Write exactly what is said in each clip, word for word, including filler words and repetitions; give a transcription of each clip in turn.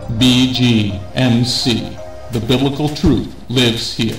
B G M C. The biblical truth lives here.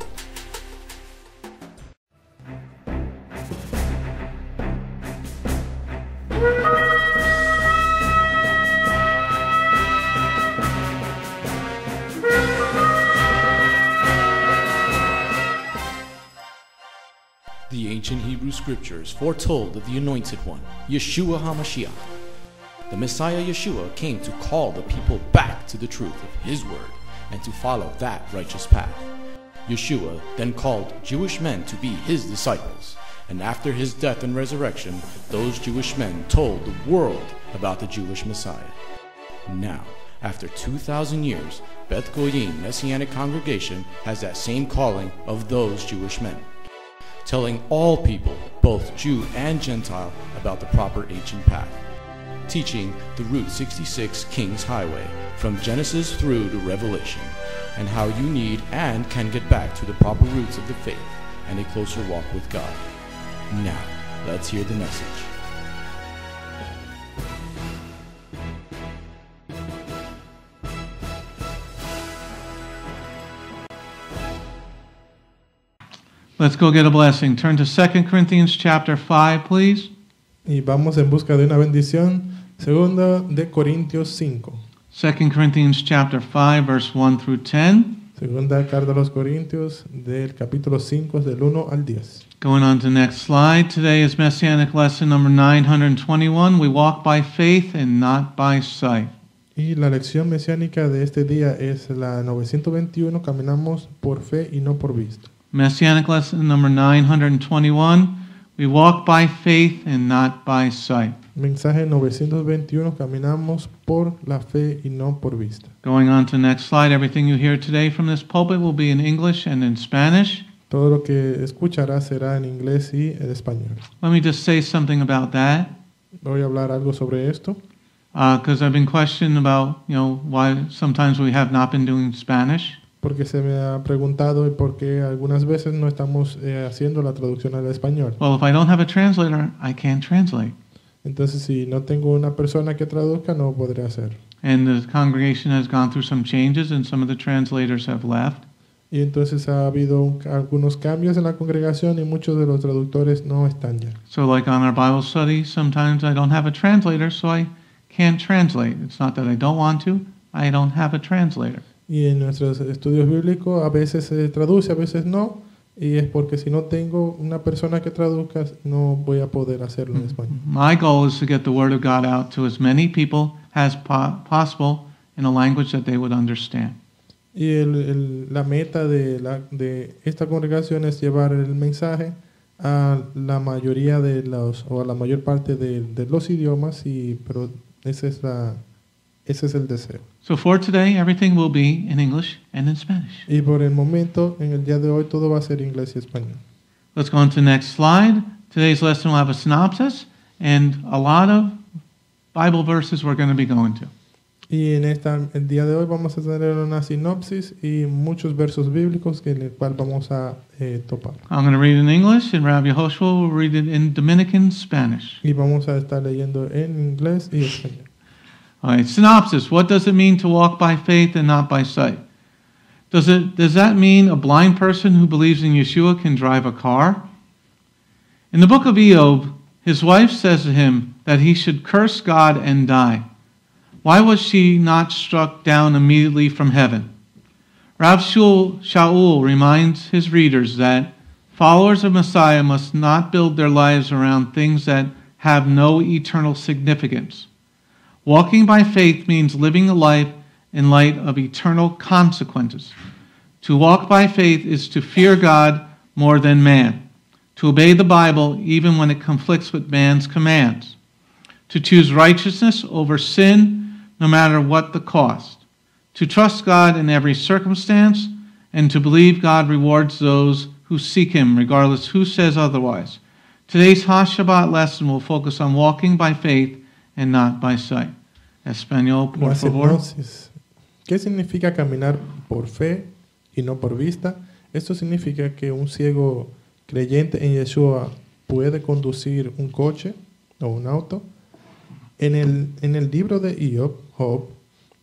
The ancient Hebrew scriptures foretold of the Anointed One, Yeshua HaMashiach. The Messiah Yeshua came to call the people back to the truth of His word and to follow that righteous path. Yeshua then called Jewish men to be His disciples, and after His death and resurrection, those Jewish men told the world about the Jewish Messiah. Now, after two thousand years, Beth Goyim Messianic Congregation has that same calling of those Jewish men, telling all people, both Jew and Gentile, about the proper ancient path, teaching the Route sixty-six King's Highway from Genesis through to Revelation, and how you need and can get back to the proper roots of the faith and a closer walk with God. Now, let's hear the message. Let's go get a blessing. Turn to Second Corinthians chapter five, please. Y vamos en busca de una bendición. Segunda de Corintios cinco. Second Corinthians chapter five, verse one through ten. Segunda carta a los Corintios del capítulo cinco, del uno al diez. Going on to the next slide. Today is Messianic lesson number nine hundred twenty-one. We walk by faith and not by sight. Y la lección mesiánica de este día es la novecientos veintiuno. Caminamos por fe y no por vista. Messianic lesson number nine hundred twenty-one. We walk by faith and not by sight. Mensaje novecientos veintiuno. Caminamos por la fe y no por vista. Going on to the next slide. Everything you hear today from this pulpit will be in English and in Spanish. Todo lo que escuchará será en inglés y en español. Let me just say something about that. Voy a hablar algo sobre esto. Because uh, I've been questioned about, you know, why sometimes we have not been doing Spanish. Porque se me ha preguntado y por qué algunas veces no estamos eh, haciendo la traducción al español. Well, if I don't have a translator, I can't translate. Entonces, si no tengo una persona que traduzca, no podré hacer. And the congregation has gone through some changes, and some of the translators have left. Y entonces ha habido un, algunos cambios en la congregación y muchos de los traductores no están ya. So, like on our Bible study, sometimes I don't have a translator, so I can't translate. It's not that I don't want to; I don't have a translator. Y en nuestros estudios bíblicos a veces se traduce, a veces no, y es porque si no tengo una persona que traduzca, no voy a poder hacerlo en español. My goal is to get the Word of God out to as many people as po- possible in a language that they would understand. Y el, el, la meta de, la, de esta congregación es llevar el mensaje a la mayoría de los, o a la mayor parte de, de los idiomas, y, pero esa es la, ese es el deseo. So for today, everything will be in English and in Spanish. Y por el momento, en el día de hoy, todo va a ser inglés y español. Let's go on to the next slide. Today's lesson will have a synopsis and a lot of Bible verses we're going to be going to. Y en esta, el día de hoy vamos a tener una sinopsis y muchos versos bíblicos que en el cual vamos a eh, topar. I'm going to read in English, and Rabbi Yehoshua will read it in Dominican Spanish. Y vamos a estar leyendo en inglés y español. All right, synopsis. What does it mean to walk by faith and not by sight? Does it does that mean a blind person who believes in Yeshua can drive a car? In the book of Job, his wife says to him that he should curse God and die. Why was she not struck down immediately from heaven? Rav Shaul, Shaul reminds his readers that followers of Messiah must not build their lives around things that have no eternal significance. Walking by faith means living a life in light of eternal consequences. To walk by faith is to fear God more than man, to obey the Bible even when it conflicts with man's commands, to choose righteousness over sin no matter what the cost, to trust God in every circumstance, and to believe God rewards those who seek Him regardless who says otherwise. Today's HaShabbat lesson will focus on walking by faith and not by sight. Español, por La favor. sinopsis. ¿Qué significa caminar por fe y no por vista? Esto significa que un ciego creyente en Yeshua puede conducir un coche o un auto. En el, en el libro de Job, Job,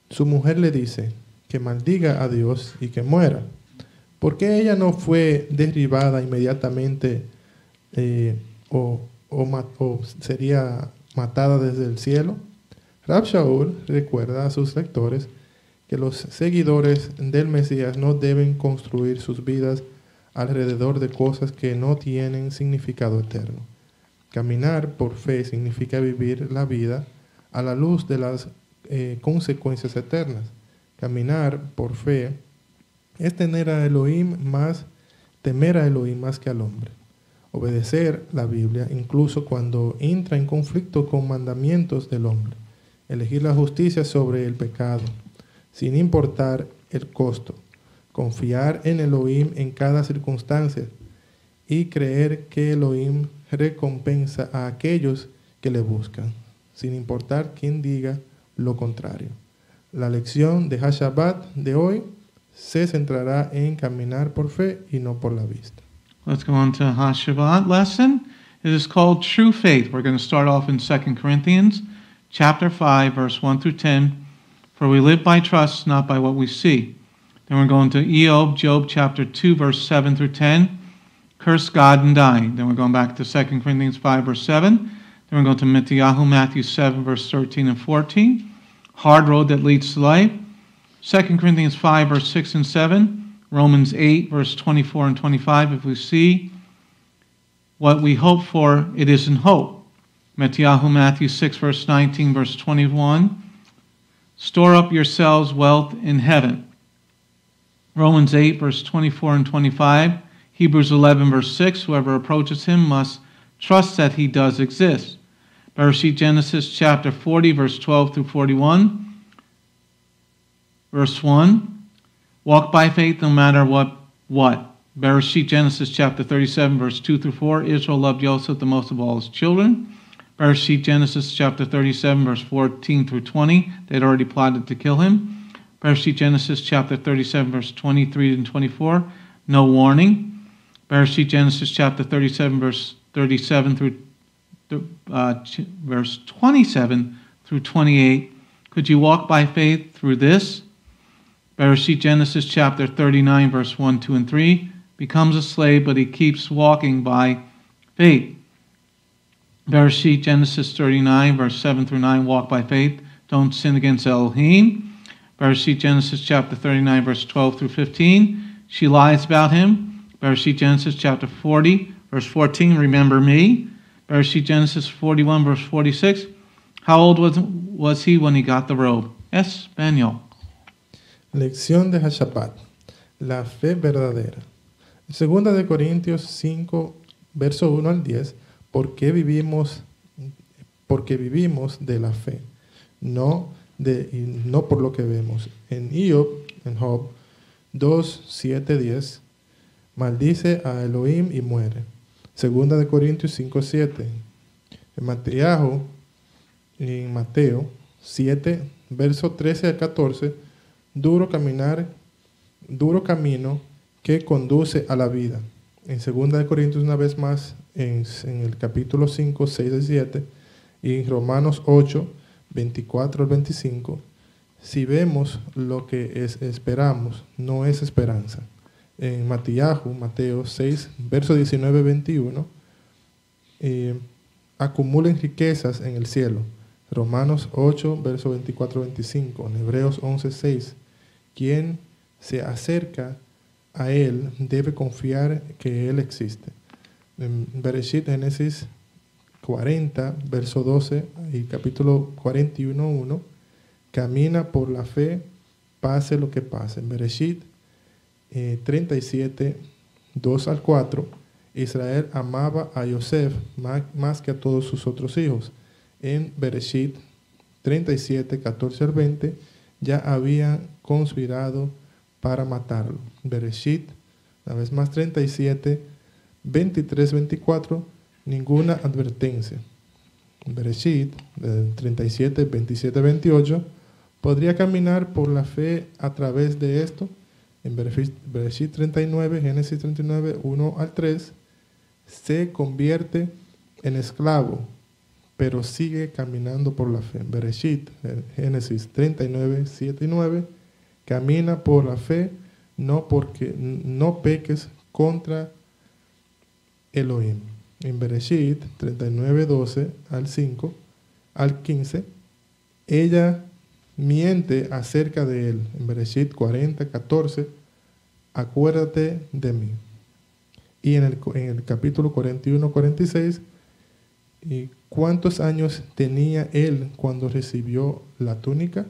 Su mujer le dice que maldiga a Dios y que muera. ¿Por qué ella no fue derribada inmediatamente eh, o, o, o sería matada desde el cielo? Rab Shaul recuerda a sus lectores que los seguidores del Mesías no deben construir sus vidas alrededor de cosas que no tienen significado eterno. Caminar por fe significa vivir la vida a la luz de las eh, consecuencias eternas. Caminar por fe es tener a Elohim más, temer a Elohim más que al hombre. Obedecer la Biblia incluso cuando entra en conflicto con mandamientos del hombre. Elegir la justicia sobre el pecado, sin importar el costo. Confiar en Elohim en cada circunstancia y creer que Elohim recompensa a aquellos que le buscan, sin importar quién diga lo contrario. La lección de HaShabbat de hoy se centrará en caminar por fe y no por la vista. Let's go on to HaShabbat lesson. It is called True Faith. We're going to start off in Second Corinthians chapter five, verse one through ten. For we live by trust, not by what we see. Then we're going to Eob, Job chapter two, verse seven through ten. Curse God and die. Then we're going back to Second Corinthians five, verse seven. Then we're going to Mityahu, Matthew seven, verse thirteen and fourteen. Hard road that leads to life. Second Corinthians five, verse six and seven. Romans eight, verse twenty-four and twenty-five. If we see what we hope for, it is in hope. Mityahu, Matthew six, verse nineteen, verse twenty-one. Store up yourselves wealth in heaven. Romans eight, verse twenty-four and twenty-five. Hebrews eleven, verse six. Whoever approaches him must trust that he does exist. Bereshit, Genesis chapter forty, verse twelve through forty-one. Verse one. Walk by faith no matter what. What? Bereshit, Genesis chapter thirty-seven, verse two through four. Israel loved Joseph the most of all his children. Bereshit, Genesis chapter thirty-seven, verse fourteen through twenty. They had already plotted to kill him. Bereshit, Genesis chapter thirty-seven, verse twenty-three and twenty-four. No warning. Bereshit, Genesis chapter thirty-seven, verse thirty-seven through uh, verse twenty-seven through twenty-eight. Could you walk by faith through this? Bereshit, Genesis chapter thirty-nine, verse one, two, and three. Becomes a slave, but he keeps walking by faith. Bereshit, Genesis thirty-nine, verse seven through nine. Walk by faith. Don't sin against Elohim. Bereshit, Genesis chapter thirty-nine, verse twelve through fifteen. She lies about him. Bereshit, Genesis chapter forty, verse fourteen. Remember me. Bereshit, Genesis forty-one, verse forty-six. How old was, was he when he got the robe? Yes, Daniel. Lección de HaShabbat. La fe verdadera. Segunda de Corintios cinco, verso uno al diez. Porque vivimos, porque vivimos de la fe, no, de, y no por lo que vemos. En Eob, en Job dos, siete, diez. Maldice a Elohim y muere. Segunda de Corintios cinco, siete. En Mateo, en Mateo siete, verso trece al catorce. Duro caminar, duro camino que conduce a la vida. En Segunda de Corintios, una vez más, en, en el capítulo cinco, seis y siete, y en Romanos ocho, veinticuatro al veinticinco, si vemos lo que es, esperamos, no es esperanza. En Mateo, Mateo seis, verso diecinueve, veintiuno, eh, acumulen riquezas en el cielo. Romanos ocho, verso veinticuatro, veinticinco. En Hebreos once, seis. Quien se acerca a Él debe confiar que Él existe. En Bereshit, Génesis cuarenta, verso doce y capítulo cuarenta y uno, uno. Camina por la fe, pase lo que pase. En Bereshit eh, treinta y siete, dos al cuatro. Israel amaba a Yosef más, más que a todos sus otros hijos. En Bereshit treinta y siete, catorce al veinte, ya habían conspirado para matarlo. Bereshit, una vez más treinta y siete, veintitrés, veinticuatro, ninguna advertencia. Bereshit, treinta y siete, veintisiete, veintiocho, podría caminar por la fe a través de esto. En Bereshit treinta y nueve, Génesis treinta y nueve, uno al tres, se convierte en esclavo pero sigue caminando por la fe. Bereshit, Génesis treinta y nueve, siete y nueve, camina por la fe, no porque no peques contra Elohim. En Bereshit treinta y nueve, doce al cinco, al quince, ella miente acerca de él. En Bereshit cuarenta, catorce, acuérdate de mí. Y en el, en el capítulo cuarenta y uno, cuarenta y seis, ¿y cuántos años tenía él cuando recibió la túnica?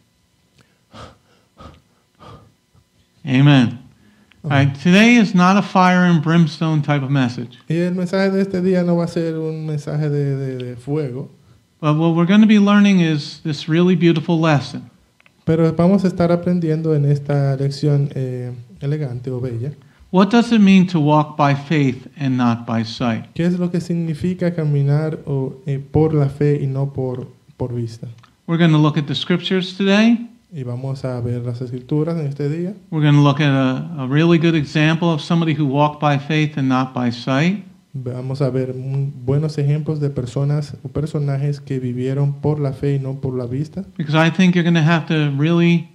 Amen. All right, today is not a fire and brimstone type of message. Y el mensaje de este día no va a ser un mensaje de, de, de fuego, But what we're going to be learning is this really beautiful lesson. pero vamos a estar aprendiendo en esta lección eh, elegante o bella. What does it mean to walk by faith and not by sight? ¿Qué es lo que significa caminar o, eh, por la fe y no por, por vista? We're going to look at the scriptures today. Y vamos a ver las escrituras en este día. We're going to look at a, a really good example of somebody who walked by faith and not by sight. Vamos a ver muy buenos ejemplos de personas o personajes que vivieron por la fe y no por la vista. Because I think you're going to have to really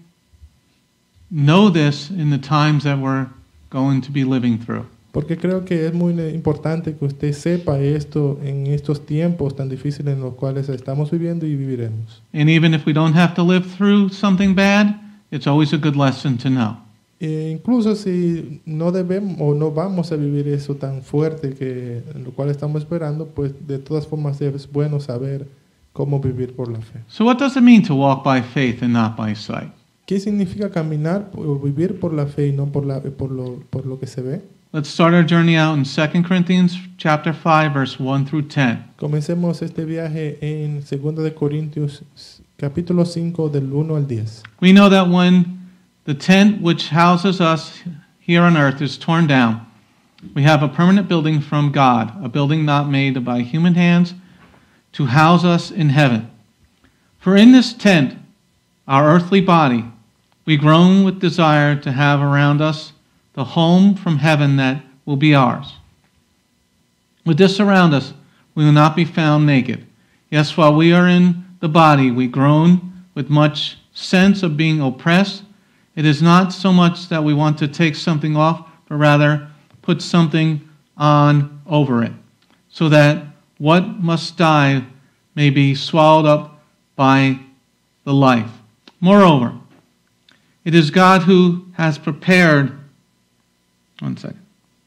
know this in the times that we're going to be living through. Porque creo que es muy importante que usted sepa esto en estos tiempos tan difíciles en los cuales estamos viviendo y viviremos. And even if we don't have to live through something bad, it's always a good lesson to know. E incluso si no debemos o no vamos a vivir eso tan fuerte que en lo cual estamos esperando, pues de todas formas es bueno saber cómo vivir por la fe. So what does it mean to walk by faith and not by sight? ¿Qué significa caminar o vivir por la fe y no por la por lo por lo que se ve? Let's start our journey out in Second Corinthians chapter five verse one through ten. Comencemos este viaje en Segunda de Corintios capítulo cinco del uno al diez. We know that when the tent which houses us here on earth is torn down, we have a permanent building from God, a building not made by human hands, to house us in heaven. For in this tent, our earthly body, we groan with desire to have around us the home from heaven that will be ours. With this around us, we will not be found naked. Yes, while we are in the body, we groan with much sense of being oppressed. It is not so much that we want to take something off, but rather put something on over it, so that what must die may be swallowed up by the life. Moreover, it is God who has prepared One second.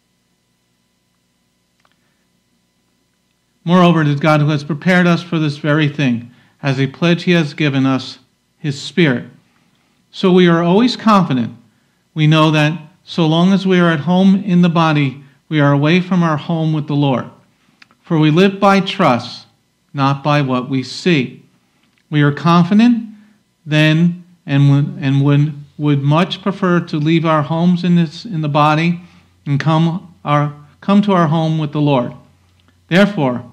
Moreover, it is God who has prepared us for this very thing. As a pledge, he has given us his Spirit. So we are always confident. We know that so long as we are at home in the body, we are away from our home with the Lord. For we live by trust, not by what we see. We are confident then and would, and would, would much prefer to leave our homes in this in the body and come our come to our home with the Lord. Therefore,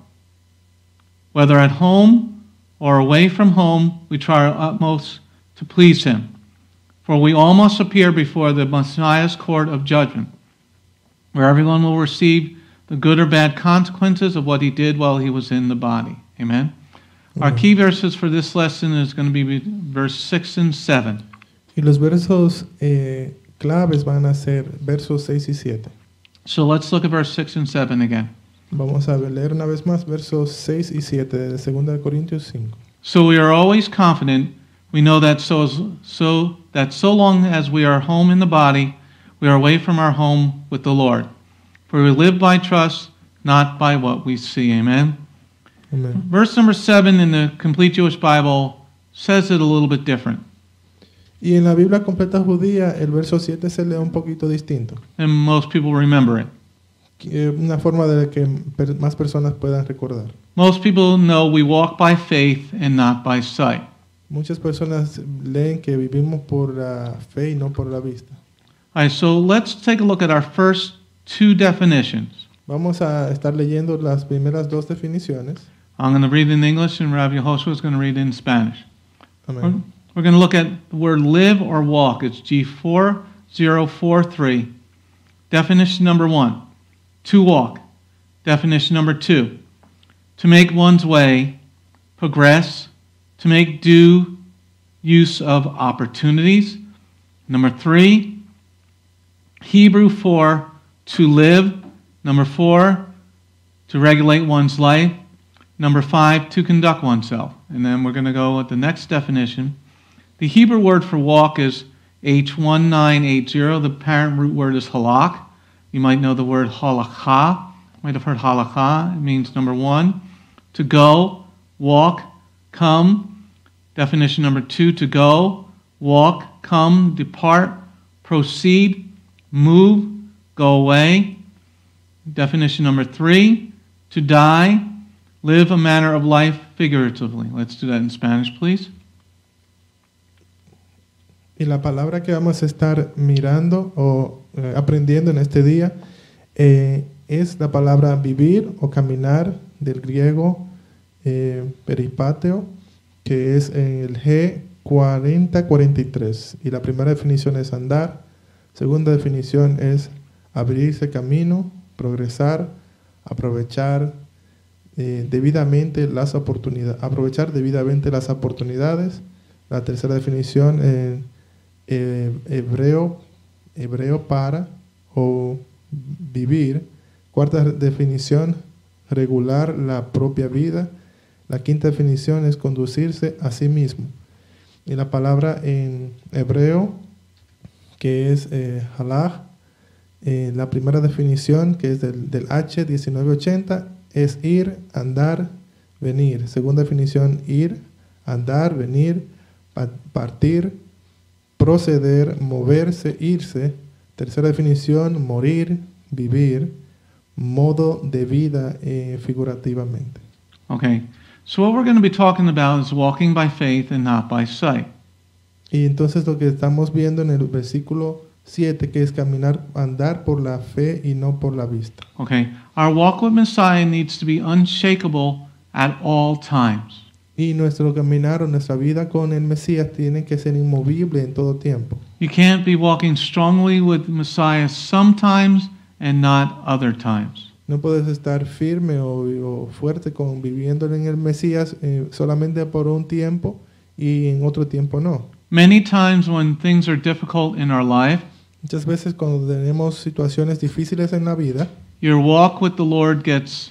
whether at home or away from home, we try our utmost to please him. For we all must appear before the Messiah's court of judgment, where everyone will receive the good or bad consequences of what he did while he was in the body. Amen. Our key verses for this lesson is going to be verse six and seven. Y los versos eh, claves van a ser versos seis y siete. So let's look at verse six and seven again. Vamos a leer una vez más versos seis y siete de Segunda de Corintios cinco. So we are always confident. We know that so so that so long as we are home in the body, we are away from our home with the Lord. For we live by trust, not by what we see. Amen. Amen. Verse number seven in the Complete Jewish Bible says it a little bit different. Y en la Biblia completa judía, el verso siete se lee un poquito distinto. And most people remember it. Que, una forma de que per, más personas puedan recordar. Most people know we walk by faith and not by sight. Muchas personas leen que vivimos por la fe y no por la vista. All right, so let's take a look at our first two definitions. Vamos a estar leyendo las primeras dos definiciones. I'm going to read in English and Rabbi Yehoshua is going to read in Spanish. Amén. We're, we're going to look at the word live or walk. It's G four zero four three. Definition number one, to walk. Definition number two, to make one's way progress, to make due use of opportunities. Number three, Hebrew for to live. Number four, to regulate one's life. Number five, to conduct oneself. And then we're going to go with the next definition. The Hebrew word for walk is H one nine eight zero. The parent root word is halak. You might know the word halakha. You might have heard halakha. It means number one, to go, walk, come. Definition number two, to go, walk, come, depart, proceed, move, go away. Definition number three, to die, live a manner of life figuratively. Let's do that in Spanish, please. Y la palabra que vamos a estar mirando o eh, aprendiendo en este día eh, es la palabra vivir o caminar, del griego eh, peripateo, que es el G cuarenta cuarenta y tres. Y la primera definición es andar. Segunda definición es abrirse camino, progresar, aprovechar eh, debidamente las oportunidades, aprovechar debidamente las oportunidades. La tercera definición eh, eh, hebreo, hebreo para o vivir. Cuarta definición, regular la propia vida. La quinta definición es conducirse a sí mismo. Y la palabra en hebreo, que es eh, halach, eh, la primera definición, que es del, del H diecinueve ochenta, es ir, andar, venir. Segunda definición, ir, andar, venir, pa- partir, proceder, moverse, irse. Tercera definición, morir, vivir, modo de vida eh, figurativamente. Okay. So what we're going to be talking about is walking by faith and not by sight. Y entonces lo que estamos viendo en el versículo siete, que es caminar, andar por la fe y no por la vista. Okay. Our walk with Messiah needs to be unshakable at all times. Y nuestro caminar o nuestra vida con el Mesías tiene que ser inmovible en todo tiempo. You can't be walking strongly with Messiah sometimes and not other times. No puedes estar firme o, o fuerte con viviendo en el Mesías eh, solamente por un tiempo y en otro tiempo no. Many times when things are difficult in our life, Muchas veces cuando tenemos situaciones difíciles en la vida, your walk with the Lord gets,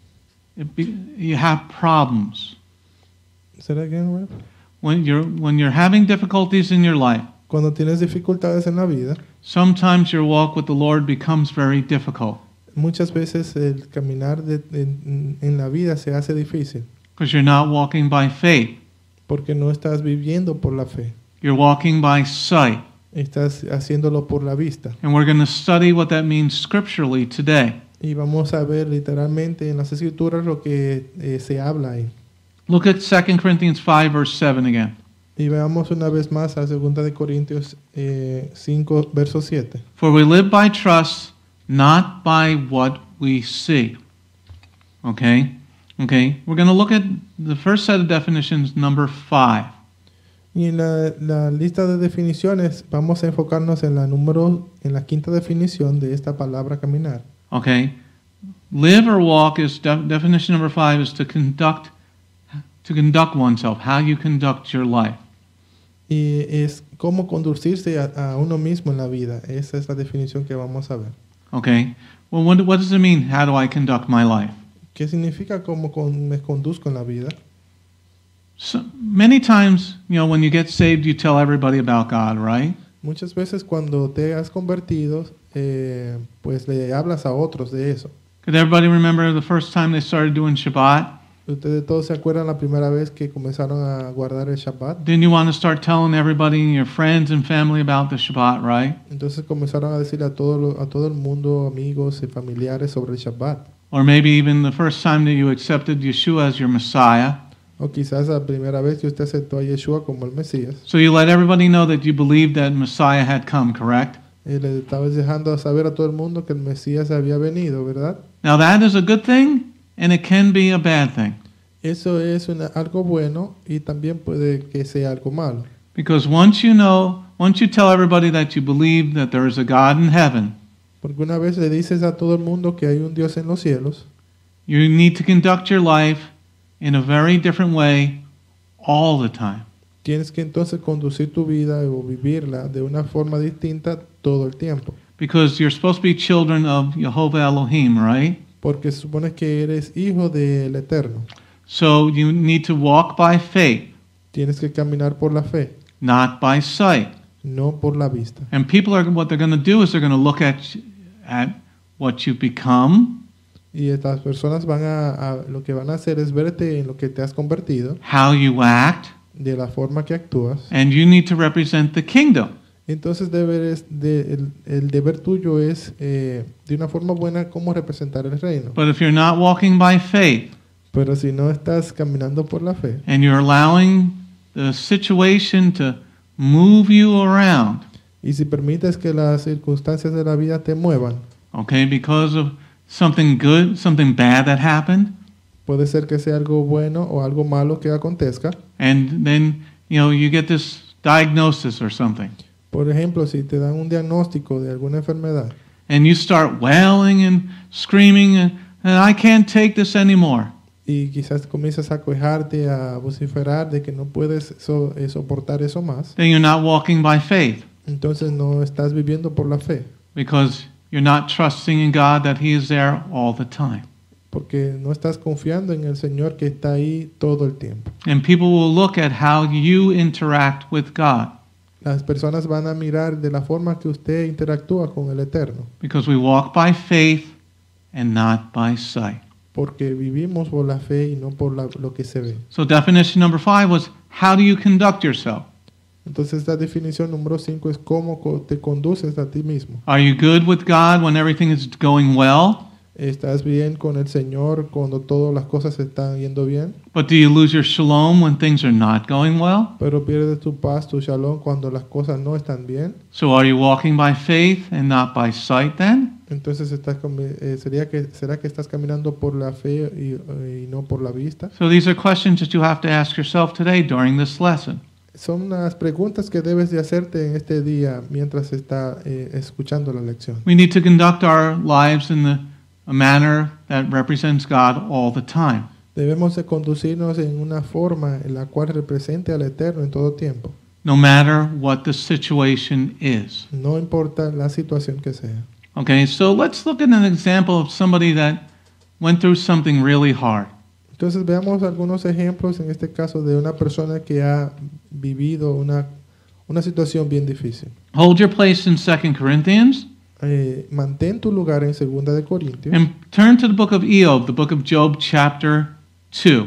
it be, you have problems. ¿Say that again, Rev? When you're, when you're having difficulties in your life, Cuando tienes dificultades en la vida, sometimes your walk with the Lord becomes very difficult muchas veces el caminar de, en, en la vida se hace difícil because you're not walking by faith. porque no estás viviendo por la fe, You're walking by sight. estás haciéndolo por la vista. And we're going to study what that means scripturally today. Y vamos a ver literalmente en las escrituras lo que eh, se habla ahí. Look at Second Corinthians five, verse seven again. Y veamos una vez más a segunda de Corintios eh, cinco, verso siete. For we live by trust, not by what we see. Okay? Okay? We're going to look at the first set of definitions, number five. Y en la, la lista de definiciones vamos a enfocarnos en la número, en la quinta definición de esta palabra caminar. Okay? Live or walk is de- definition number five is to conduct to conduct oneself, how you conduct your life. Y es cómo conducirse a, a uno mismo en la vida. Esa es la definición que vamos a ver. Okay? Well, what, what does it mean? How do I conduct my life? ¿Qué significa cómo con- me conduzco en la vida? So, many times, you know, when you get saved, you tell everybody about God, right? Muchas veces cuando te has convertido, eh, pues le hablas a otros de eso. Could everybody remember the first time they started doing Shabbat? Ustedes todos se acuerdan la primera vez que comenzaron a guardar el Shabbat. Didn't you want to start telling everybody, your friends and family, about the Shabbat, right? Entonces comenzaron a decirle a todo, lo- a todo el mundo, amigos y familiares sobre el Shabbat. Or maybe even the first time that you accepted Yeshua as your Messiah. O quizás la primera vez que usted aceptó a Yeshua como el Mesías. So you let everybody know that you believed that Messiah had come, correct? Y le estabas dejando saber a todo el mundo que el Mesías había venido, ¿verdad? Now that is a good thing, and it can be a bad thing. Eso es una- algo bueno y también puede que sea algo malo. Because once you know, once you tell everybody that you believe that there is a God in heaven, Porque una vez le dices a todo el mundo que hay un Dios en los cielos, you need to conduct your life in a very different way all the time. Tienes que entonces conducir tu vida o vivirla de una forma distinta todo el tiempo. Because you're supposed to be children of Jehovah Elohim, right? Porque se supone que eres hijo del Eterno. So you need to walk by faith, Tienes que caminar por la fe, not by sight. no por la vista. And people are what they're going to do is they're going to look at at what you've become, Y estas personas van a, a lo que van a hacer es verte en lo que te has convertido, how you act, de la forma que actúas. and you need to represent the kingdom. Entonces deberes de, el, el deber tuyo es eh, de una forma buena cómo representar el reino. But if you're not walking by faith Pero si no estás caminando por la fe and you're allowing the situation to move you around, y si permites que las circunstancias de la vida te muevan, okay, because of something good, something bad that happened, puede ser que sea algo bueno o algo malo que acontezca. and then, you know, you get this diagnosis or something, Por ejemplo, si te dan un diagnóstico de alguna enfermedad and you start wailing and screaming, and, and I can't take this anymore. y quizás comienzas a quejarte, a vociferar de que no puedes so- eh, soportar eso más, Then you're not walking by faith entonces no estás viviendo por la fe, because you're not trusting in God that He is there all the time. porque no estás confiando en el Señor que está ahí todo el tiempo. And people will look at how you interact with God Las personas van a mirar de la forma que usted interactúa con el Eterno, because we walk by faith and not by sight. porque vivimos por la fe y no por la- lo que se ve. So definition number five was, how do you conduct yourself? Entonces esta definición número cinco es cómo co- te conduces a ti mismo. Are you good with God when everything is going well? ¿Estás bien con el Señor cuando todas las cosas están yendo bien? But do you lose your shalom when things are not going well? Pero pierdes tu paz, tu shalom cuando las cosas no están bien. So are you walking by faith and not by sight then? Entonces estás comi- eh, sería que será que estás caminando por la fe y, y no por la vista. So these are questions that you have to ask yourself today during this lesson. Son las preguntas que debes de hacerte en este día mientras está eh, escuchando la lección. We need to conduct our lives in the, a manner that represents God all the time. Debemos de conducirnos en una forma en la cual represente al Eterno en todo tiempo. No matter what the situation is. No importa la situación que sea. Okay, so let's look at an example of somebody that went through something really hard. Entonces veamos algunos ejemplos en este caso de una persona que ha vivido una, una situación bien difícil. Hold your place in Second Corinthians Eh, mantén tu lugar en Segunda de Corintios and turn to the book of Job, the book of Job chapter two.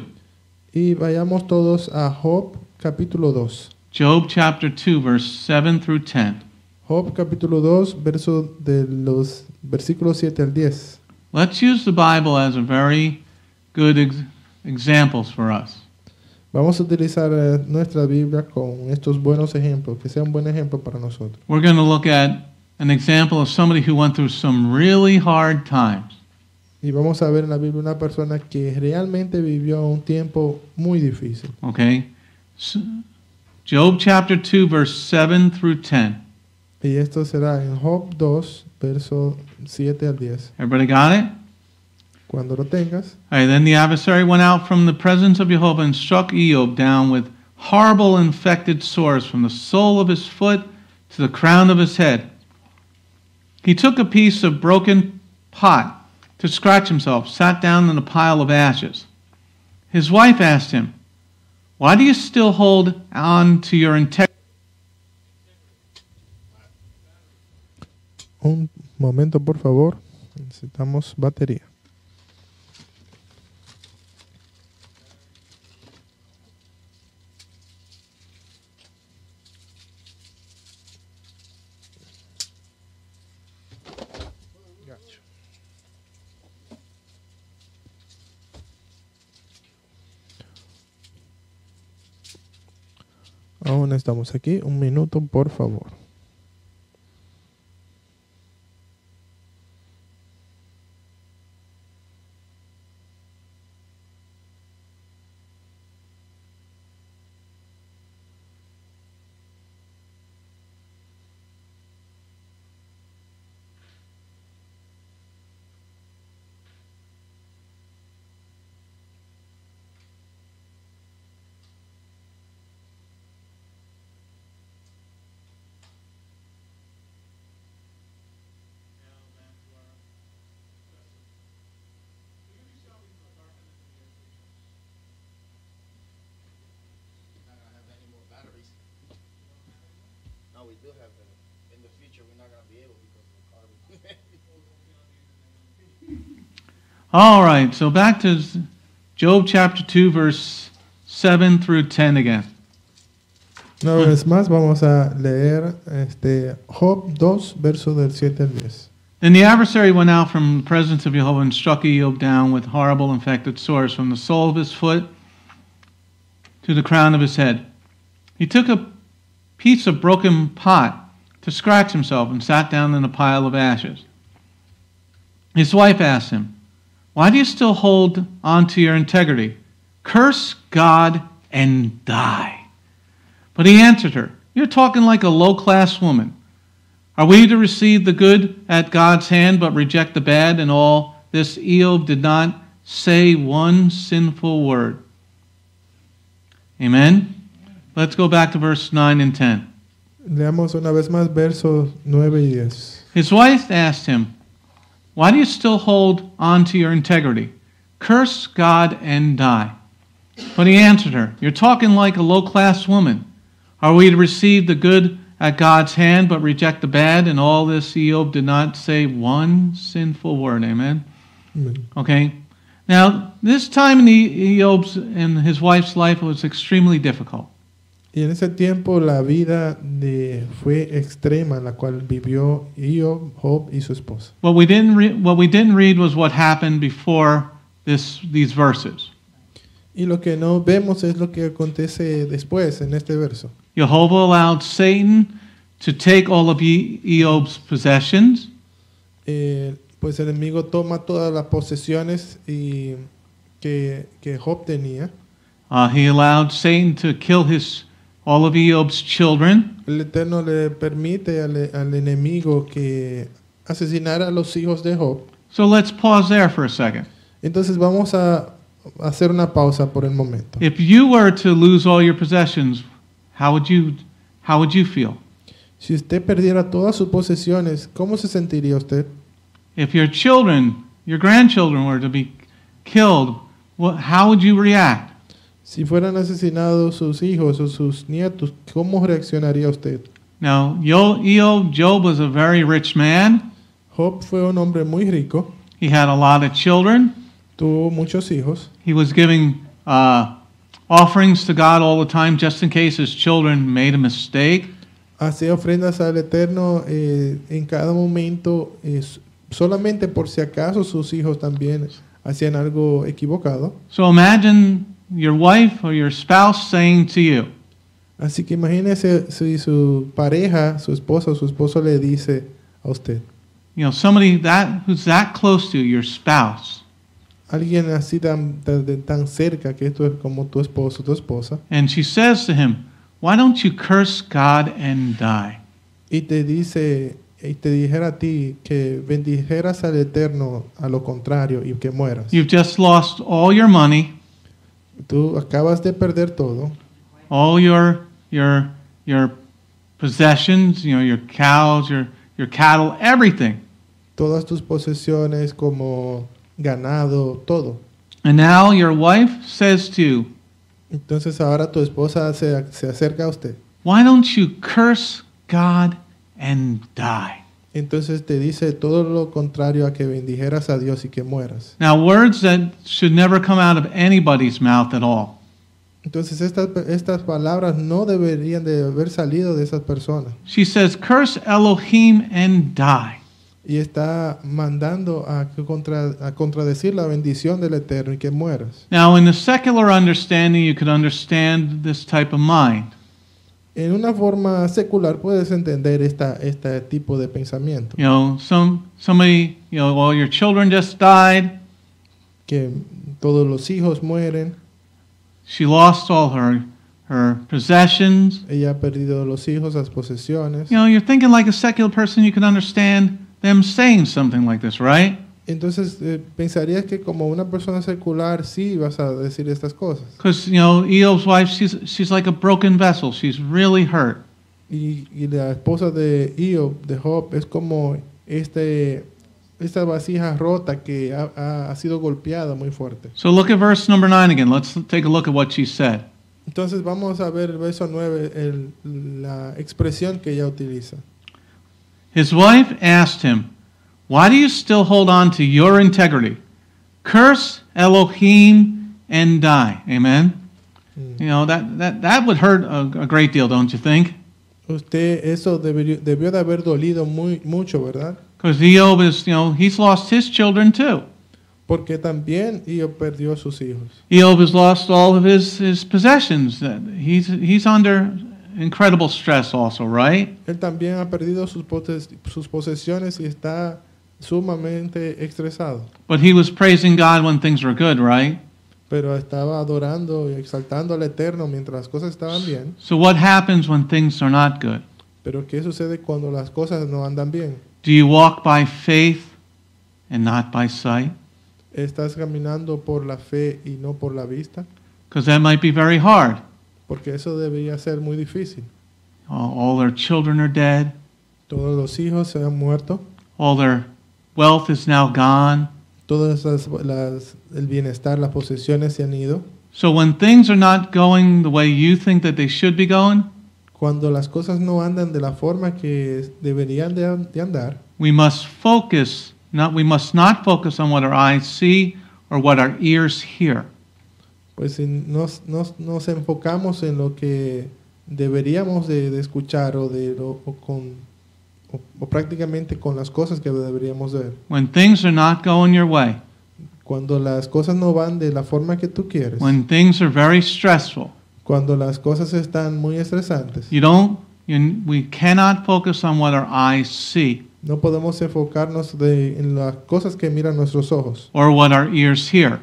y vayamos todos a Job capítulo dos. Job chapter two, verse seven through ten. Job capítulo dos, verso de los versículos siete al diez. Let's use the Bible as a very good ex- examples for us. Vamos a utilizar eh, nuestra Biblia con estos buenos ejemplos, que sea un buen ejemplo para nosotros. We're going to look at an example of somebody who went through some really hard times. Y vamos a ver en la Biblia una persona que realmente vivió un tiempo muy difícil. Okay? S- Job chapter two, verse seven through ten. Y esto será en Job dos, verso siete al diez. Everybody got it? Cuando lo tengas, All right, then the adversary went out from the presence of Jehovah and struck Job down with horrible infected sores from the sole of his foot to the crown of his head. He took a piece of broken pot to scratch himself, sat down in a pile of ashes. His wife asked him, "Why do you still hold on to your integrity?" un momento por favor, necesitamos batería. Aún estamos aquí, un minuto por favor. we do have them. In the future, we're not going to be able because of the carbon. All right, so back to Job chapter two, verse seven through ten again. Una vez más vamos a leer este, Job dos, versos del siete al diez. Then the adversary went out from the presence of Jehovah and struck Job down with horrible infected sores from the sole of his foot to the crown of his head. He took a piece of broken pot to scratch himself and sat down in a pile of ashes. His wife asked him, "Why do you still hold on to your integrity? Curse God and die." But he answered her, "You're talking like a low-class woman. Are we to receive the good at God's hand but reject the bad? And all this Job did not say one sinful word." Amen? Let's go back to verse nine and ten. Leamos una vez más versos nueve y diez. His wife asked him, "Why do you still hold on to your integrity? Curse God and die." But he answered her, "You're talking like a low-class woman. Are we to receive the good at God's hand but reject the bad?" And all this Job did not say one sinful word. Amen? Amen. Okay. Now, this time in the- Job's and his wife's life was extremely difficult. Y en ese tiempo la vida de, fue extrema, la cual vivió Job, Job y su esposa. What we didn't re- what we didn't read was what happened before this these verses. Y lo que no vemos es lo que acontece después en este verso. Jehovah allowed Satan to take all of Job's possessions. Eh, pues el enemigo toma todas las posesiones y que, que Job tenía. Uh, he allowed Satan to kill his all of Job's children. El Eterno le permite al, al enemigo que asesinara a los hijos de Job. So let's pause there for a second. Entonces vamos a hacer una pausa por el momento. If you were to lose all your possessions, how would you how would you feel? Si usted perdiera todas sus posesiones, ¿cómo se sentiría usted? If your children, your grandchildren were to be killed, what, how would you react? Si fueran asesinados sus hijos o sus nietos, ¿cómo reaccionaría usted? Now, Job, Job was a very rich man. Job fue un hombre muy rico, He had a lot of children. tuvo muchos hijos. He was giving uh, offerings to God all the time just in case his children made a mistake. Hacía ofrendas al Eterno eh, en cada momento, eh, solamente por si acaso sus hijos también hacían algo equivocado. So imagine your wife or your spouse saying to you, Así que imagínese si su pareja, su esposa o su esposo le dice a usted, you know, somebody that who's that close to you, your spouse, alguien así tan, tan, tan cerca que esto es como tu esposo, tu esposa, and she says to him, "Why don't you curse God and die?" y te dice, y te dijera a ti que bendijeras al Eterno a lo contrario y que mueras. You've just lost all your money, Tú acabas de perder todo, all your your your possessions, you know, your cows, your your cattle, everything. todas tus posesiones como ganado, todo. And now your wife says to you, Entonces ahora tu esposa se, se acerca a usted. "Why don't you curse God and die?" Entonces te dice todo lo contrario a que bendijeras a Dios y que mueras. Now, words that should never come out of anybody's mouth at all. Entonces estas, estas palabras no deberían de haber salido de esas personas. She says, "Curse Elohim and die." Y está mandando a, contra, a contradecir la bendición del Eterno y que mueras. Now, in the secular understanding, you could understand this type of mind. En una forma secular puedes entender esta, este tipo de pensamiento. You know, some somebody, you know, well, your children just died. Que todos los hijos mueren. She lost all her her possessions. Ella ha perdido los hijos, las posesiones. You know, you're thinking like a secular person, you can understand them saying something like this, right? Entonces eh, pensarías que como una persona secular sí vas a decir estas cosas. Because, you know, Job's wife, she's she's like a broken vessel. She's really hurt. Y, y la esposa de Job, de Job, es como este, esta vasija rota que ha, ha, ha sido golpeada muy fuerte. So look at verse number nine again. Let's take a look at what she said. Entonces vamos a ver el verso nueve, el, la expresión que ella utiliza. His wife asked him, "Why do you still hold on to your integrity? Curse Elohim and die." Amen? Mm. You know, that, that, that would hurt a, a great deal, don't you think? Usted, eso debió, debió de haber dolido muy, mucho, ¿verdad? Because Eob is, you know, he's lost his children too. Porque también Iob perdió a sus hijos. Eob has lost all of his, his possessions. He's, he's under incredible stress also, right? Él también ha perdido sus, poses- sus posesiones y está sumamente estresado. But he was praising God when things were good, right? Pero estaba adorando y exaltando al Eterno mientras las cosas estaban bien. So what happens when things are not good? Pero ¿qué sucede cuando las cosas no andan bien? Do you walk by faith and not by sight? ¿Estás caminando por la fe y no por la vista? Because that might be very hard. Porque eso debería ser muy difícil. All, all their children are dead. Todos los hijos se han muerto. All their wealth is now gone. Todas las, las, el bienestar, las posesiones se han ido. So when things are not going the way you think that they should be going, Cuando las cosas no andan de la forma que deberían de, de andar, we must focus, not, we must not focus on what our eyes see or what our ears hear. pues si nos, nos, nos enfocamos en lo que deberíamos de, de escuchar o, de, o, o con, o, o prácticamente con las cosas que deberíamos ver. When things are not going your way, Cuando las cosas no van de la forma que tú quieres, when things are very stressful, cuando las cosas están muy estresantes, you don't, you, we cannot focus on what our eyes see no podemos enfocarnos de, en las cosas que miran nuestros ojos or what our ears hear.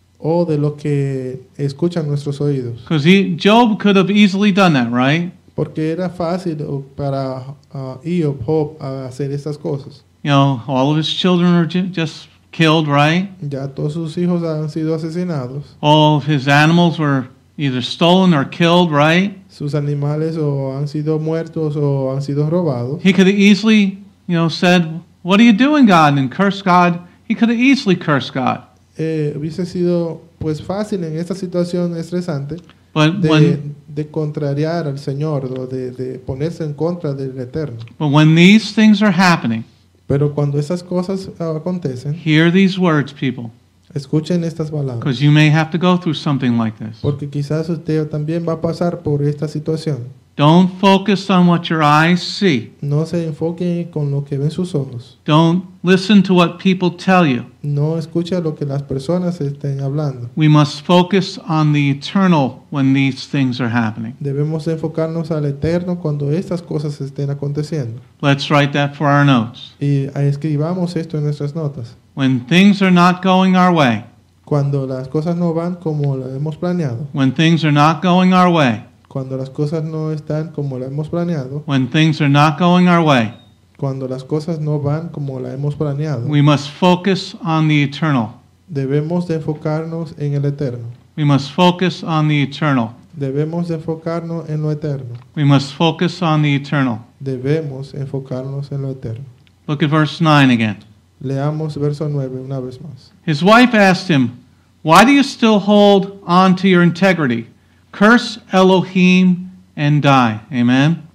o de lo que escuchan nuestros oídos. Because Job could have easily done that, right? Porque era fácil o, para uh, Iob, Job, a hacer estas cosas. You know, all of his children are ju- just killed, right? Ya todos sus hijos han sido asesinados. All of his animals were either stolen or killed, right? Sus animales o han sido muertos o han sido robados. He could have easily, you know, said, "What are you doing, God?" and cursed God. He could have easily cursed God. Eh, hubiese sido pues fácil en esta situación estresante But de, when, de contrariar al Señor o de, de ponerse en contra del Eterno. but when these things are happening, Pero cuando esas cosas uh, acontecen, hear these words, people, escuchen estas palabras. because you may have to go through something like this. Porque quizás usted también va a pasar por esta situación. Don't focus on what your eyes see. No se enfoquen con lo que ven sus ojos. Don't listen to what people tell you. No escucha lo que las personas estén hablando. We must focus on the eternal when these things are happening. Debemos enfocarnos al Eterno cuando estas cosas estén aconteciendo. Let's write that for our notes. Y escribamos esto en nuestras notas. When things are not going our way, Cuando las cosas no van como lo hemos planeado, when things are not going our way, cuando las cosas no están como lo hemos planeado, when things are not going our way, cuando las cosas no van como la hemos planeado, we must focus on the eternal. debemos de enfocarnos en el Eterno. We must focus on the eternal. Debemos de enfocarnos en lo eterno. We must focus on the eternal. Debemos enfocarnos en lo eterno. Look at verse nine again. Leamos verso nueve una vez más. His wife asked him, "Why do you still hold on to your integrity? Curse Elohim and die." Amen.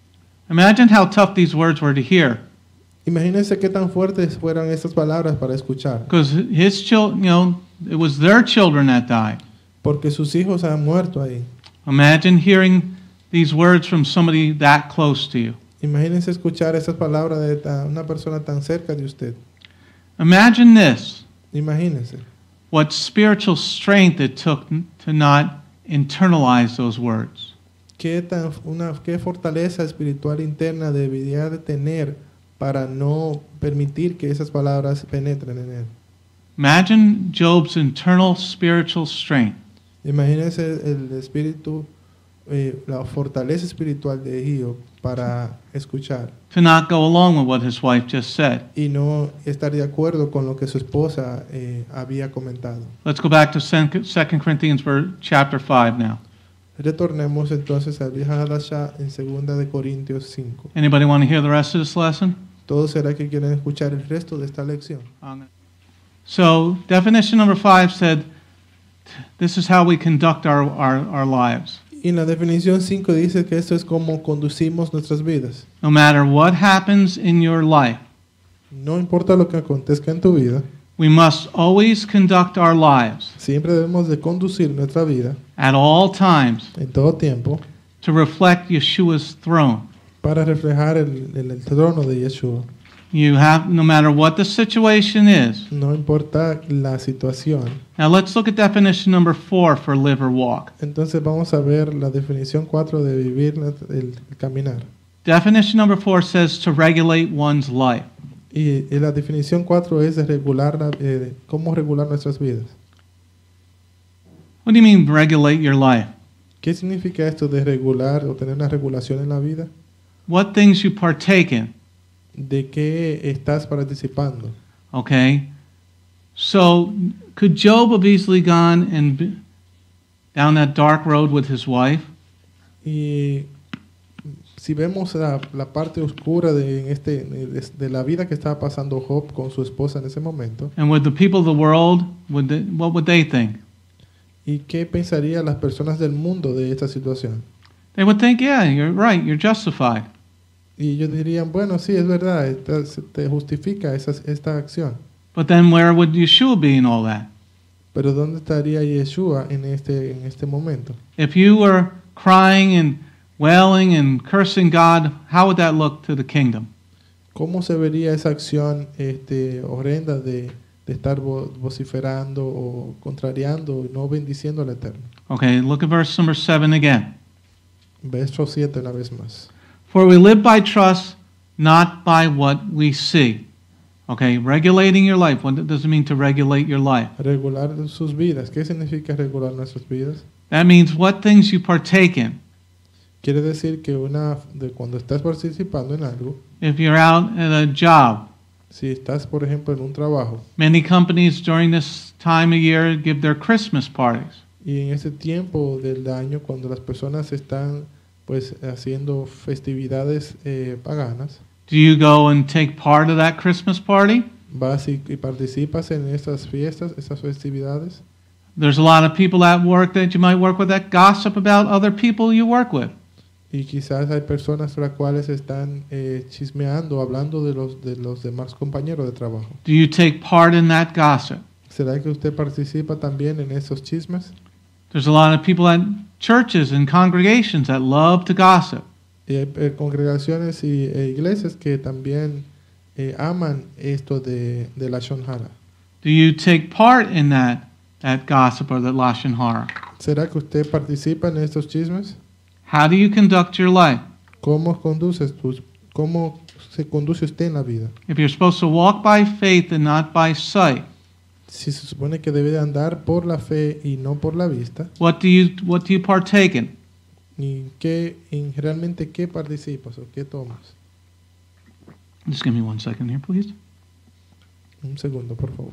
Imagine how tough these words were to hear. Imagínense qué tan fuertes fueran estas palabras para escuchar. Because his children, you know, it was their children that died. Porque sus hijos han muerto ahí. Imagine hearing these words from somebody that close to you. Imagínense escuchar esas palabras de ta- una persona tan cerca de usted. Imagine this, Imagínense what spiritual strength it took to not internalize those words. qué, tan, una, qué fortaleza espiritual interna debería de tener para no permitir que esas palabras penetren en él. Imagine Job's internal spiritual strength. Imagínense el espíritu, eh, la fortaleza espiritual de Iob para escuchar To not go along with what his wife just said. y no estar de acuerdo con lo que su esposa eh, había comentado. Let's go back to Second Corinthians ver- chapter five now. Retornemos entonces a Vieja Hadashah en segunda de Corintios cinco. Anybody want to hear the rest of this lesson? ¿Todos será que quieren escuchar el resto de esta lección? So definition number five said, this is how we conduct our, our, our lives. Y en la definición cinco dice que esto es como conducimos nuestras vidas. No matter what happens in your life, No importa lo que acontezca en tu vida, we must always conduct our lives siempre debemos de conducir nuestra vida at all times en todo tiempo to reflect Yeshua's throne. para reflejar el, el- el trono de Yeshua. You have, no matter what the situation is. No importa la situación. Now let's look at definition number four for live or walk. Entonces vamos a ver la definición cuatro de vivir, el, el caminar. Definition number four says to regulate one's life. Y, y la definición cuatro es de regular, la- eh, cómo regular nuestras vidas. What do you mean regulate your life? ¿Qué significa esto de regular o tener una regulación en la vida? What things you partake in, ¿De qué estás participando? okay? So could Job have easily gone and be, down that dark road with his wife? Y si vemos la, la parte oscura de, en este, de, de la vida que estaba pasando Job con su esposa en ese momento, And would the people of the world, would they, what would they think? ¿y qué pensarían las personas del mundo de esta situación? They would think, yeah, you're right, you're justified. Y ellos dirían, bueno, sí, es verdad, esta- se te justifica esa, esta acción. But then where would Yeshua be in all that? Pero ¿dónde estaría Yeshua en este, en este momento? If you were crying and wailing and cursing God, how would that look to the kingdom? ¿Cómo se vería esa acción este, horrenda de, de estar vo- vociferando o contrariando y no bendiciendo al Eterno? Okay, look at verse number seven again. Verso siete una vez más. For we live by trust, not by what we see. Okay, regulating your life. What does it mean to regulate your life? Regular sus vidas. ¿Qué significa regular nuestras vidas? That means what things you partake in. Quiere decir que una de cuando estás participando en algo, If you're out at a job, si estás, por ejemplo, en un trabajo many companies during this time of year give their Christmas parties. y en ese tiempo del año cuando las personas están pues haciendo festividades eh, paganas, Do you go and take part of that Christmas party? vas y, y participas en esas fiestas, esas festividades. There's a lot of people at work that you might work with that gossip about other people you work with. Y quizás hay personas las cuales están eh, chismeando, hablando de los, de los demás compañeros de trabajo. Do you take part in that gossip? ¿Será que usted participa también en esos chismes? There's a lot of people at churches and congregations that love to gossip. Y hay eh, congregaciones y e iglesias que también eh, aman esto de, de la Lashon Hara. Do you take part in that, that gossip or that lashon hara? ¿Será que usted participa en estos chismes? How do you conduct your life? ¿Cómo conduces tus, cómo se conduce usted en la vida? If you're supposed to walk by faith and not by sight, Si se supone que debe de andar por la fe y no por la vista, what do you what do you partake in? ¿y qué, en realmente qué participas o qué tomas? Just give me one second here, please. Un segundo, por favor.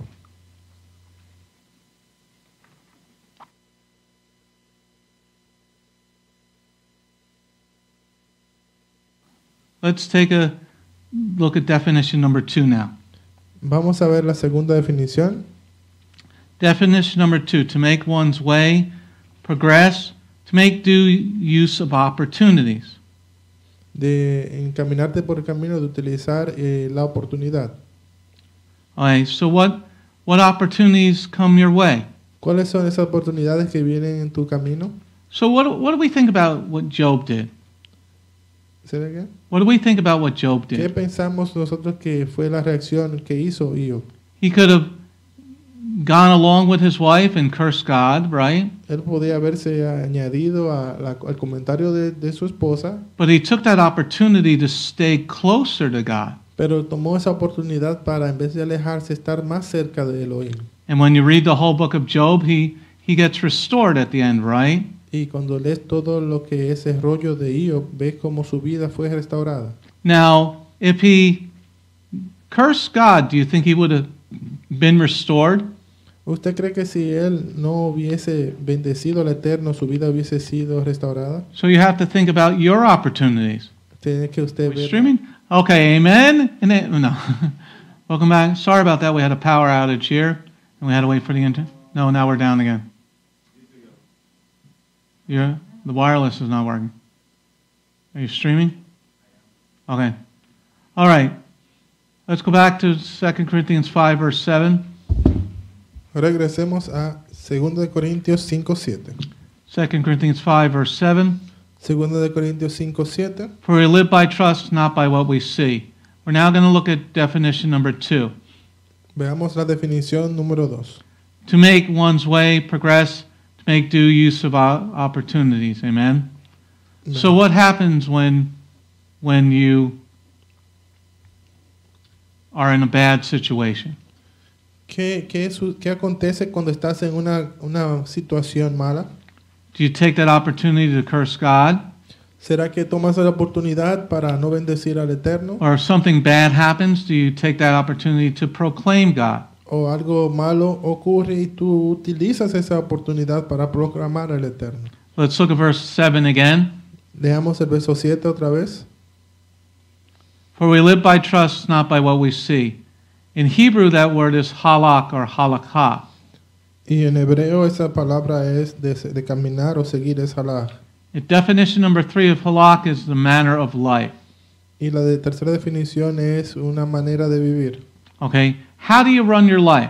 Let's take a look at definition number two now. Vamos a ver la segunda definición. Definition number two, to make one's way, progress, to make due use of opportunities. De encaminarte por el camino de utilizar eh, la oportunidad. Okay, so what, what opportunities come your way? ¿Cuáles son esas oportunidades que vienen en tu camino? So what, what do we think about what Job did? ¿Será que? What do we think about what Job ¿Qué did? pensamos nosotros que fue la reacción que hizo Job? He could have gone along with his wife and cursed God, right? Él podía haberse añadido a la- al comentario de, de su esposa, But he took that opportunity to stay closer to God. pero tomó esa oportunidad para, en vez de alejarse, estar más cerca de Elohim. And when you read the whole book of Job, he, he gets restored at the end, right? Y cuando lees todo lo que es el rollo de Job, ves cómo su vida fue restaurada. Now, if he cursed God, do you think he would have been restored? ¿Usted cree que si él no hubiese bendecido al Eterno, su vida hubiese sido restaurada? So you have to think about your opportunities. Tiene que usted Are we ver. streaming? Okay, amen. And a- no. Welcome back. Sorry about that. We had a power outage here, and we had to wait for the internet. No, now we're down again. You're The wireless is not working. Are you streaming? Okay. All right. Let's go back to Second Corinthians five, verse seven. Regresemos a Segunda de Corintios cinco siete. Second Corinthians five, verse seven. Segunda de Corintios cinco siete. For we live by trust, not by what we see. We're now going to look at definition number two. Veamos la definición número dos. To make one's way progress, to make due use of o- opportunities. Amen? So what happens when, when you are in a bad situation? ¿Qué, qué, su- qué acontece cuando estás en una, una situación mala? Do you take that opportunity to curse God? ¿Será que tomas la oportunidad para no bendecir al Eterno? Or if something bad happens, do you take that opportunity to proclaim God? ¿O algo malo ocurre y tú utilizas esa oportunidad para proclamar al Eterno? Let's look at verse seven again. Leamos el verso siete otra vez. For we live by trust, not by what we see. In Hebrew, that word is halak or halakha. Y en hebreo esa palabra es de, de caminar o seguir, es halach. The definition number three of halak is the manner of life. Y la de tercera definición es una manera de vivir. Okay? How do you run your life?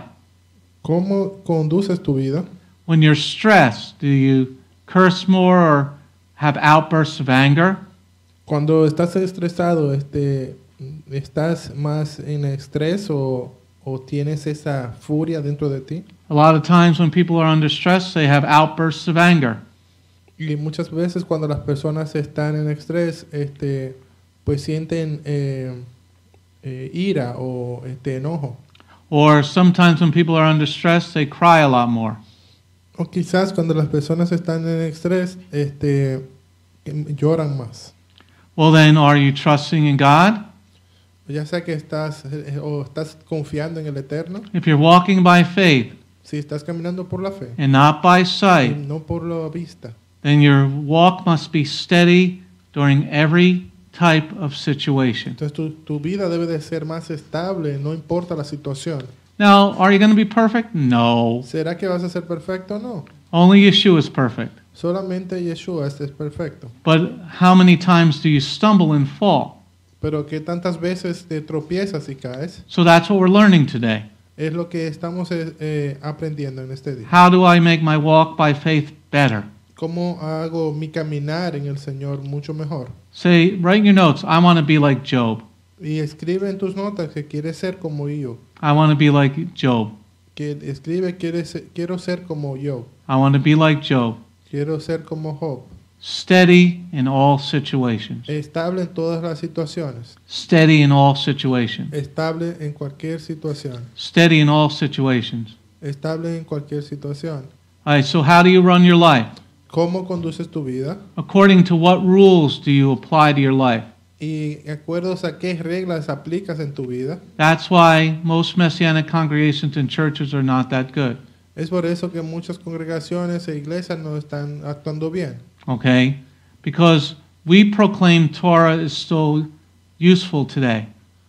¿Cómo conduces tu vida? When you're stressed, do you curse more or have outbursts of anger? Cuando estás estresado, este, ¿estás más en estrés o, o tienes esa furia dentro de ti? A lot of times when people are under stress, they have outbursts of anger. Y muchas veces cuando las personas están en estrés, este, pues sienten eh, eh, ira o este, enojo. Or sometimes when people are under stress, they cry a lot more. O quizás cuando las personas están en estrés, este, lloran más. Well, then, are you trusting in God? Ya sea que estás eh, o estás confiando en el Eterno, If you're walking by faith si estás caminando por la fe and not by y sight, no por la vista, then your walk must be steady during every type of situation. entonces tu, tu vida debe de ser más estable, no importa la situación. Now, are you going to be perfect? No. ¿Será que vas a ser perfecto? No. Only Yeshua is perfect. Solamente Yeshua este es perfecto. But how many times do you stumble and fall? Pero que tantas veces te tropiezas y caes, So that's what we're learning today. es lo que estamos eh, eh, aprendiendo en este día. How do I make my walk by faith better? ¿Cómo hago mi caminar en el Señor mucho mejor? Say, write in your notes, I want to be like Job. Y escribe en tus notas que quieres ser como yo. I want to be like Job. Que escribe quieres ser- quiero ser como yo. I want to be like Job. Quiero ser como Job. Steady in all situations. Estable en todas las situaciones. Steady in all situations. Estable en cualquier situación. Steady in all situations. Estable en cualquier situación. All right, so how do you run your life? ¿Cómo conduces tu vida? According to what rules do you apply to your life? Y de acuerdo a qué reglas aplicas en tu vida. That's why most Messianic congregations and churches are not that good. Es por eso que muchas congregaciones e iglesias no están actuando bien. Okay? Because we proclaim Torah is still useful today.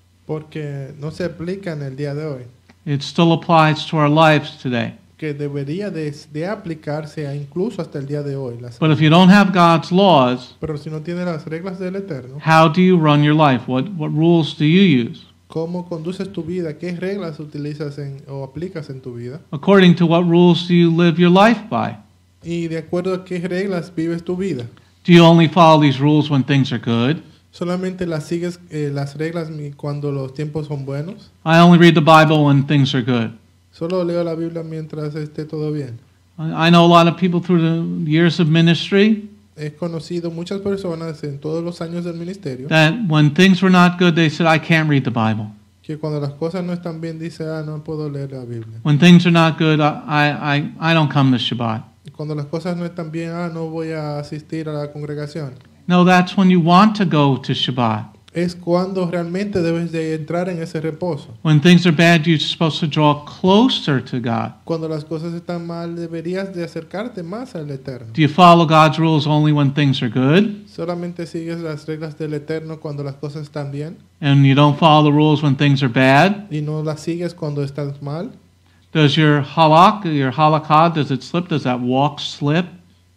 Porque no se aplica en el día de hoy. It still applies to our lives today. Que debería de, de aplicarse a incluso hasta el día de hoy. Las, But if you don't have God's laws, pero si no tiene las reglas del Eterno, how do you run your life? What, what rules do you use? ¿cómo conduces tu vida? ¿Qué reglas utilizas en, o aplicas en tu vida? According to what rules do you live your life by? Y de acuerdo a qué reglas vives tu vida. Do you only follow these rules when things are good? ¿Solamente las sigues eh, las reglas mi- cuando los tiempos son buenos? I only read the Bible when things are good. Solo leo la Biblia mientras esté todo bien. I I know a lot of people through the years of ministry He conocido muchas personas en todos los años del ministerio that when things were not good, they said, I can't read the Bible. que cuando las cosas no están bien dice, ah, no puedo leer la Biblia. When things are not good, I, I, I don't come to Shabbat. Y cuando las cosas no están bien, ah, no voy a asistir a la congregación. No, that's when you want to go to Shabbat. Es cuando realmente debes de entrar en ese reposo. When things are bad, you're supposed to draw closer to God. Cuando las cosas están mal, deberías de acercarte más al Eterno. Do you follow God's rules only when things are good? Solamente sigues las reglas del Eterno cuando las cosas están bien And you don't follow the rules when things are bad? y no las sigues cuando estás mal. Does your halak, your halakha, does it slip? Does that walk slip?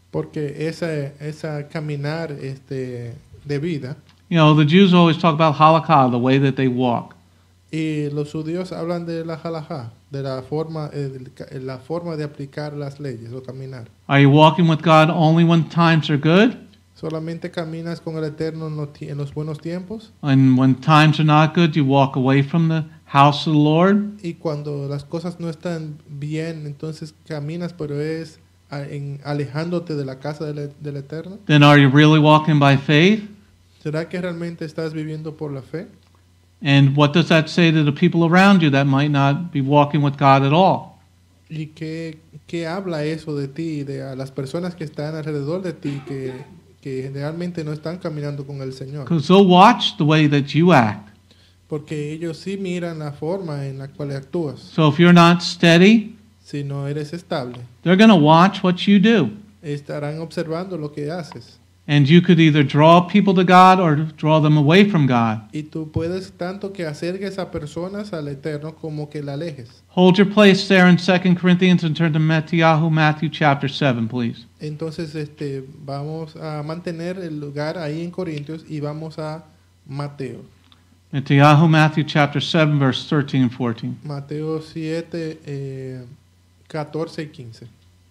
porque esa, esa caminar este, de vida, You know, the Jews always talk about halakha, the way that they walk. y los judíos hablan de la halajá, de la forma, eh, de la forma de aplicar las leyes o caminar. Are you walking with God only when times are good? ¿Solamente caminas con el Eterno en los, tie- en los buenos tiempos? And when times are not good, you walk away from the house of the Lord? Y cuando las cosas no están bien, entonces caminas, pero es a- en, alejándote de la casa del, del Eterno. Then are you really walking by faith? ¿Será que realmente estás viviendo por la fe? And what does that say to the people around you that might not be walking with God at all? ¿Y qué, qué habla eso de ti, de a las personas que están alrededor de ti, que, que realmente no están caminando con el Señor? Because they'll watch the way that you act. Porque ellos sí miran la forma en la cual actúas. So if you're not steady, Si no eres estable, they're going to watch what you do. estarán observando lo que haces. And you could either draw people to God or draw them away from God. Y tú puedes tanto que acerques a personas al Eterno como que la alejes. Hold your place there in Second Corinthians and turn to Matthew, Matthew chapter seven, please. Entonces este, vamos a mantener el lugar ahí en Corintios y vamos a Mateo. Matthew, Matthew chapter seven, verse thirteen and fourteen. Mateo siete, eh, catorce y quince.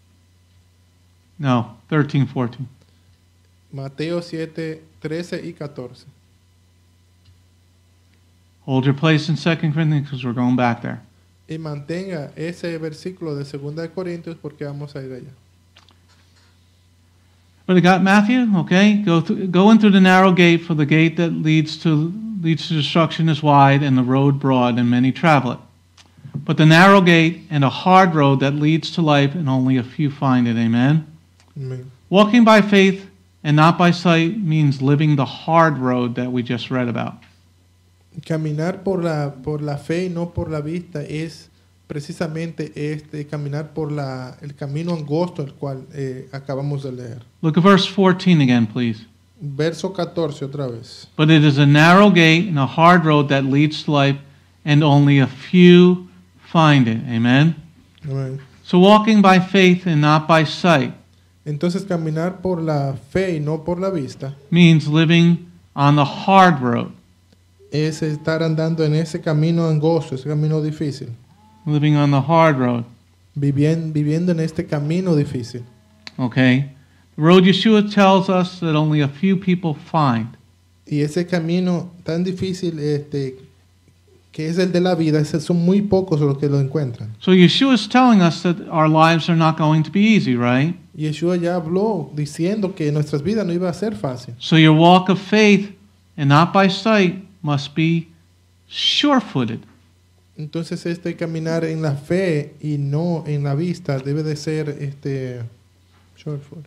No, thirteen, fourteen. Mateo siete, trece y catorce. Hold your place in Second Corinthians because we're going back there. Y mantenga ese versículo de segunda de Corintios porque vamos a ir allá. But you got Matthew? Okay. Go th- go in through the narrow gate, for the gate that leads to leads to destruction is wide, and the road broad, and many travel it. But the narrow gate and a hard road that leads to life, and only a few find it. Amen. Amén. Walking by faith and not by sight means living the hard road that we just read about. Caminar por la, por la fe y no por la vista es precisamente este caminar por la, el camino angosto el cual eh, acabamos de leer. Look at verse fourteen again, please. Verso catorce otra vez. But it is a narrow gate and a hard road that leads to life, and only a few find it. Amen. Amén. So walking by faith and not by sight Entonces caminar por la fe y no por la vista means living on the hard road, es estar andando en ese camino angosto, ese camino difícil. living on the hard road. Viviendo, viviendo en este camino difícil. Okay? The road Yeshua tells us that only a few people find. Y ese camino tan difícil este, que es el de la vida, ese- son muy pocos los que lo encuentran. So Yeshua is telling us that our lives are not going to be easy, right? Yeshua ya habló diciendo que nuestras vidas no iba a ser fácil. So your walk of faith and not by sight must be sure-footed. Entonces este caminar en la fe y no en la vista debe de ser este, short foot,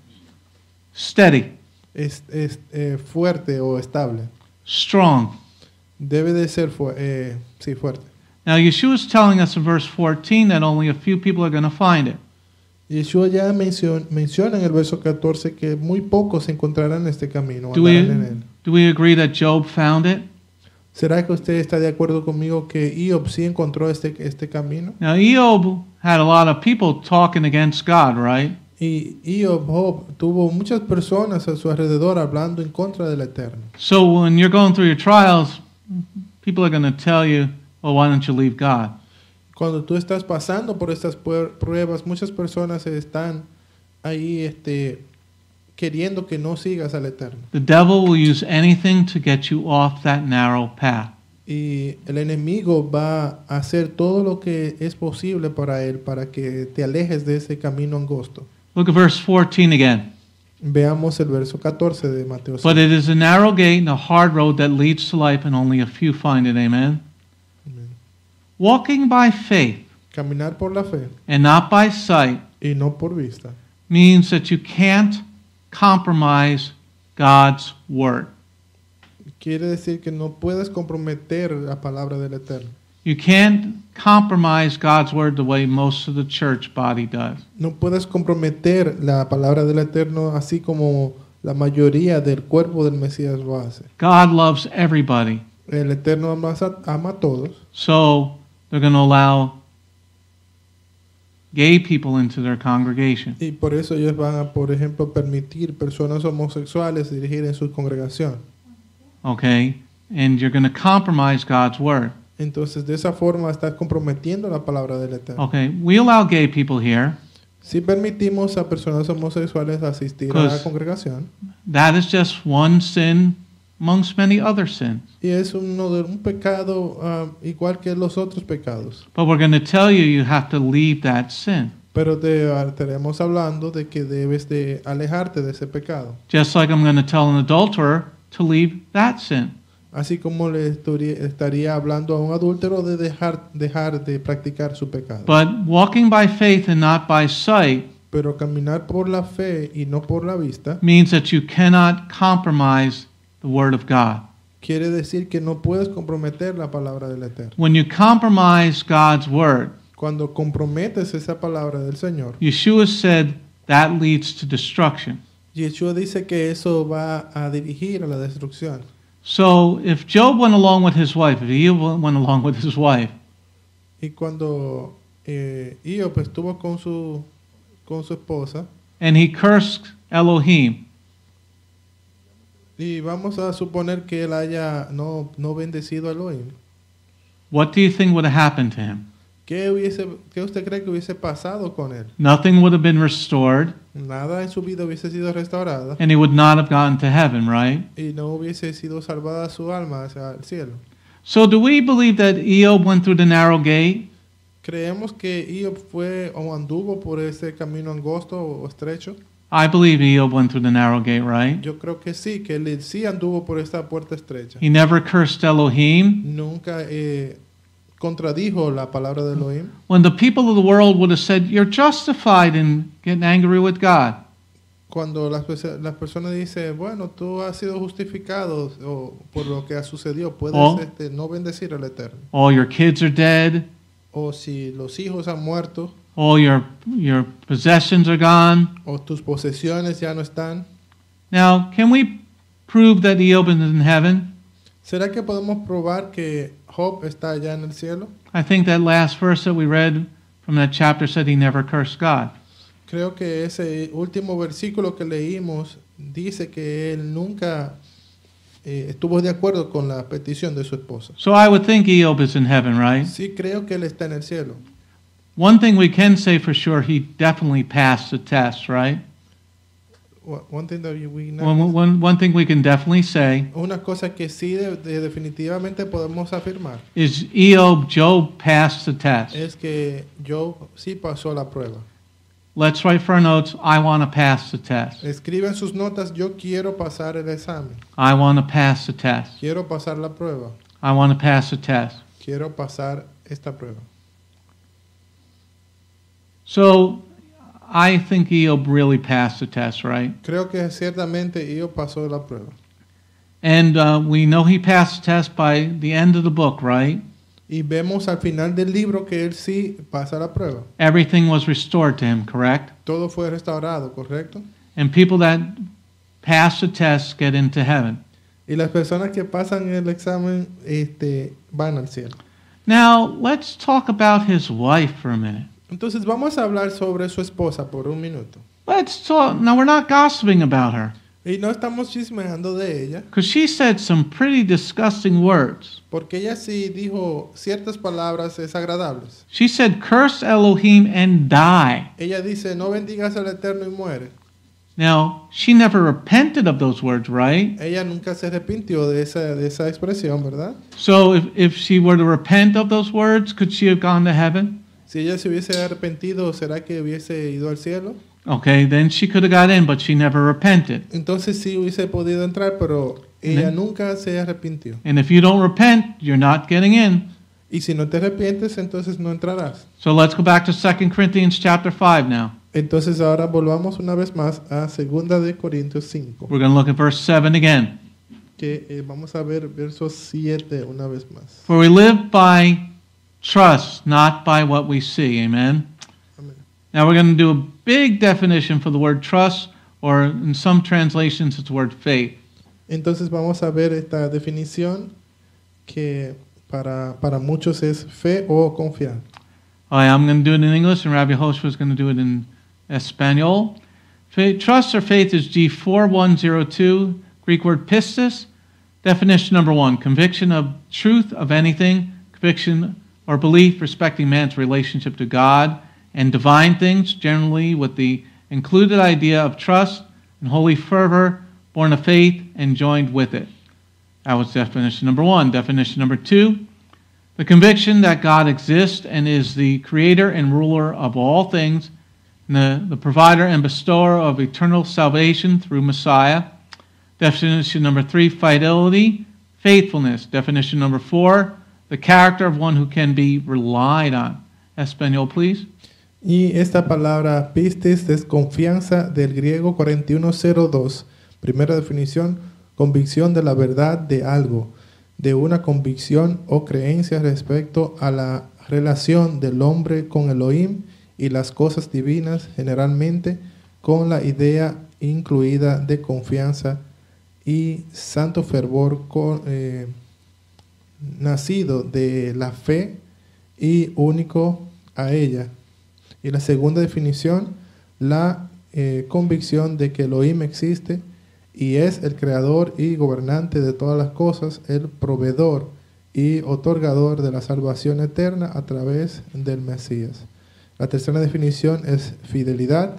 Steady, es, es, eh, fuerte o estable. strong. Debe de ser fu- eh, sí, fuerte. Now Yeshua is telling us in verse fourteen that only a few people are going to find it. Yeshua ya mencion- menciona en el verso catorce que muy pocos encontrarán este camino, Do we, andarán en él. do we agree that Job found it? ¿Será que usted está de acuerdo conmigo que Iob sí encontró este, este camino? Now Job had a lot of people talking against God, right? Y Iob Job, tuvo muchas personas a su alrededor hablando en contra del Eterno. So when you're going through your trials, people are going to tell you, well, why don't you leave God? Cuando tú estás pasando por estas puer- pruebas, muchas personas están ahí este, queriendo que no sigas al Eterno. The devil will use anything to get you off that narrow path. Y el enemigo va a hacer todo lo que es posible para él, para que te alejes de ese camino angosto. Look at verse fourteen again. Veamos el verso catorce de Mateo But siete. it is a narrow gate and a hard road that leads to life, and only a few find it. Amen. Amén. Walking by faith Caminar por la fe and not by sight y no por vista means that you can't compromise God's word. quiere decir que no puedes comprometer la palabra del Eterno. You can't compromise God's word the way most of the church body does. No puedes comprometer la palabra del Eterno así como la mayoría del cuerpo del Mesías lo hace. God loves everybody, El Eterno ama a, ama a todos, so they're going to allow gay people into their congregation. Y por eso ellos van a, por ejemplo, permitir personas homosexuales dirigir en su congregación. Okay? And you're going to compromise God's word. Entonces, de esa forma estás comprometiendo la palabra del Eterno. Okay, we allow gay people here. Si permitimos a personas homosexuales asistir a la Because- congregación, That is just one sin amongst many other sins. y es uno de un pecado ah, igual que los otros pecados. But we're going to tell you you have to leave that sin. Pero te estaremos hablando de que debes de alejarte de ese pecado. Just like I'm going to tell an adulterer to leave that sin. Así como le estaría, estaría hablando a un adúltero de dejar, dejar de practicar su pecado. But walking by faith and not by sight Pero caminar por la fe y no por la vista means that you cannot compromise the word of God. quiere decir que no puedes comprometer la palabra del Eterno. When you compromise God's word, Cuando comprometes esa palabra del Señor, Yeshua said that leads to destruction. Yeshua dice que eso va a dirigir a la destrucción. So if Job went along with his wife, if he went along with his wife, Y cuando eh, Iob estuvo con su, con su esposa, and he cursed Elohim, y vamos a suponer que él haya no, no bendecido a Elohim, what do you think would have happened to him? ¿qué, hubiese, ¿qué usted cree que hubiese pasado con él? Nothing would have been restored, Nada en su vida hubiese sido restaurada and he would not have gotten to heaven, right? y no hubiese sido salvada su alma hacia el cielo. So do we believe that Eob went through the narrow gate? ¿Creemos que Iob fue o anduvo por ese camino angosto o estrecho? I believe Eob went through the narrow gate, right? Yo creo que sí, que él sí anduvo por esta puerta estrecha. He never cursed Elohim. Nunca eh, contradijo la palabra de Elohim. When the people of the world would have said, you're justified in getting angry with God. Cuando las, perso- las personas dicen, bueno, tú has sido justificado o por lo que ha sucedido, puedes Oh. este, no bendecir al Eterno. All your kids are dead. O si los hijos han muerto, All your, your possessions are gone. o tus posesiones ya no están. Now, can we prove that Eob is in heaven? ¿Será que podemos probar que Job está allá en el cielo? I think that last verse that we read from that chapter said he never cursed God. Creo que ese último versículo que leímos dice que él nunca eh, estuvo de acuerdo con la petición de su esposa. So I would think Eob is in heaven, right? Sí, creo que él está en el cielo. One thing we can say for sure, he definitely passed the test, right? One one thing that we know- One, one, one thing we can definitely say Una cosa que sí de- de- definitivamente podemos afirmar is Eob, Job passed the test. es que Job sí pasó la prueba. Let's write for our notes, I want to pass the test. Escriben sus notas, yo quiero pasar el examen, I want to pass the test. quiero pasar la prueba, I want to pass the test. quiero pasar esta prueba. So I think Eob really passed the test, right? Creo que ciertamente yo pasó la prueba. And uh, we know he passed the test by the end of the book, right? Y vemos al final del libro que él sí pasa la prueba. Everything was restored to him, correct? Todo fue restaurado, ¿correcto? And people that pass the test get into heaven. Y las personas que pasan el examen este, van al cielo. Now, let's talk about his wife for a minute. Entonces vamos a hablar sobre su esposa por un minuto. Let's talk. Now, we're not gossiping about her Y no estamos chismeando de ella, because she said some pretty disgusting words. porque ella sí dijo ciertas palabras desagradables. She said, curse Elohim and die. Ella dice, no bendigas al Eterno y muere. Now, she never repented of those words, right? Ella nunca se arrepintió de esa, de esa expresión, ¿verdad? So if, if she were to repent of those words, could she have gone to heaven? Si ella se hubiese arrepentido, ¿será que hubiese ido al cielo? Okay, then she could have got in, but she never repented. Entonces sí hubiese podido entrar, pero ella Amen. nunca se arrepintió. And if you don't repent, you're not getting in. Y si no te arrepientes, entonces no entrarás. So let's go back to Second Corinthians chapter five now. Entonces ahora volvamos una vez más a Segunda de Corintios cinco, We're going to look at verse seven again. que eh, vamos a ver verso siete una vez más. For we live by trust, not by what we see. Amen. Amén. Now we're going to do a big definition for the word trust, or in some translations it's the word faith. Entonces vamos a ver esta definición que para, para muchos es fe o confiar. All right, I'm going to do it in English, and Rabbi Joshua is going to do it in Espanol. Faith, trust or faith is G four one zero two, Greek word pistis. Definition number one, conviction of truth of anything, conviction or belief respecting man's relationship to God and divine things, generally with the included idea of trust and holy fervor, born of faith and joined with it. That was definition number one. Definition number two, the conviction that God exists and is the creator and ruler of all things, and the, the provider and bestower of eternal salvation through Messiah. Definition number three, fidelity, faithfulness. Definition number four, the character of one who can be relied on. Espanol, please. Y esta palabra pistis es confianza del griego cuarenta y uno cero dos. Primera definición, convicción de la verdad de algo, de una convicción o creencia respecto a la relación del hombre con Elohim y las cosas divinas, generalmente con la idea incluida de confianza y santo fervor con, eh, nacido de la fe y único a ella. Y la segunda definición, la eh, convicción de que Elohim existe y es el creador y gobernante de todas las cosas, el proveedor y otorgador de la salvación eterna a través del Mesías. La tercera definición es fidelidad.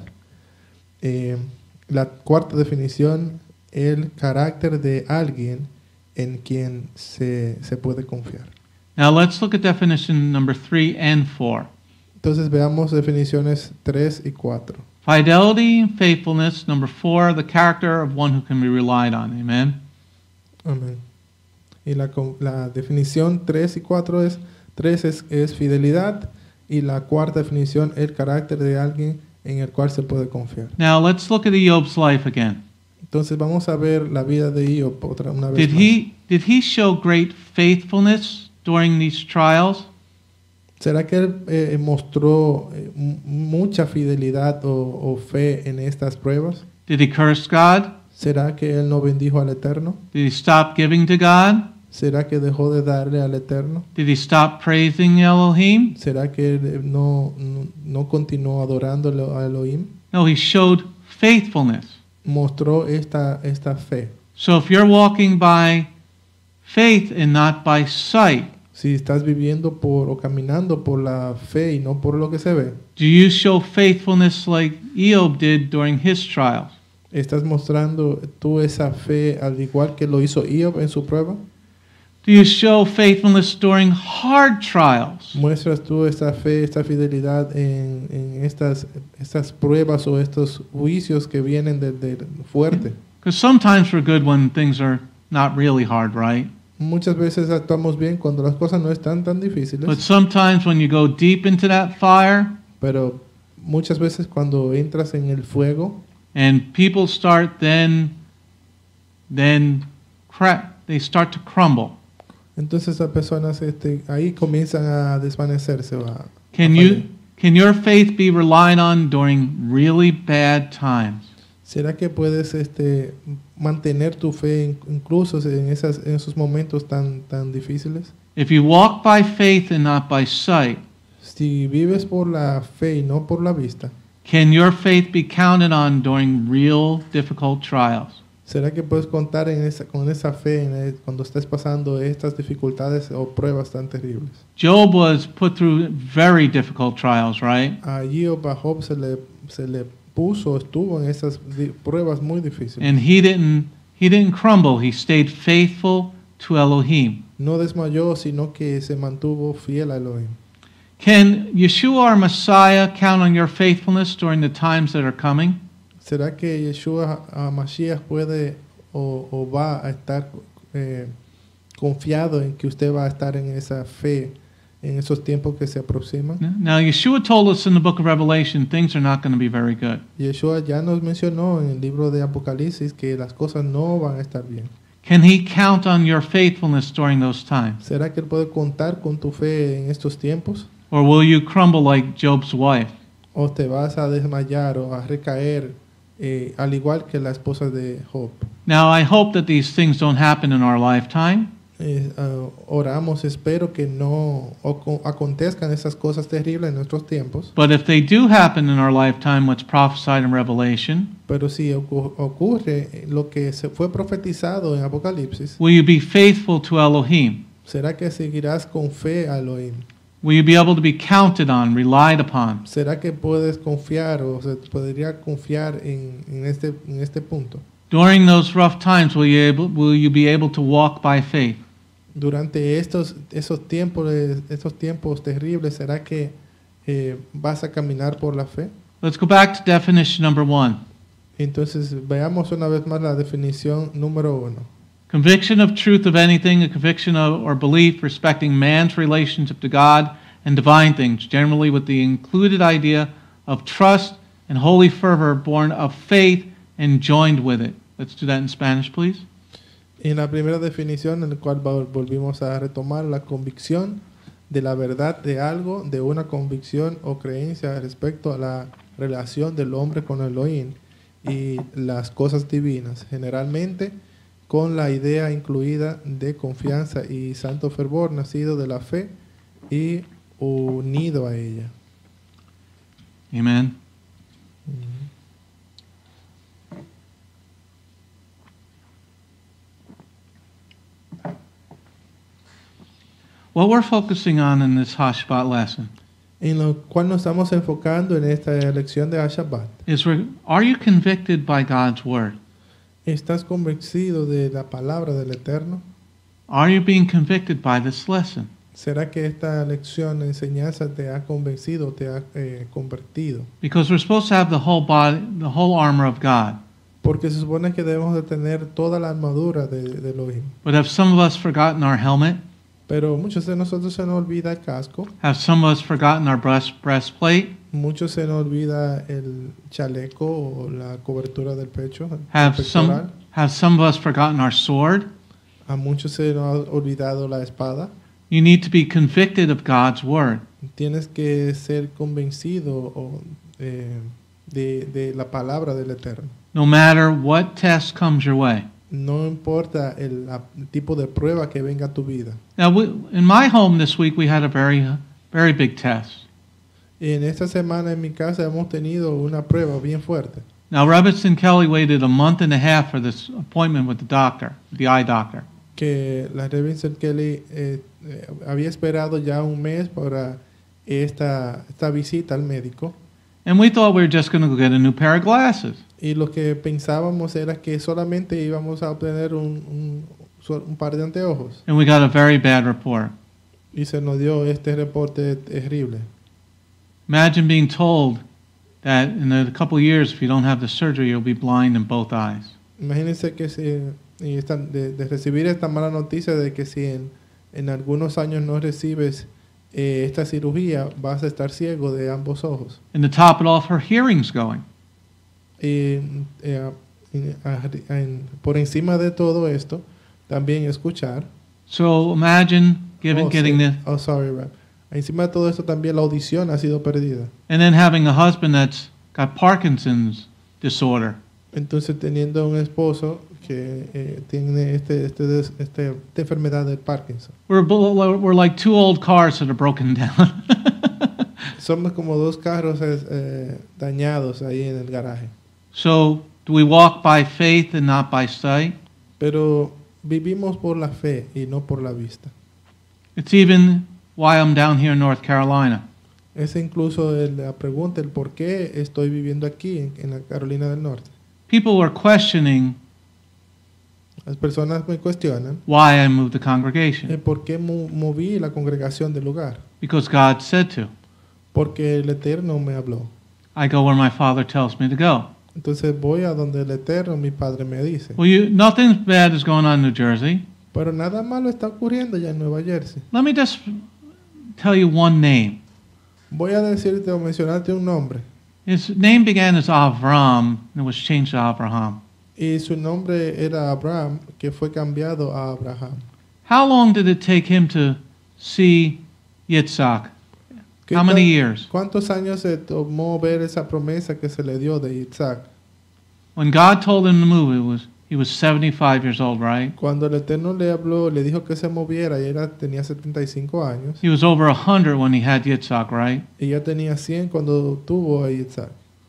Eh, la cuarta definición, el carácter de alguien en quien se, se puede confiar. Now let's look at definition number three and four. Entonces veamos definiciones tres y cuatro. Fidelity and faithfulness. Number four, the character of one who can be relied on. Amen. Amén. Y la, la definición tres y cuatro es, tres es, es fidelidad, y la cuarta definición, el carácter de alguien en el cual se puede confiar. Now let's look at Eob's life again. Entonces vamos a ver la vida de Iob otra una vez Did más. he, did he show great faithfulness during these trials? ¿Será que él eh, mostró eh, mucha fidelidad o, o fe en estas pruebas? Did he curse God? ¿Será que él no bendijo al Eterno? Did he stop giving to God? ¿Será que dejó de darle al Eterno? Did he stop praising Elohim? ¿Será que él no, no, no continuó adorando a Elohim? No, he showed faithfulness. Mostró esta, esta fe. So if you're walking by faith and not by sight, Si estás viviendo por o caminando por la fe y no por lo que se ve, do you show faithfulness like Eob did during his trials? ¿estás mostrando tú esa fe al igual que lo hizo Iob en su prueba? Do you show faithfulness during hard trials? ¿Muestras tú esta fe, esta fidelidad en, en estas, estas pruebas o estos juicios que vienen del de fuerte? Because sometimes we're good when things are not really hard, right? Muchas veces actuamos bien cuando las cosas no están tan difíciles, But sometimes when you go deep into that fire pero muchas veces cuando entras en el fuego and people start then, then cra- they start to crumble. entonces las personas este, ahí comienzan a desvanecerse. o a- Can a you, fallar. can your faith be relied on during really bad times? ¿Será que puedes este, mantener tu fe incluso en, esas, en esos momentos tan, tan difíciles? If you walk by faith and not by sight, Si vives por la fe y no por la vista, can your faith be counted on during real difficult trials? ¿será que puedes contar en esa, con esa fe en el- cuando estés pasando estas dificultades o pruebas tan terribles? Job was put through very difficult trials, right? Allí o a Job se le, se le puso, estuvo en esas di- pruebas muy difíciles. And he didn't he didn't crumble. He stayed faithful to Elohim. No desmayó, sino que se mantuvo fiel a Elohim. Can Yeshua our Messiah count on your faithfulness during the times that are coming? ¿Será que Yeshua ah, Mashiach puede o, o va a estar eh, confiado en que usted va a estar en esa fe en esos tiempos que se aproximan? Now Yeshua told us in the book of Revelation things are not going to be very good. Yeshua ya nos mencionó en el libro de Apocalipsis que las cosas no van a estar bien. Can he count on your faithfulness during those times? ¿Será que él puede contar con tu fe en estos tiempos? Or will you crumble like Job's wife? ¿O te vas a desmayar o a recaer eh, al igual que la esposa de Job? Now I hope that these things don't happen in our lifetime, eh, uh, oramos, espero que no oco- acontezcan esas cosas terribles en nuestros tiempos, But if they do happen in our lifetime, what's prophesied in Revelation, pero si ocu- ocurre lo que se fue profetizado en Apocalipsis, will you be faithful to Elohim? ¿será que seguirás con fe a Elohim? Will you be able to be counted on, relied upon? ¿Será que puedes confiar o se podría confiar en, en, este, en este punto? During those rough times, will you, able, will you be able to walk by faith? Durante estos esos tiempos de- estos tiempos terribles, ¿será que eh, vas a caminar por la fe? Let's go back to definition number one. Entonces veamos una vez más la definición número uno. Conviction of truth of anything, a conviction of, or belief respecting man's relationship to God and divine things, generally with the included idea of trust and holy fervor born of faith and joined with it. Let's do that in Spanish, please. En la primera definición, en la cual vol- volvimos a retomar la convicción de la verdad de algo, de una convicción o creencia respecto a la relación del hombre con Elohim y las cosas divinas, generalmente con la idea incluida de confianza y santo fervor nacido de la fe y unido a ella. Amen. What we're focusing on in this Hashbat lesson En lo cual nos estamos enfocando en esta lección de Shabbat. is, re- are you convicted by God's word? ¿Estás convencido de la palabra del Eterno? Are you being convicted by this lesson? ¿Será que esta lección, enseñanza te ha convencido, te ha eh, convertido? Because we're supposed to have the whole body, the whole armor of God. Porque se supone que debemos de tener toda la armadura de, de Elohim. But have some of us forgotten our helmet? Pero muchos de nosotros se nos olvida el casco, Have some of us forgotten our breast, breastplate? muchos se nos olvida el chaleco o la cobertura del pecho, el Have pectoral. some, have some of us forgotten our sword? A muchos se nos ha olvidado la espada. You need to be convicted of God's word. Tienes que ser convencido o, eh, de, de la palabra del Eterno. No matter what test comes your way. No importa el, la- el tipo de prueba que venga a tu vida. Now, we, in my home this week, we had a very, very big test. En esta semana en mi casa hemos tenido una prueba bien fuerte. Now, Robertson Kelly waited a month and a half for this appointment with the doctor, the eye doctor. Que la Robinson Kelly eh, eh, había esperado ya un mes para esta, esta visita al médico. And we thought we were just going to go get a new pair of glasses. Y lo que pensábamos era que solamente íbamos a obtener un, un, so- un par de anteojos. And we got a very bad report. Y se nos dio este reporte terrible. Imagine being told that in a couple of years, if you don't have the surgery, you'll be blind in both eyes. Imagínense que si, y esta- de, de recibir esta mala noticia de que si en, en algunos años no recibes eh, esta cirugía, vas a estar ciego de ambos ojos. And to top it off, her hearing's going. Y eh, en- a- en- por encima de todo esto, también escuchar. So imagine giving, oh, getting sí. this, Oh, sorry, Rap. Encima de todo esto, también la audición ha sido perdida. and then having a husband that's got Parkinson's disorder. Entonces, teniendo un esposo que eh, tiene este, este, des- este- esta enfermedad del Parkinson. We're, bo- we're like two old cars that are broken down. Somos como dos carros eh, dañados ahí en el garaje. So do we walk by faith and not by sight? Pero vivimos por la fe y no por la vista. It's even why I'm down here in North Carolina. Es incluso el- la pregunta, el por qué estoy viviendo aquí en, en la Carolina del Norte. People were questioning Las personas me cuestionan why I moved the eh, congregation por qué mo- moví la congregación del lugar. because God said to. Porque el Eterno me habló. I go where my Father tells me to go. Entonces voy a donde el Eterno, mi Padre, me dice. Well, you, nothing bad is going on in New Jersey. Pero nada malo está ocurriendo ya en Nueva Jersey. Let me just tell you one name. Voy a decirte o mencionarte un nombre. His name began as Avram and it was changed to Abraham. Y su nombre era Abraham, que fue cambiado a Abraham. How long did it take him to see Yitzhak? ¿Qué How many tal- years? ¿Cuántos años se tomó ver esa promesa que se le dio de Isaac? When God told him to move, it was He was seventy-five years old, right? Cuando el Eterno le habló, le dijo que se moviera, y era, tenía setenta y cinco años. He was over one hundred when he had Yitzhak, right? Y ya tenía cien cuando tuvo a Isaac.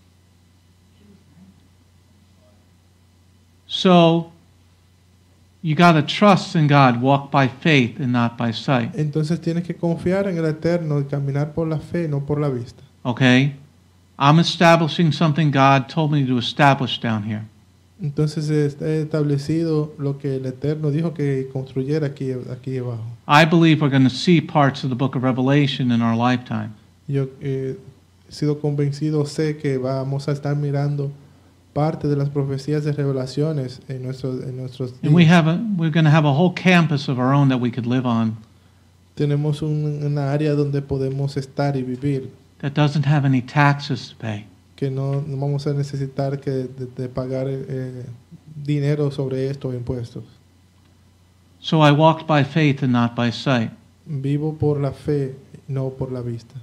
So, you got to trust in God, walk by faith and not by sight. Entonces tienes que confiar en el Eterno y caminar por la fe, no por la vista. Okay? I'm establishing something God told me to establish down here. Entonces está establecido lo que el Eterno dijo que construyera aquí, aquí abajo. I believe we're going to see parts of the book of Revelation in our lifetime. Yo eh, he sido convencido, sé que vamos a estar mirando parte de las profecías de revelaciones en nuestros en nuestros días. And we have a, we're going to have a whole campus of our own that we could live on Tenemos un, una área donde podemos estar y vivir, that doesn't have any taxes to pay. que no, no vamos a necesitar que de, de pagar eh, dinero sobre estos impuestos. So I walked by faith and not by sight. Vivo por la fe, no por la vista.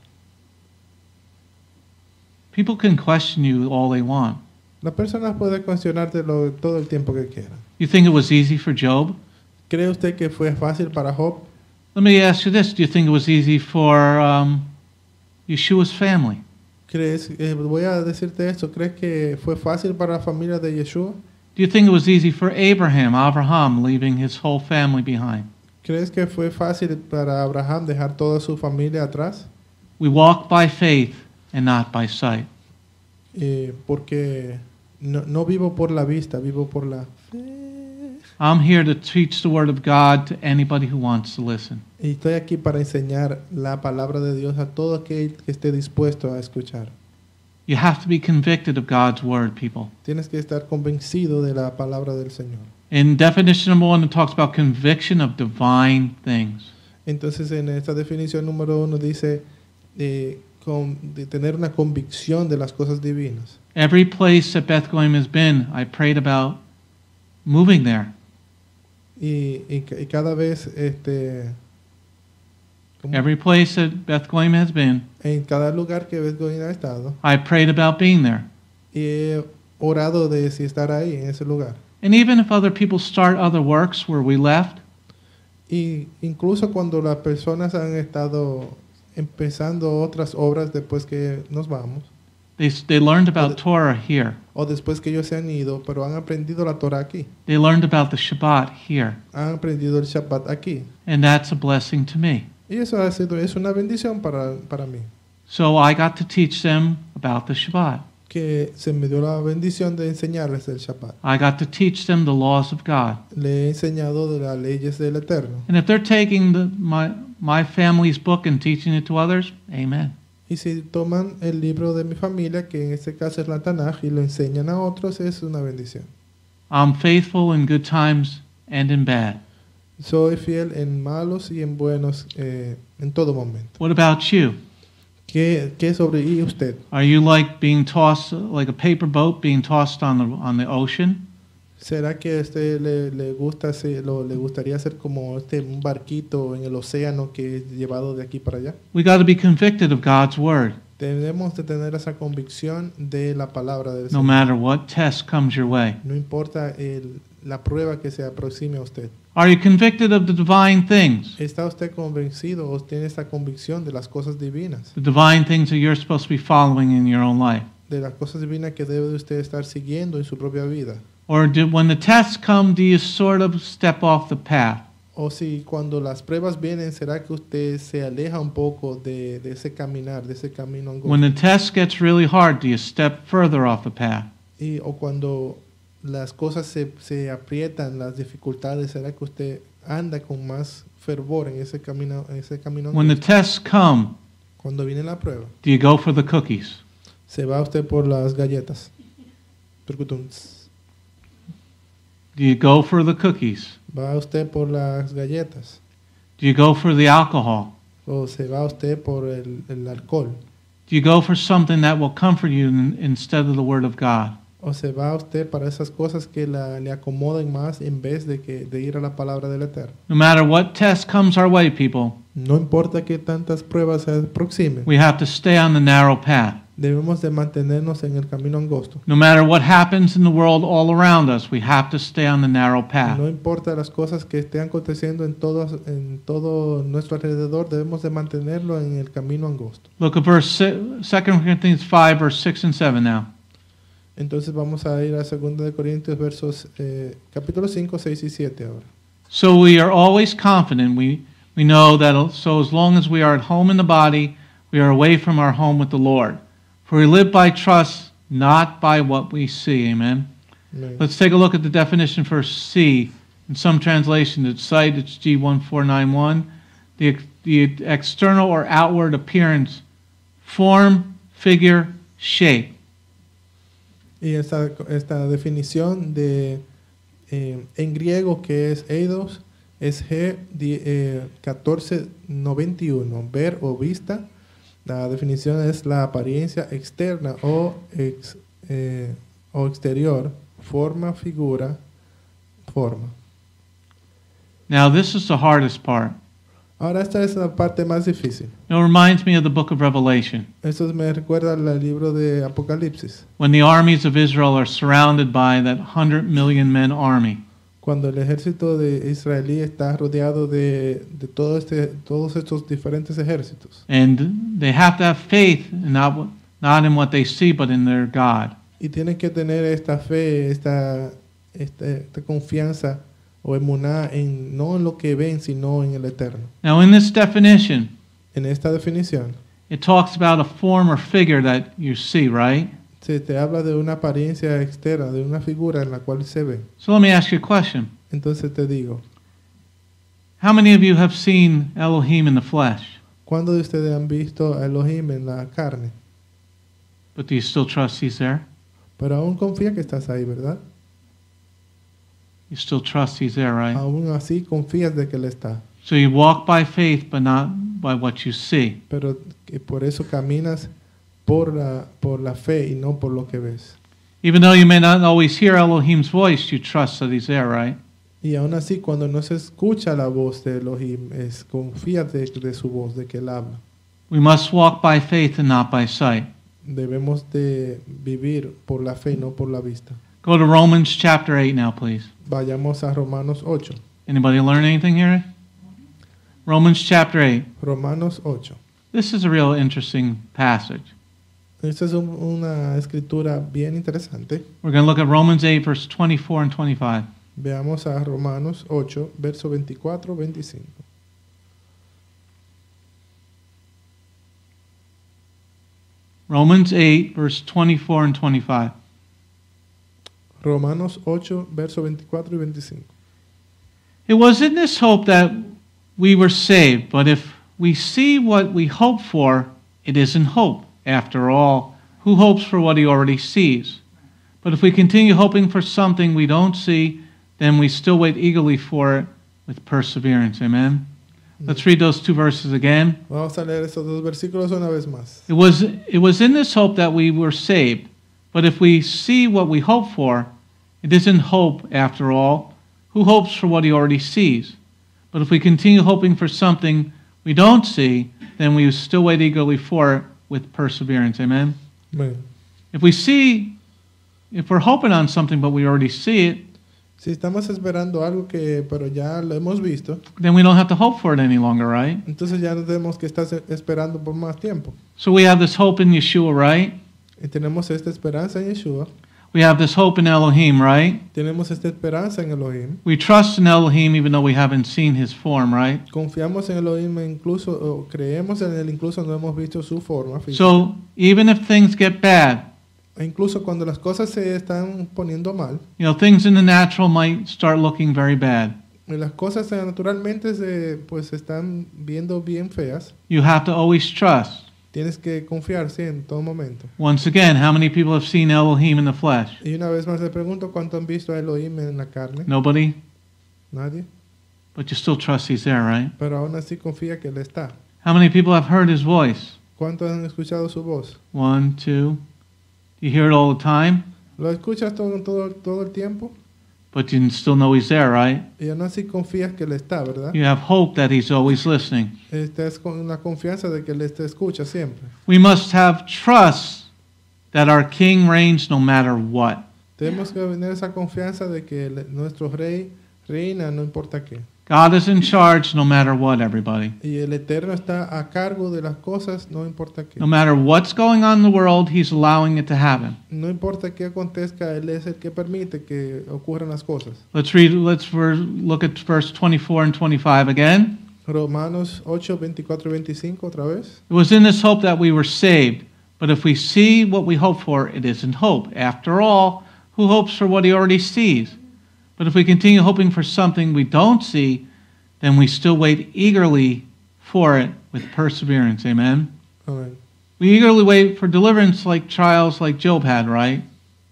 People can question you all they want. Las personas pueden cuestionártelo todo el tiempo que quieran. You think it was easy for Job? ¿Cree usted que fue fácil para Job? Let me ask you this. Do you think it was easy for um, Yeshua's family? ¿Crees, eh, voy a decirte esto, ¿crees que fue fácil para la familia de Yeshua? Do you think it was easy for Abraham, Abraham, leaving his whole family behind? ¿Crees que fue fácil para Abraham dejar toda su familia atrás? We walk by faith and not by sight. Eh, porque no, no vivo por la vista, vivo por la fe. I'm here to teach the word of God to anybody who wants to listen. Y estoy aquí para enseñar la palabra de Dios a todo aquel que esté dispuesto a escuchar. You have to be convicted of God's word, people. Tienes que estar convencido de la palabra del Señor. In definition number one, it talks about conviction of divine things. Entonces, en esta definición número uno dice eh, con, de tener una convicción de las cosas divinas. Every place that Beth Goyim has been, I prayed about moving there. Y, y, y cada vez, este, ¿cómo? Every place that Beth Goyim has been, en cada lugar que Beth Goyim ha estado, I prayed about being there. y he orado de si estar ahí, en ese lugar. And even if other people start other works where we left, Y incluso cuando las personas han estado empezando otras obras después que nos vamos, they, they learned about Torah here. o después que ellos se han ido, pero han aprendido la Torah aquí, They learned about the Shabbat here. han aprendido el Shabbat aquí. And that's a blessing to me. Y eso ha sido, es una bendición para, para mí, So I got to teach them about the Shabbat. que se me dio la bendición de enseñarles el Shabbat. I got to teach them the laws of God. Le he enseñado de las leyes del Eterno. And if they're taking the, my, my family's book and teaching it to others, amen. Y si toman el libro de mi familia, que en este caso es la Tanaj, y lo enseñan a otros, es una bendición. I'm faithful in good times and in bad. Soy fiel en malos y en buenos, eh, en todo momento. What about you? ¿Qué, qué sobre y usted? Are you like being tossed, like a paper boat being tossed on the, on the ocean? ¿Será que a usted le, le, gusta ser, lo, le gustaría ser como este, un barquito en el océano que es llevado de aquí para allá? We got to be convicted of God's word, Tenemos de tener esa convicción de la palabra del no Señor. matter what test comes your way. No importa el, la prueba que se aproxime a usted. Are you convicted of the divine things? ¿Está usted convencido o tiene esta convicción de las cosas divinas? The divine things that you're supposed to be following in your own life? De las cosas divinas que debe usted estar siguiendo en su propia vida. Or do, when the tests come, do you sort of step off the path? O si cuando las pruebas vienen, ¿será que usted se aleja un poco de, de ese caminar, de ese camino angosto? When the test gets really hard, do you step further off the path? Y, o cuando las cosas se, se aprietan, las dificultades, ¿será que usted anda con más fervor en ese camino, en ese camino When the angosto? tests come, Cuando viene la prueba, do you go for the cookies? se va usted por las galletas. Turcutum. Do you go for the cookies? Va usted por las galletas. Do you go for the alcohol? O se va usted por el, el alcohol. Do you go for something that will comfort you in, instead of the Word of God? O se va usted para esas cosas que la, le acomoden más en vez de, que, de ir a la palabra del Eterno. No matter what test comes our way, people, No importa que tantas pruebas se aproximen. we have to stay on the narrow path. debemos de mantenernos en el camino angosto. No matter what happens in the world all around us, we have to stay on the narrow path. No importa las cosas que estén aconteciendo en todo, en todo nuestro alrededor, debemos de mantenerlo en el camino angosto. Look at verse si- Second Corinthians five, verse six and seven now. Entonces vamos a ir a segunda de Corintios, versos, eh, capítulo cinco, seis y siete ahora. So we are always confident. We, we know that so as long as we are at home in the body, we are away from our home with the Lord. For we live by trust, not by what we see. Amen. Amén. Let's take a look at the definition for see. In some translation, it's cite, it's G one four nine one. The, the external or outward appearance, form, figure, shape. Y esta, esta definición de eh, en griego que es eidos es G di- eh, catorce noventa y uno, ver o vista. La definición es la apariencia externa o, ex, eh, o exterior, forma, figura, forma. Now, this is the hardest part. Ahora esta es la parte más difícil. It reminds me of the book of Revelation, Esto me recuerda al libro de Apocalipsis, when the armies of Israel are surrounded by that hundred million men army. cuando el ejército de israelí está rodeado de, de todo este, todos estos diferentes ejércitos. And they have to have faith, in not, what- not in what they see, but in their God. Y tienen que tener esta fe, esta, esta, esta confianza o emuná en, no en lo que ven, sino en el eterno. Now, in this definition, En esta definición it talks about a form or figure that you see, right? se te habla de una apariencia externa, de una figura en la cual se ve. So let me ask you a question. Entonces te digo, How many of you have seen Elohim in the flesh, ¿cuándo de ustedes han visto a Elohim en la carne? but do you still trust he's there? Pero aún confía que estás ahí, ¿verdad? You still trust he's there, right? Aún así confías de que Él está. So you walk by faith, but not by what you see. Pero que por eso caminas por la, por la fe y no por lo que ves. Even though you may not always hear Elohim's voice, you trust that he's there, right? Y aún así, cuando no se escucha la voz de Elohim, es confías de, de su voz, de que Él habla. We must walk by faith and not by sight. Debemos de vivir por la fe y no por la vista. Go to Romans chapter eight now, please. Vayamos a Romanos ocho. Anybody learn anything here? Romans chapter eight. Romanos ocho. This is a real interesting passage. Esta es un- una escritura bien interesante. We're going to look at Romans eight, verse twenty-four and twenty-five. Veamos a Romanos ocho, verso veinticuatro, veinticinco. Romans eight, verse twenty-four and twenty-five. Romanos ocho, verso veinticuatro y veinticinco. It was in this hope that we were saved, but if we see what we hope for, it isn't hope. After all, who hopes for what he already sees? But if we continue hoping for something we don't see, then we still wait eagerly for it with perseverance. Amen? Let's read those two verses again. Vamos a leer estos dos versículos una vez más. It was, it was in this hope that we were saved. But if we see what we hope for, it isn't hope after all. Who hopes for what he already sees? But if we continue hoping for something we don't see, then we still wait eagerly for it with perseverance. Amen? Bueno, If we see, if we're hoping on something but we already see it, si estamos esperando algo que, pero ya lo hemos visto, then we don't have to hope for it any longer, right? entonces ya no tenemos que estar esperando por más tiempo. So we have this hope in Yeshua, right? Y tenemos esta esperanza en Yeshua, We have this hope in Elohim, right? tenemos esta esperanza en Elohim, We trust in Elohim even though we haven't seen his form, right? confiamos en Elohim incluso, o creemos en él incluso no hemos visto su forma física. So even if things get bad, E incluso cuando las cosas se están poniendo mal, you know, things in the natural might start looking very bad. y las cosas eh, naturalmente se, pues, se están viendo bien feas, You have to always trust. tienes que confiar sí, en todo momento. Once again, how many people have seen Elohim in the flesh? Y una vez más le pregunto, ¿cuánto han visto a Elohim en la carne? Nobody? Nadie. But you still trust he's there, right? Pero aún así confía que Él está. How many people have heard his voice? ¿Cuántos han escuchado su voz? One, two. Do you hear it all the time? ¿Lo escuchas todo, todo, todo el tiempo? But you still know he's there, right? Y aún así confías que Él está, ¿verdad? You have hope that he's always listening. Estás con la confianza de que Él te escucha siempre. We must have trust that our King reigns no matter what. Tenemos que tener esa confianza de que el- nuestro rey reina no importa qué. God is in charge no matter what, everybody. Y el Eterno está a cargo de las cosas, no importa qué. No matter what's going on in the world, He's allowing it to happen. No importa qué acontezca, Él es el que permite que ocurran las cosas. Let's read, let's ver- look at verse twenty-four and twenty-five again. Romanos ocho, veinticuatro y veinticinco otra vez. It was in this hope that we were saved. But if we see what we hope for, it isn't hope. After all, who hopes for what he already sees? But if we continue hoping for something we don't see, then we still wait eagerly for it with perseverance. Amen? Amén. We eagerly wait for deliverance like trials like Job had, right?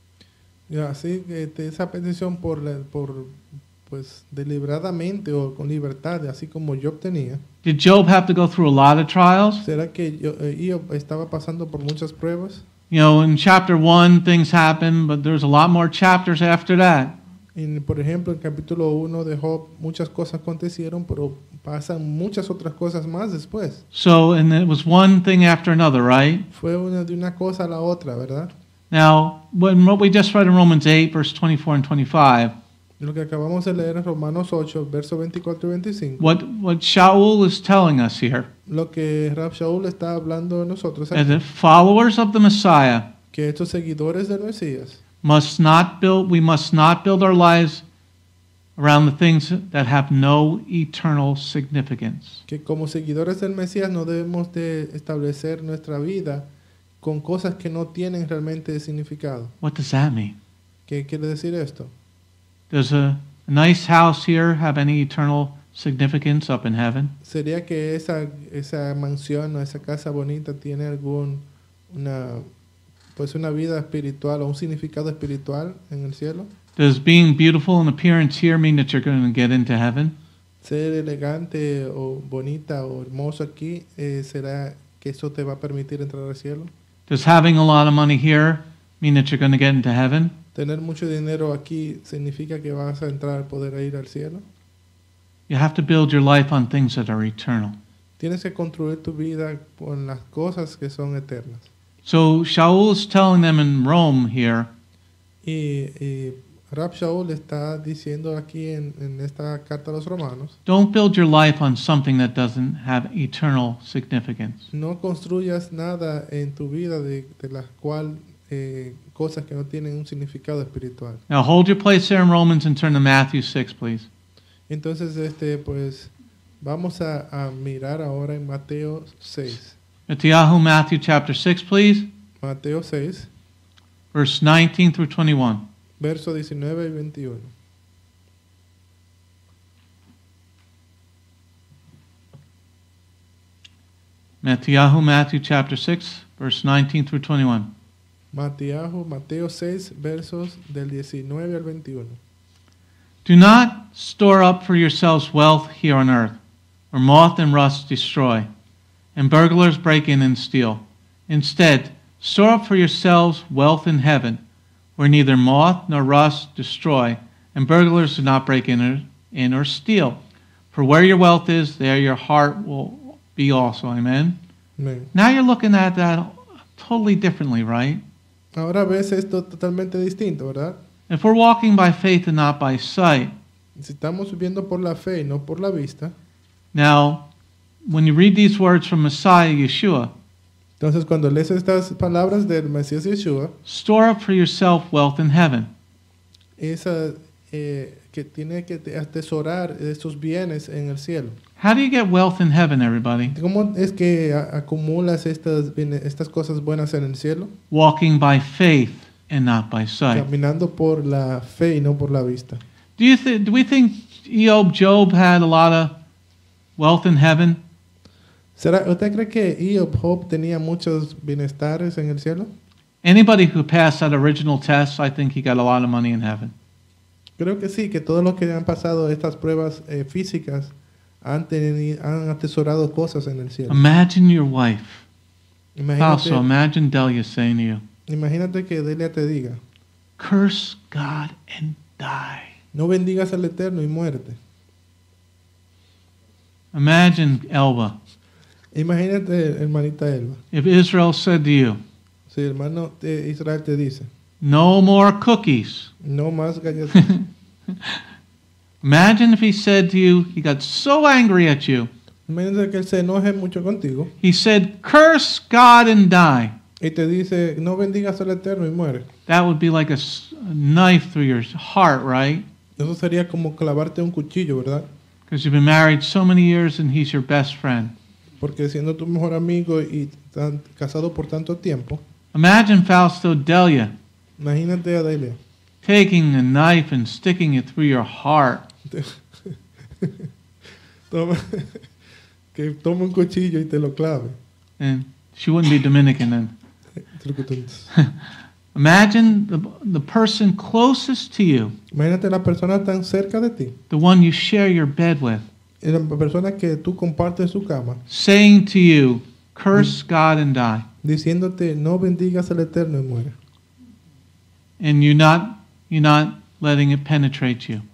Ya, así que este, esa petición por, la- por pues deliberadamente o con libertad, así como Job tenía. Did Job have to go through a lot of trials? ¿Será que yo, eh, Job estaba pasando por muchas pruebas? You know, in chapter one, things happen, but there's a lot more chapters after that. En, por ejemplo, en capítulo uno de Job, muchas cosas acontecieron, pero pasan muchas otras cosas más después. So, and it was one thing after another, right? Fue una de una cosa a la otra, ¿verdad? Now, when what we just read in Romans eight, verse twenty-four and twenty-five, Lo que acabamos de leer en Romanos ocho, versos veinticuatro y veinticinco, what, what Shaul is telling us here lo que Rab Shaul está hablando de nosotros is aquí, that followers of the Messiah que estos seguidores del Mesías must not build, we must not build our lives around the things that have no eternal significance. que como seguidores del Mesías no debemos de establecer nuestra vida con cosas que no tienen realmente significado. What does that mean? ¿Qué quiere decir esto? Does a, a nice house here have any eternal significance up in heaven? ¿Sería que esa, esa mansión o esa casa bonita tiene algún una pues una vida espiritual o un significado espiritual en el cielo? Does being beautiful in appearance here mean that you're going to get into heaven? Ser elegante o bonita o hermoso aquí, eh, ¿será que eso te va a permitir entrar al cielo? Does having a lot of money here mean that you're going to get into heaven? Tener mucho dinero aquí significa que vas a entrar, poder ir al cielo. You have to build your life on things that are eternal. Tienes que construir tu vida con las cosas que son eternas. So Shaul is telling them in Rome here, Y, y Rab Shaul está diciendo aquí en, en esta carta a los romanos, don't build your life on something that doesn't have eternal significance. no construyas nada en tu vida de, de las cual eh, cosas que no tienen un significado espiritual. Now hold your place there in Romans and turn to Matthew six, please. Entonces, este, pues, vamos a, a mirar ahora en Mateo seis. Matthew, Matthew chapter six, please, Mateo seis, verse nineteen through twenty-one. versos diecinueve y veintiuno. Matthew, Matthew chapter six, verse nineteen through twenty-one. Mateo, Mateo seis, versos del diecinueve al veintiuno. Do not store up for yourselves wealth here on earth, where moth and rust destroy, and burglars break in and steal. Instead, store up for yourselves wealth in heaven, where neither moth nor rust destroy, and burglars do not break in or, in or steal. For where your wealth is, there your heart will be also. Amen? Amén. Now you're looking at that totally differently, right? Ahora ves esto totalmente distinto, ¿verdad? If we're walking by faith and not by sight, Si estamos viviendo por la fe y no por la vista, now, when you read these words from Messiah Yeshua, entonces cuando lees estas palabras del Mesías Yeshua, store up for yourself wealth in heaven. esa eh, que tiene que atesorar estos bienes en el cielo. How do you get wealth in heaven, everybody? ¿Cómo es que a- acumulas estas, bene- estas cosas buenas en el cielo? Walking by faith and not by sight. Caminando por la fe y no por la vista. Do you th- do we think Job, Job had a lot of wealth in heaven? ¿Será, ¿Usted cree que Job, Job tenía muchos bienestares en el cielo? Anybody who passed that original test, I think he got a lot of money in heaven. Creo que sí, que todos los que han pasado estas pruebas eh, físicas han, teni- han atesorado cosas en el cielo. Imagine your wife. Imagínate, Also, imagine Delia saying to you, imagínate que Delia te diga, curse God and die. no bendigas al Eterno y muerte. Imagine Elba. Imagínate, hermanita Elba, If Israel said to you, Si el hermano de Israel te dice, no more cookies. no más galletas. Imagine if he said to you, he got so angry at you, Imagínate que él se enoje mucho contigo he said, curse God and die. y te dice, no bendigas al Eterno y muere. That would be like a, s- a knife through your heart, right? Eso sería como clavarte un cuchillo, ¿verdad? Because you've been married so many years and he's your best friend. Porque siendo tu mejor amigo y tan casado por tanto tiempo, Imagine Fausto Delia imagínate a Delia. taking a knife and sticking it through your heart. Toma, que tome un cuchillo y te lo clave. And she wouldn't be Dominican then. Imagine the, the person closest to you, Imagínate la persona tan cerca de ti, the one you share your bed with, y la persona que tú compartes su cama, saying to you, curse God and die. diciéndote, no bendigas al Eterno y muere. And you're not, you're not letting it penetrate you.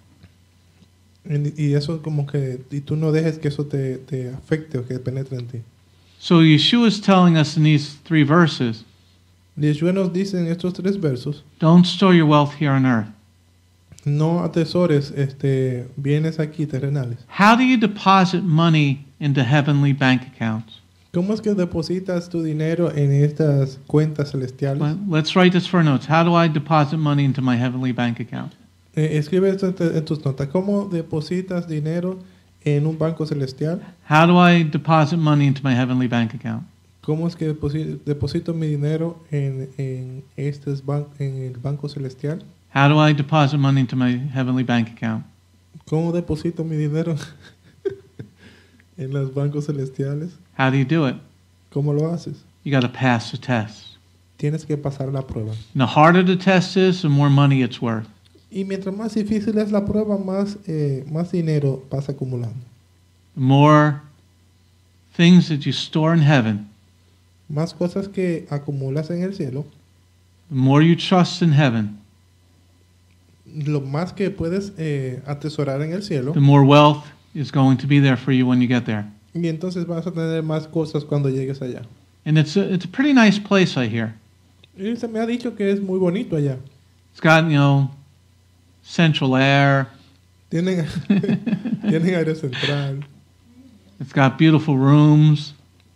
Y y eso como que, y tú no dejes que eso te, te afecte o que penetre en ti. So Yeshua is telling us in these three verses, Yeshua nos dice en estos tres versos, don't store your wealth here on earth. no atesores este, bienes aquí terrenales. How do you deposit money into heavenly bank accounts? ¿Cómo es que depositas tu dinero en estas cuentas celestiales? Well, let's write this for notes. How do I deposit money into my heavenly bank account? Eh, escribe esto en te- en tus notas. ¿Cómo depositas dinero en un banco celestial? How do I deposit money into my heavenly bank account? ¿Cómo es que deposi- deposito mi dinero en, en, estos ban- en el banco celestial? How do I deposit money into my heavenly bank account? ¿Cómo deposito mi dinero en los bancos celestiales? How do you do it? ¿Cómo lo haces? You got to pass the test. Tienes que pasar la prueba. And the harder the test is, the more money it's worth. Y mientras más difícil es la prueba, más, eh, más dinero vas acumulando. The more things that you store in heaven, Más cosas que acumulas en el cielo, the more you trust in heaven, lo más que puedes eh, atesorar en el cielo, the more wealth is going to be there for you when you get there. y entonces vas a tener más cosas cuando llegues allá. And it's a, it's a pretty nice place, I hear. Y se me ha dicho que es muy bonito allá. It's got, you know, central air. Tienen, tienen aire central, It's got beautiful rooms.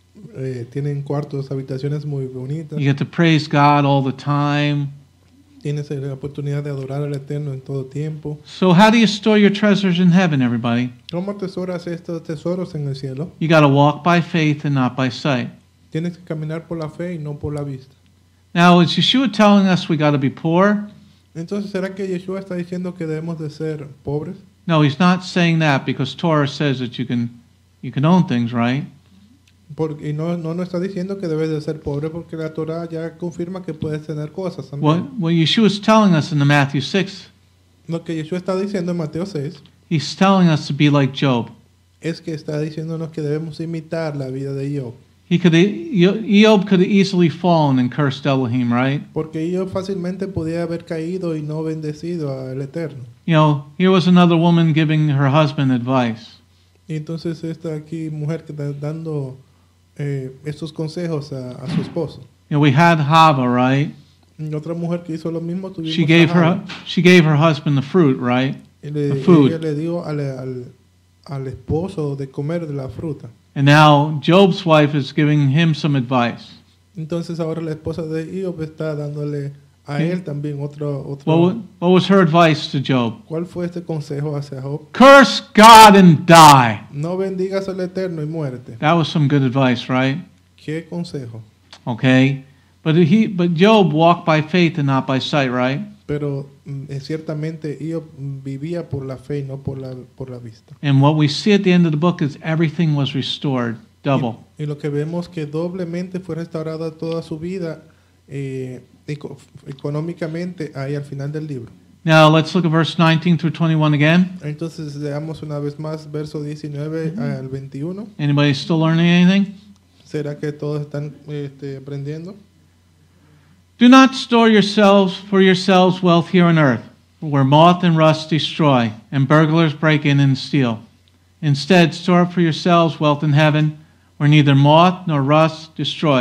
eh, tienen cuartos, habitaciones muy bonitas. You get to praise God all the time. Tienes la oportunidad de adorar al Eterno en todo tiempo. So how do you store your treasures in heaven, everybody? ¿Cómo atesoras estos tesoros en el cielo? You got to walk by faith and not by sight. Tienes que caminar por la fe y no por la vista. Now, is Yeshua telling us we got to be poor? Entonces, ¿será que Yeshua está diciendo que debemos de ser pobres? No, he's not saying that because Torah says that you can you can own things, right? Porque, y no, no nos está diciendo que debes de ser pobre porque la Torah ya confirma que puedes tener cosas también. What what Yeshua is telling us in the Matthew six, Lo que Yeshua está diciendo en Mateo seis he's telling us to be like Job. es que está diciéndonos que debemos imitar la vida de Job. He could Job could have easily fallen and cursed Elohim, right? Porque Job fácilmente podía haber caído y no bendecido al Eterno. You know, here was another woman giving her husband advice. Y entonces esta aquí mujer que está dando eh, estos consejos a, a su esposo. You know, we had Hava, right? Y otra mujer que hizo lo mismo tuvimos She gave a her Java. she gave her husband the fruit, right? Y le, the food. ella le dio al, al, al esposo de comer de la fruta. And now Job's wife is giving him some advice. Entonces ahora la esposa de Job está dándole a Sí. él también otro... otro What wa- what was her advice to Job? ¿Cuál fue este consejo hacia Job? Curse God and die. No bendigas al Eterno y muérete. That was some good advice, right? ¿Qué consejo? Okay. But he but Job walked by faith and not by sight, right? Pero mm, eh, ciertamente Job mm, vivía por la fe y no por la, por la vista. And what we see at the end of the book is everything was restored, double. Y, y lo que vemos que doblemente fue restaurada toda su vida eh, eco- económicamente ahí al final del libro. Now let's look at verse nineteen through twenty-one again. Entonces leamos una vez más verso diecinueve al veintiuno. Anybody still learning anything? ¿Será que todos están este, aprendiendo? Do not store yourselves for yourselves wealth here on earth, where moth and rust destroy, and burglars break in and steal. Instead, store up for yourselves wealth in heaven, where neither moth nor rust destroys,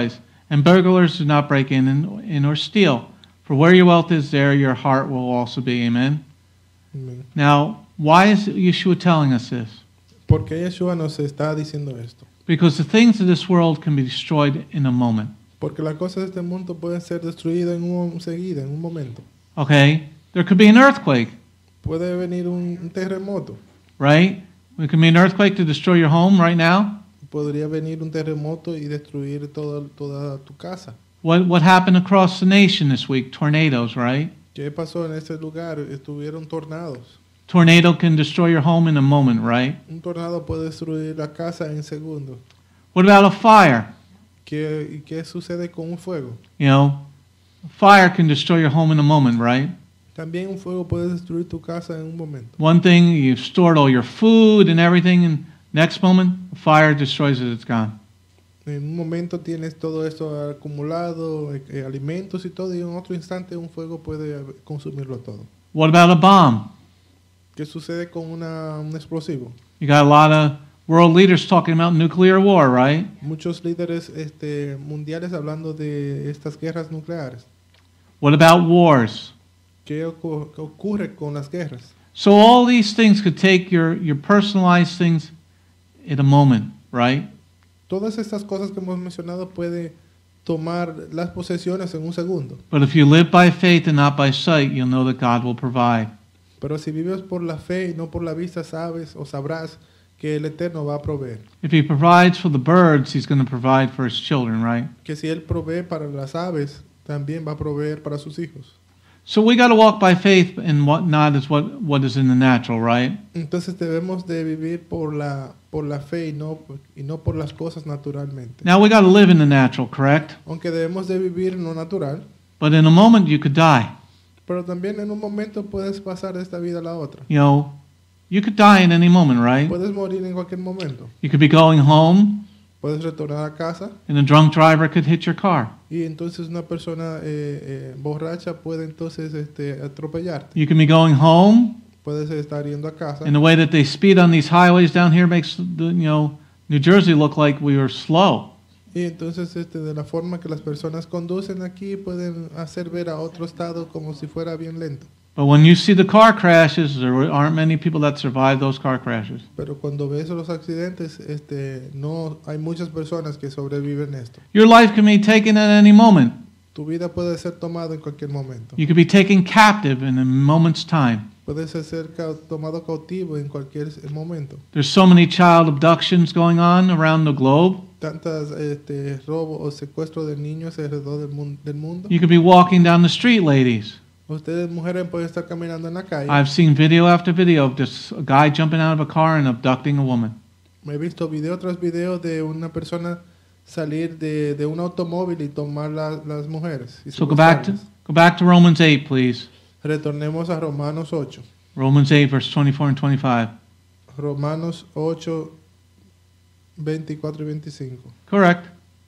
And burglars do not break in, and in or steal. For where your wealth is, there your heart will also be. Amen. Amén. Now, why is Yeshua telling us this? ¿Por qué Yeshua nos está diciendo esto? Because the things of this world can be destroyed in a moment. Porque las cosas de este mundo pueden ser destruidas en un seguida, en un momento. Okay? There could be an earthquake, Puede venir un, un terremoto. right? It could be an earthquake to destroy your home right now. Podría venir un terremoto y destruir toda, toda tu casa. What what happened across the nation this week? Tornadoes, right? ¿Qué pasó en ese lugar? Estuvieron tornados. Tornado can destroy your home in a moment, right? Un tornado puede destruir la casa en segundos. What about a fire? ¿Qué, ¿Y qué sucede con un fuego? You know, a fire can destroy your home in a moment, right? También un fuego puede destruir tu casa en un momento. One thing, you've stored all your food and everything, and next moment, a fire destroys it, it's gone. En un momento tienes todo esto acumulado, eh, eh, alimentos y todo, y en otro instante un fuego puede consumirlo todo. What about a bomb? ¿Qué sucede con una, un explosivo? You got a lot of world leaders talking about nuclear war, right? Muchos líderes este, mundiales hablando de estas guerras nucleares. What about wars? ¿Qué, ocu- qué ocurre con las guerras? So all these things could take your, your personalized things in a moment, right? Todas estas cosas que hemos mencionado puede tomar las posesiones en un segundo. But if you live by faith and not by sight, you'll know that God will provide. Pero si vives por la fe y no por la vista, sabes o sabrás que el Eterno va a proveer. If he provides for the birds, he's going to provide for his children, right? Que si Él provee para las aves, también va a proveer para sus hijos. So we got to walk by faith and what not is what, what is in the natural, right? Entonces debemos de vivir por la, por la fe y no, y no por las cosas naturalmente. Now we got to live in the natural, correct? Aunque debemos de vivir en lo natural, But in a moment you could die. pero también en un momento puedes pasar de esta vida a la otra. You know, you could die in any moment, right? Puedes morir en cualquier momento. You could be going home Puedes retornar a casa and a drunk driver could hit your car. y entonces una persona eh, eh, borracha puede entonces este, atropellarte. You can be going home, Puedes estar yendo a casa and the way that they speed on these highways down here makes the, you know, New Jersey look like we were slow. y entonces este, de la forma que las personas conducen aquí pueden hacer ver a otro estado como si fuera bien lento. But when you see the car crashes, there aren't many people that survive those car crashes. Pero cuando ves los accidentes, este, no hay muchas personas que sobreviven esto. Your life can be taken at any moment. Tu vida puede ser tomada en cualquier momento. You could be taken captive in a moment's time. Puedes ser ca- tomado cautivo en cualquier momento. There's so many child abductions going on around the globe. Tantas este, robos o secuestros de niños alrededor del, mun- del mundo. You could be walking down the street, ladies. Ustedes mujeres pueden estar caminando en la calle. I've seen video after video of this a guy jumping out of a car and abducting a woman. Me he visto video tras video de una persona salir de, de un automóvil y tomar la- las mujeres. Y So go back to secuestrarlas. go back to Romans eight, please. Retornemos a Romanos ocho. Romans eight, verse twenty-four and twenty-five. Romanos ocho, veinticuatro y veinticinco. Correct.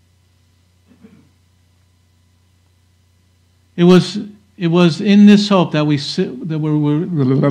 It was it was in this hope that we si- that we were.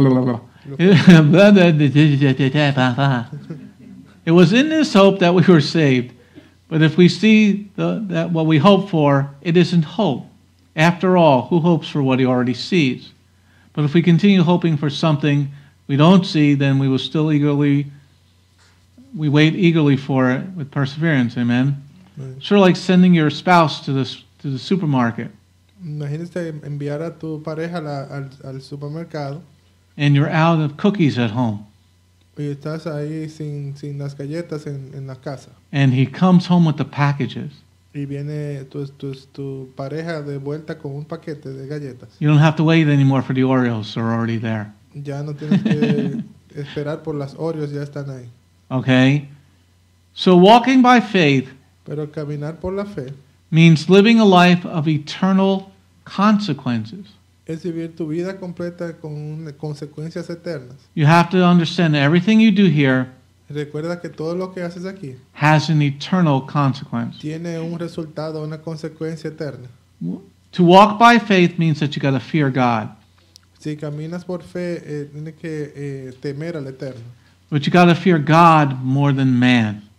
It was in this hope that we were saved. But if we see the, that what we hope for, it isn't hope. After all, who hopes for what he already sees? But if we continue hoping for something we don't see, then we will still eagerly, we wait eagerly for it with perseverance. Amen. Right. Sort of like sending your spouse to the to the supermarket, Imagínate enviar a tu pareja a la- al, al supermercado and you're out of cookies at home, y estás ahí sin, sin las galletas en, en la casa. and he comes home with the packages. Y viene tu, tu, tu pareja de vuelta con un paquete de galletas. You don't have to wait anymore for the Oreos; they're already there. Ya no tienes que esperar por las Oreos, ya están ahí. Okay, so walking by faith Pero caminar por la fe means living a life of eternal consequences. es vivir tu vida completa con consecuencias eternas. You have to understand that everything you do here Recuerda que todo lo que haces aquí has an eternal consequence. tiene un resultado, una consecuencia eterna. To walk by faith means that you got to fear God, Si caminas por fe, eh, tienes que eh, temer al Eterno. but you got to fear God more than man.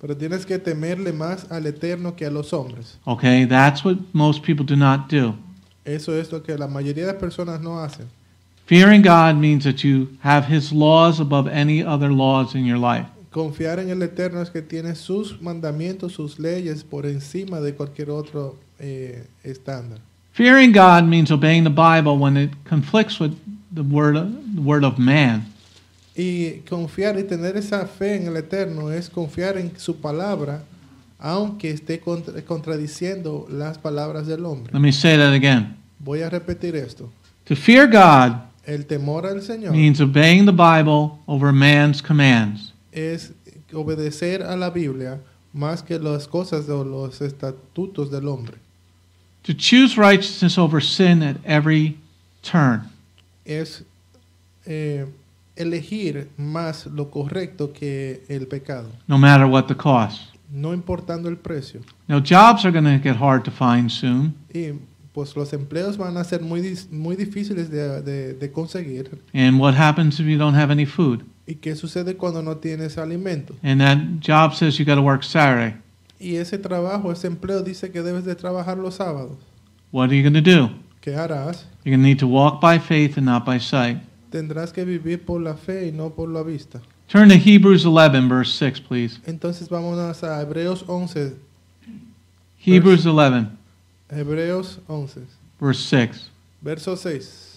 Pero tienes que temerle más al Eterno que a los hombres. Okay, that's what most people do not do. Eso es lo que la mayoría de personas no hacen. Fearing God means that you have His laws above any other laws in your life. Confiar en el Eterno es que tiene sus mandamientos, sus leyes por encima de cualquier otro eh, estándar. Fearing God means obeying the Bible when it conflicts with the word of, the word of man. Y confiar y tener esa fe en el Eterno es confiar en su palabra, aunque esté contra, contradiciendo las palabras del hombre. Let me say that again. Voy a repetir esto. To fear God El temor al Señor means obeying the Bible over man's commands. es obedecer a la Biblia más que las cosas o los estatutos del hombre. To choose righteousness over sin at every turn. Es eh, elegir más lo correcto que el pecado, No matter what the cost. no importando el precio. Now, jobs are going to get hard to find soon, Y pues los empleos van a ser muy, dis- muy difíciles de, de, de conseguir. and what happens if you don't have any food? ¿Y qué sucede cuando no tienes alimento? And that job says you got to work Saturday. Y ese trabajo, ese empleo dice que debes de trabajar los sábados. What are you going to do? ¿Qué harás? You're going to need to walk by faith and not by sight. Tendrás que vivir por la fe y no por la vista. Turn to Hebrews eleven, verse six, please. Entonces vámonos a Hebreos once. Hebrews eleven, Hebreos once, verse six. verso seis.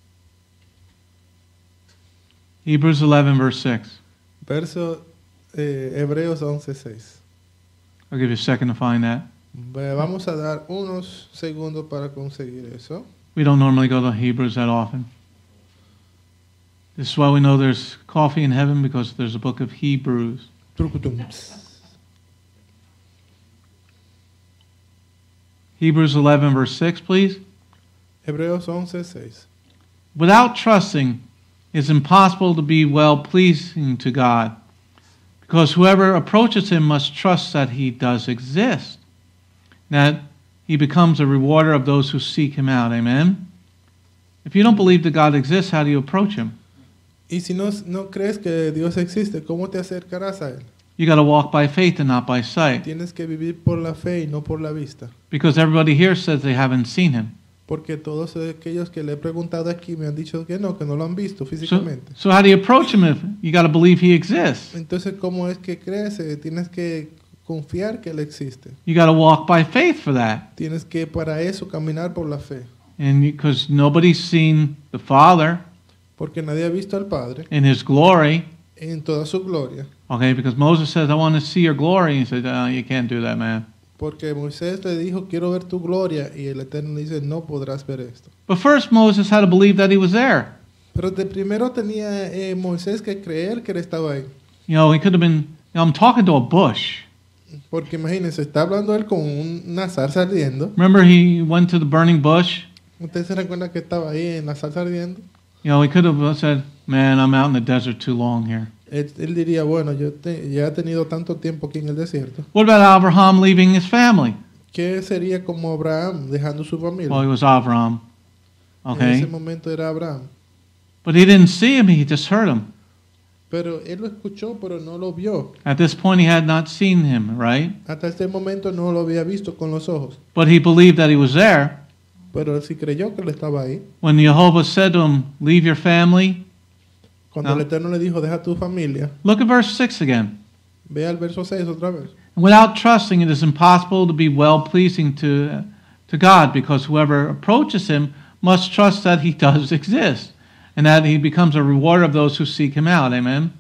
Hebrews eleven, verse six. Verso eh, Hebreos once, seis. I'll give you a second to find that. Ve- Vamos a dar unos segundos para conseguir eso. We don't normally go to Hebrews that often. This is why we know there's coffee in heaven, because there's a book of Hebrews. Trucutum. Hebrews eleven, verse six, please. Hebreos once, seis. Without trusting, it's impossible to be well pleasing to God, because whoever approaches Him must trust that He does exist, that He becomes a rewarder of those who seek Him out. Amen? If you don't believe that God exists, how do you approach Him? Y si no, no crees que Dios existe, ¿cómo te acercarás a Él? You got to walk by faith and not by sight, Tienes que vivir por la fe y no por la vista. because everybody here says they haven't seen Him. Porque todos aquellos que le he preguntado aquí me han dicho que no, que no lo han visto So, físicamente. so how do you approach Him if you got to believe He exists? Entonces, ¿cómo es que crees? Eh, Tienes que confiar que Él existe. You got to walk by faith for that, Tienes que para eso caminar por la fe. and because nobody's seen the Father Porque nadie ha visto al Padre in His glory. en toda su gloria. Okay, because Moses says, I want to see your glory. He said, oh, you can't do that, man. Porque Moisés le dijo, quiero ver tu gloria. Y el Eterno dice, no podrás ver esto. But first, Moses had to believe that he was there. Pero de primero tenía eh, Moisés que creer que él estaba ahí. You know, he could have been, you know, I'm talking to a bush. Porque imagínense, está hablando él con un- una zarza ardiendo. Remember he went to the burning bush? ¿Ustedes se recuerdan que estaba ahí en la zarza ardiendo? You know, he could have said, man, I'm out in the desert too long here. Él, él diría, bueno, yo te- ya he tenido tanto tiempo aquí en el desierto. What about Abraham leaving his family? ¿Qué sería como Abraham dejando su familia? Well, he was Avram. En ese Okay. momento era Abraham. But he didn't see him, he just heard him. Pero él lo escuchó, pero no lo vio. At this point, he had not seen him, right? Hasta este momento no lo había visto con los ojos. But he believed that he was there. Pero él sí creyó que él estaba ahí. When Jehovah said to him, leave your family, Cuando No. el Eterno le dijo, deja tu familia, look at verse six again. ve al verso seis otra vez. Without trusting, it is impossible to be well pleasing to, to God, because whoever approaches Him must trust that He does exist, and that He becomes a rewarder of those who seek Him out. Amen.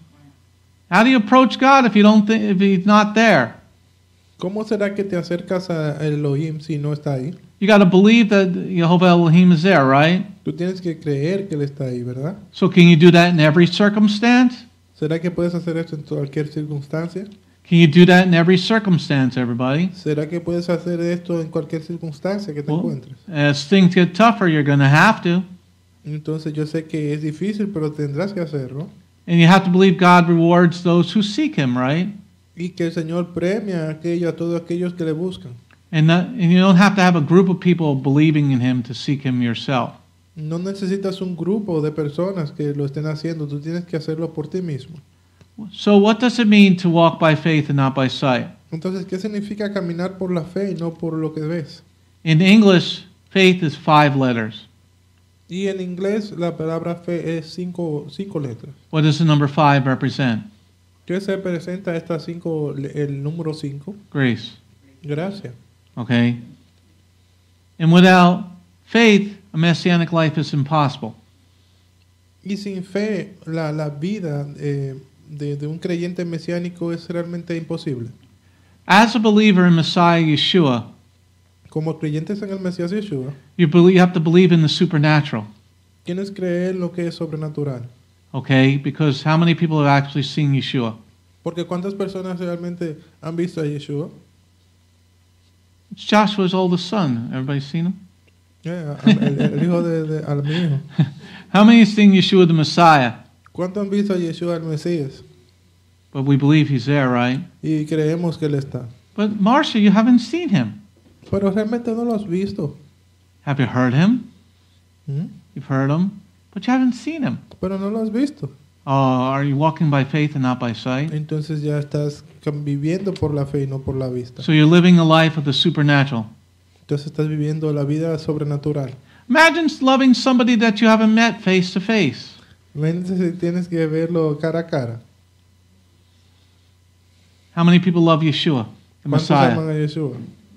How do you approach God if you don't think, if He's not there? ¿Cómo será que te acercas a Elohim si no está ahí? You got to believe that Jehovah Elohim is there, right? Tú tienes que creer que él está ahí, ¿verdad? So can you do that in every circumstance? ¿Será que puedes hacer esto en cualquier circunstancia? Can you do that in every circumstance, everybody? ¿Será que puedes hacer esto en cualquier circunstancia que te Well, encuentres? as things get tougher, you're going to have to. Entonces yo sé que es difícil, pero tendrás que hacerlo. And you have to believe God rewards those who seek Him, right? Y que el Señor premia a, aquello, a todos aquellos que le buscan. And, not, and you don't have to have a group of people believing in Him to seek Him yourself. No necesitas un grupo de personas que lo estén haciendo, tú tienes que hacerlo por ti mismo. So what does it mean to walk by faith and not by sight? Entonces, ¿qué significa caminar por la fe y no por lo que ves? In English, faith is five letters. Y en inglés la palabra fe es cinco, cinco letras. What does the number five represent? ¿Qué se presenta estas cinco, el número cinco? Grace. Gracias. Okay? And without faith, a messianic life is impossible. Y sin fe, la, la vida eh, de, de un creyente mesiánico es realmente imposible. As a believer in Messiah Yeshua, Como creyentes en el Mesías Yeshua, you, believe, you have to believe in the supernatural. tienes que creer lo que es sobrenatural. Okay? Because how many people have actually seen Yeshua? Porque ¿cuántas personas realmente han visto a Yeshua? It's Joshua's oldest son. Everybody seen him? Yeah, el, el hijo de, de al mi hijo. How many have seen Yeshua the Messiah? ¿Cuántos han visto a Yeshua el Mesías? But we believe he's there, right? Y creemos que él está. But Marcia, you haven't seen him. Pero realmente no lo has visto. Have you heard him? ¿Mm? You've heard him, but you haven't seen him. Pero no lo has visto. Oh, are you walking by faith and not by sight? Entonces ya estás cam- viviendo por la fe y no por la vista. So you're living a life of the supernatural. Entonces estás viviendo la vida sobrenatural. Imagine loving somebody that you haven't met face to face. Imagínate si tienes que verlo cara a cara. How many people love Yeshua, the ¿Cuántos Messiah? aman a Yeshua?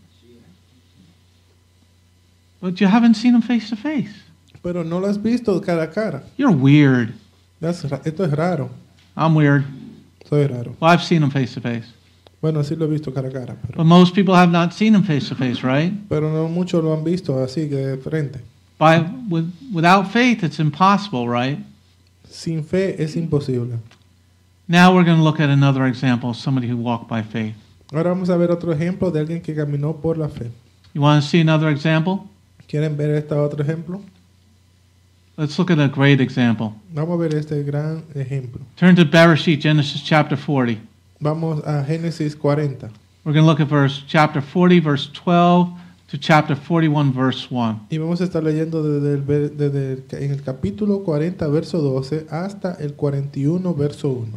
But you haven't seen him face to face. Pero no lo has visto cara a cara. You're weird. That's ra- Esto es raro. I'm weird. Soy raro. Well, I've seen him face to face. Bueno, sí lo he visto cara a cara. Pero, But most people have not seen him face to face, right? pero no muchos lo han visto así que de frente. By, with, without faith, it's impossible, right? Sin fe es imposible. Now we're going to look at another example of somebody who walked by faith. Ahora vamos a ver otro ejemplo de alguien que caminó por la fe. You want to see another example? ¿Quieren ver este otro ejemplo? Let's look at a great example. Vamos a ver este gran ejemplo. Turn to Bereshit, Genesis chapter forty. Vamos a Génesis cuarenta. We're going to look at verse chapter forty, verse twelve to chapter forty-one, verse one. Y vamos a estar leyendo desde el, ver- desde el ca- en el capítulo cuarenta, verso doce, hasta el cuarenta y uno, verso uno.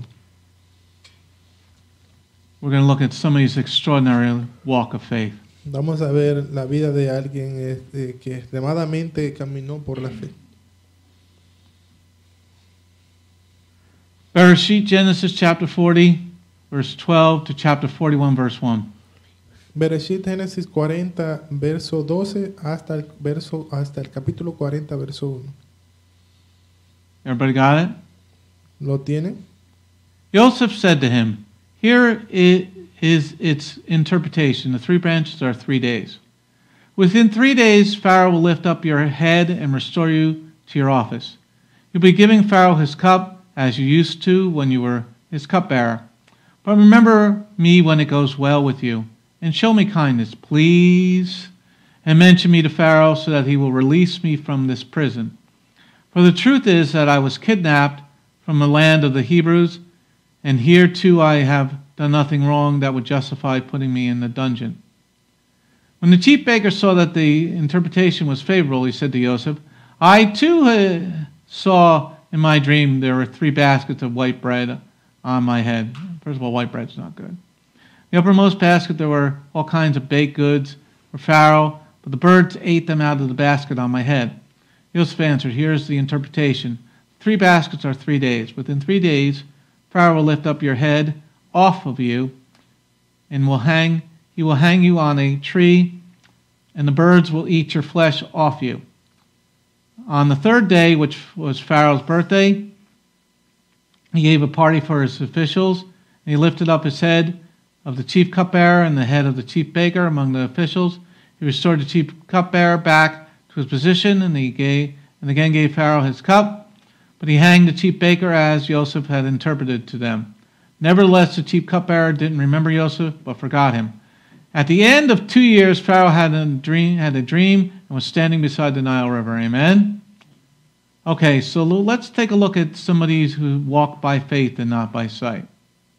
We're going to look at somebody's extraordinary walk of faith. Vamos a ver la vida de alguien este, que extremadamente caminó por la fe. Bereshit, Genesis chapter forty, verse twelve to chapter forty-one, verse one. Bereshit, Génesis cuarenta, verso doce, hasta el, verso, hasta el capítulo cuarenta, verso uno. Everybody got it? ¿Lo tienen? Joseph said to him, here i- is its interpretation. The three branches are three days. Within three days, Pharaoh will lift up your head and restore you to your office. You'll be giving Pharaoh his cup as you used to when you were his cupbearer. But remember me when it goes well with you, and show me kindness, please, and mention me to Pharaoh so that he will release me from this prison. For the truth is that I was kidnapped from the land of the Hebrews, and here too I have done nothing wrong that would justify putting me in the dungeon. When the chief baker saw that the interpretation was favorable, he said to Joseph, I too uh, saw in my dream there were three baskets of white bread on my head. First of all, white bread's not good. The uppermost basket there were all kinds of baked goods for Pharaoh, but the birds ate them out of the basket on my head. Joseph answered, here is the interpretation. Three baskets are three days. Within three days, Pharaoh will lift up your head off of you, and will hang. He will hang you on a tree, and the birds will eat your flesh off you. On the third day, which was Pharaoh's birthday, he gave a party for his officials, and he lifted up his head of the chief cupbearer and the head of the chief baker among the officials. He restored the chief cupbearer back to his position, and he gave and again gave Pharaoh his cup. But he hanged the chief baker as Joseph had interpreted to them. Nevertheless, the chief cupbearer didn't remember Joseph, but forgot him. At the end of two years, Pharaoh had a dream, had a dream and was standing beside the Nile River. Amen? Okay, so let's take a look at somebody who walked by faith and not by sight.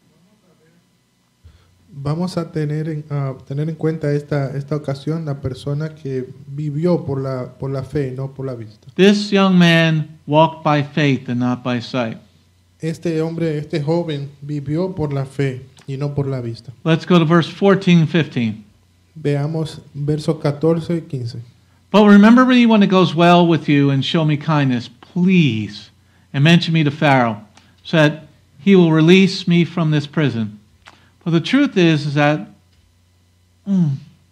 Vamos a tener en, a tener en cuenta esta, esta ocasión la persona que vivió por la, por la fe, no por la vista. This young man walked by faith and not by sight. este hombre, este joven vivió por la fe y no por la vista. Let's go to verse fourteen and fifteen. Veamos versos catorce y quince. But remember me when it goes well with you and show me kindness, please, and mention me to Pharaoh, so that he will release me from this prison. For the truth is, is that mm,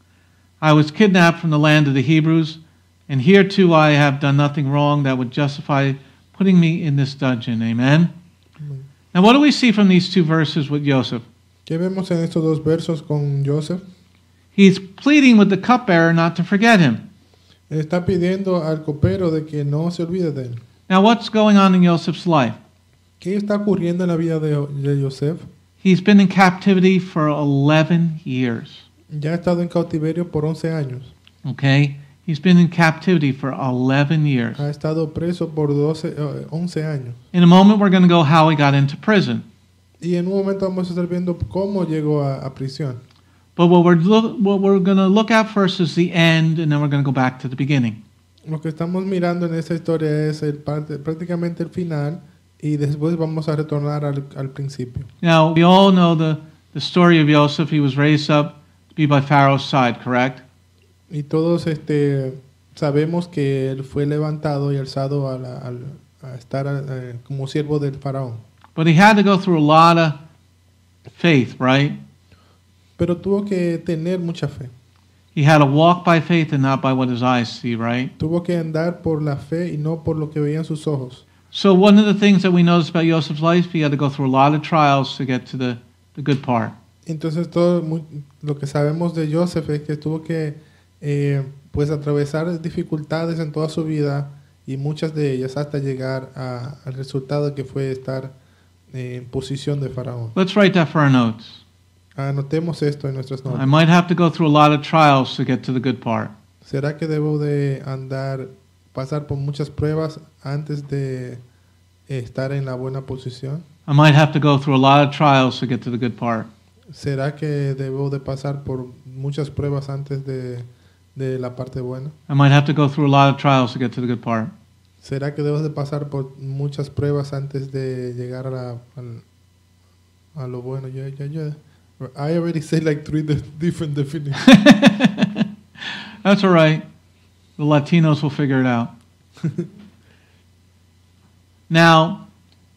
I was kidnapped from the land of the Hebrews, and here too I have done nothing wrong that would justify putting me in this dungeon. Amen? Amen. Now what do we see from these two verses with Joseph? ¿Qué vemos en estos dos versos con Joseph? He's pleading with the cupbearer not to forget him. Él está pidiendo al copero de que no se olvide de él. Now what's going on in Joseph's life? ¿Qué está ocurriendo en la vida de, de Joseph? He's been in captivity for eleven years. Ya ha estado en cautiverio por once años. Okay? He's been in captivity for eleven years. Ha estado preso por doce, eh, once años. In a moment, we're going to go how he got into prison. Y en un momento vamos a estar viendo cómo llegó a, a prisión. But what we're, look, what we're going to look at first is the end, and then we're going to go back to the beginning. Lo que estamos mirando en esta historia es el parte, prácticamente el final, y después vamos a retornar al, al principio. Now, we all know the, the story of Joseph. He was raised up to be by Pharaoh's side, correct? Y todos este, sabemos que él fue levantado y alzado a, la, al- a estar eh, como siervo del faraón. But he had to go through a lot of faith, right? Pero tuvo que tener mucha fe. He had to walk by faith and not by what his eyes see, right? Tuvo que andar por la fe y no por lo que veían sus ojos. So one of the things that we notice about Joseph's life, he had to go through a lot of trials to get to the, the good part. Entonces todo mu- lo que sabemos de Joseph es que tuvo que eh, pues atravesar dificultades en toda su vida y muchas de ellas hasta llegar a- al resultado que fue estar eh, en posición de faraón. Let's write that for our notes. Anotemos esto en nuestras I notas. might have to go through a lot of trials to get to the good part. ¿Será que debo de andar, pasar por muchas pruebas antes de estar en la buena posición? I might have to go through a lot of trials to get to the good part. ¿Será que debo de pasar por muchas pruebas antes de, de la parte buena? I might have to go through a lot of trials to get to the good part. ¿Será que debo de pasar por muchas pruebas antes de llegar a, la, al- a lo bueno? Ya, ya, ya. I already said like three de- different definitions. That's all right. The Latinos will figure it out. Now,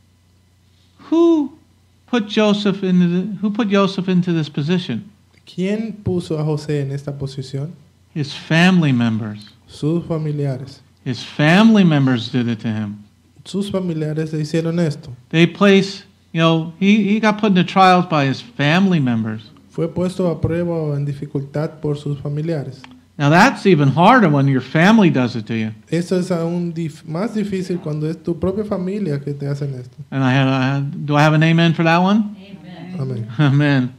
who put Joseph into the, who put Joseph into this position? ¿Quién puso a José en esta posición? His family members. Sus familiares. His family members did it to him. Sus familiares le hicieron esto. They place, you know, he, he got put into trials by his family members. Fue puesto a prueba o en dificultad por sus familiares. Now that's even harder when your family does it to you. Eso es aún dif- más difícil cuando es tu propia familia que te hacen esto. And I had, I had do I have an amen for that one? Amén. Amen.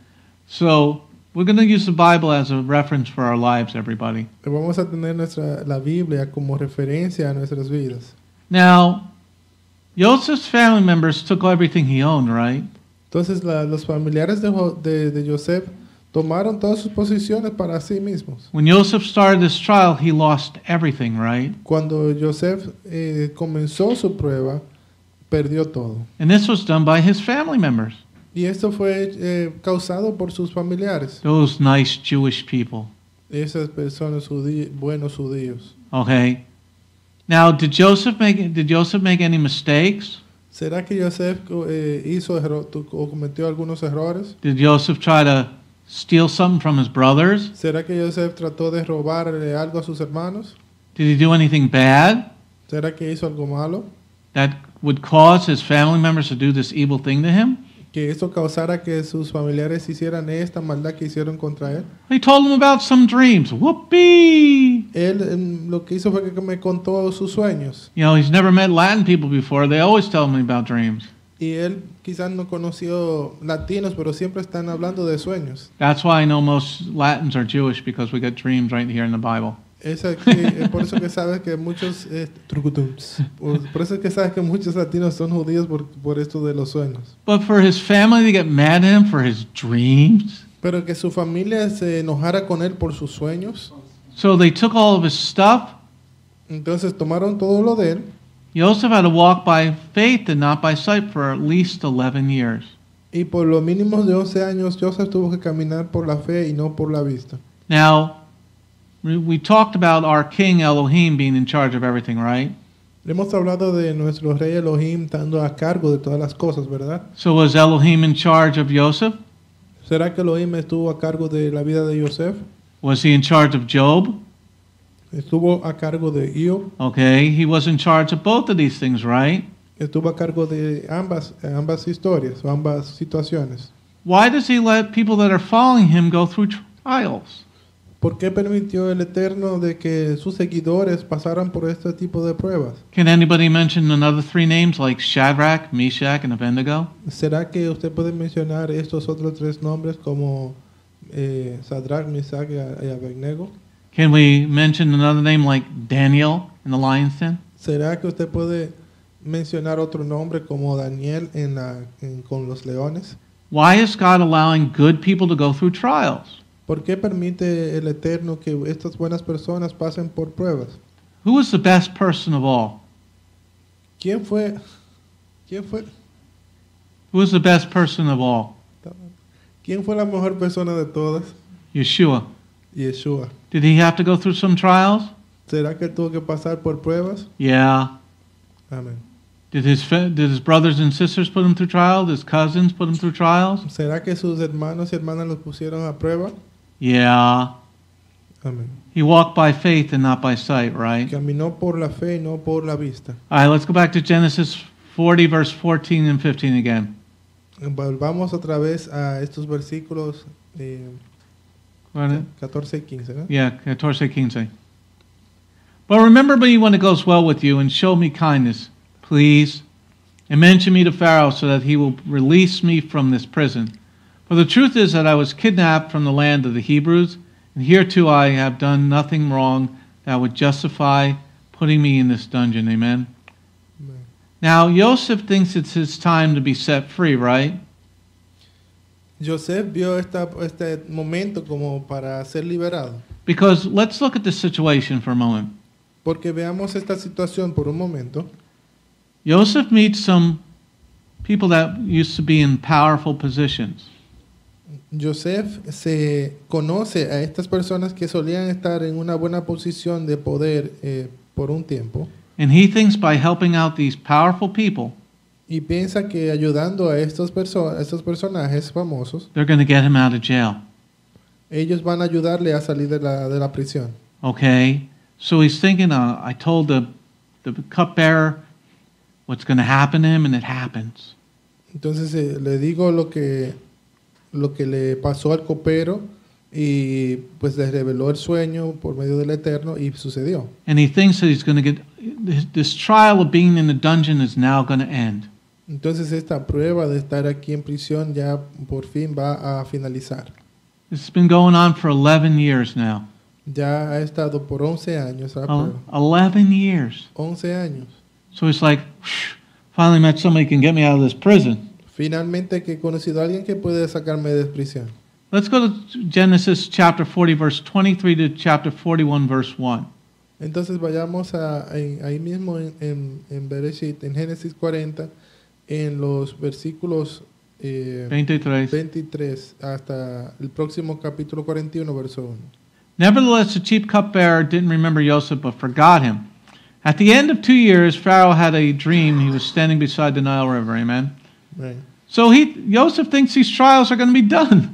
So we're going to use the Bible as a reference for our lives, everybody. Vamos a tener nuestra, la Biblia como referencia a nuestras vidas. Now, Joseph's family members took everything he owned, right? Entonces la- los familiares de, Jo- de, de Joseph tomaron todas sus posiciones para sí mismos. When Joseph started this trial, he lost everything, right? Cuando Joseph eh, comenzó su prueba, perdió todo. And this was done by his family members, Y esto fue eh, causado por sus familiares, those nice Jewish people. esas personas judí- buenos judíos. Okay. Now, did Joseph make did Joseph make any mistakes? ¿Será que Joseph eh, hizo erro- tu- o cometió algunos errores? Did Joseph try to steal something from his brothers? ¿Será que Joseph trató de robarle algo a sus hermanos? Did he do anything bad ¿Será que hizo algo malo? that would cause his family members to do this evil thing to him? Que esto causara que sus familiares hicieran esta maldad que hicieron contra él. He told him about some dreams. Whoopee! Él em, lo que hizo fue que me contó sus sueños. You know, he's never met Latin people before. They always tell him about dreams. Y él quizás no conoció latinos, pero siempre están hablando de sueños. That's why I know most Latins are Jewish, because we get dreams right here in the Bible. Es que, eh, por eso que sabes que muchos eh, trucutums. por, por eso que sabes que muchos latinos son judíos por, por esto de los sueños. But for his family to get mad at him for his dreams, Pero que su familia se enojara con él por sus sueños. so they took all of his stuff Entonces tomaron todo lo de él Joseph had to walk by faith and not by sight for at least eleven years. Y por lo mínimo de once años, Joseph tuvo que caminar por la fe y no por la vista. Now, we we talked about our king Elohim being in charge of everything, right? Hemos hablado de nuestro rey Elohim estando a cargo de todas las cosas, ¿verdad? So was Elohim in charge of Joseph? ¿Será que Elohim estuvo a cargo de la vida de Joseph? Was he in charge of Job? Estuvo a cargo de Io, Okay, he was in charge of both of these things, right? estuvo a cargo de ambas, ambas historias o ambas situaciones. Why does he let people that are following him go through trials? ¿Por qué permitió el Eterno de que sus seguidores pasaran por este tipo de pruebas? Can anybody mention another three names like Shadrach, Meshach, and Abednego? ¿Será que usted puede mencionar estos otros tres nombres como eh, Sadrach, Mesach y y Abednego? Can we mention another name like Daniel in the lion's den? ¿Será que usted puede mencionar otro nombre como Daniel en la, en- con los leones? Why is God allowing good people to go through trials? ¿Por qué permite el Eterno que estas buenas personas pasen por pruebas? Who was the best person of all? ¿Quién fue? ¿Quién fue? Who was the best person of all? ¿Quién fue la mejor persona de todas? Yeshua. Yeshua. Did he have to go through some trials? ¿Será que tuvo que pasar por pruebas? Yeah. Amén. Did his fa- did his brothers and sisters put him through trials? His cousins put him through trials? ¿Será que sus hermanos y hermanas los pusieron a prueba? Yeah. Amén. He walked by faith and not by sight, right? Caminó por la fe y no por la vista. All right, let's go back to Genesis forty, verse fourteen and fifteen again. Volvamos otra vez a estos versículos eh, What? catorce y quince, ¿no? Yeah, catorce, quince. But remember me when it goes well with you, and show me kindness, please, and mention me to Pharaoh so that he will release me from this prison. For the truth is that I was kidnapped from the land of the Hebrews, and here too I have done nothing wrong that would justify putting me in this dungeon. Amen. Amén. Now, Joseph thinks it's his time to be set free, right? Joseph vio esta, este momento como para ser liberado. Because let's look at the situation for a moment. Porque veamos esta situación por un momento. Joseph meets some people that used to be in powerful positions. Joseph se conoce a estas personas que solían estar en una buena posición de poder eh, por un tiempo And he thinks by helping out these powerful people, y piensa que ayudando a estos, perso- a estos personajes famosos, they're going to get him out of jail. ellos van a ayudarle a salir de la, de la prisión. Okay? So he's thinking, uh, I told the, the cupbearer what's going to happen to him, and it happens. Entonces eh, le digo lo que, lo que le pasó al copero y pues le reveló el sueño por medio del Eterno y sucedió. And he thinks that he's going to get, this, this trial of being in the dungeon is now going to end. Entonces esta prueba de estar aquí en prisión ya por fin va a finalizar. This has been going on for eleven years now. Ya ha estado por once años la Uh, prueba. eleven years. once años. So he's like, "Phew, finally met somebody who can get me out of this prison. Finalmente que he conocido a alguien que puede sacarme de prisión. Let's go to Genesis chapter forty, verse twenty-three to chapter forty-one, verse one. Entonces vayamos a, en- ahí mismo en, en, en Bereshit, en Génesis cuarenta, en los versículos eh, twenty-three. veintitrés hasta el próximo capítulo cuarenta y uno, verso uno. Nevertheless, the chief cupbearer didn't remember Joseph, but forgot him. At the end of two years, Pharaoh had a dream. He was standing beside the Nile River. Amen. Right. So he, Joseph thinks these trials are going to be done.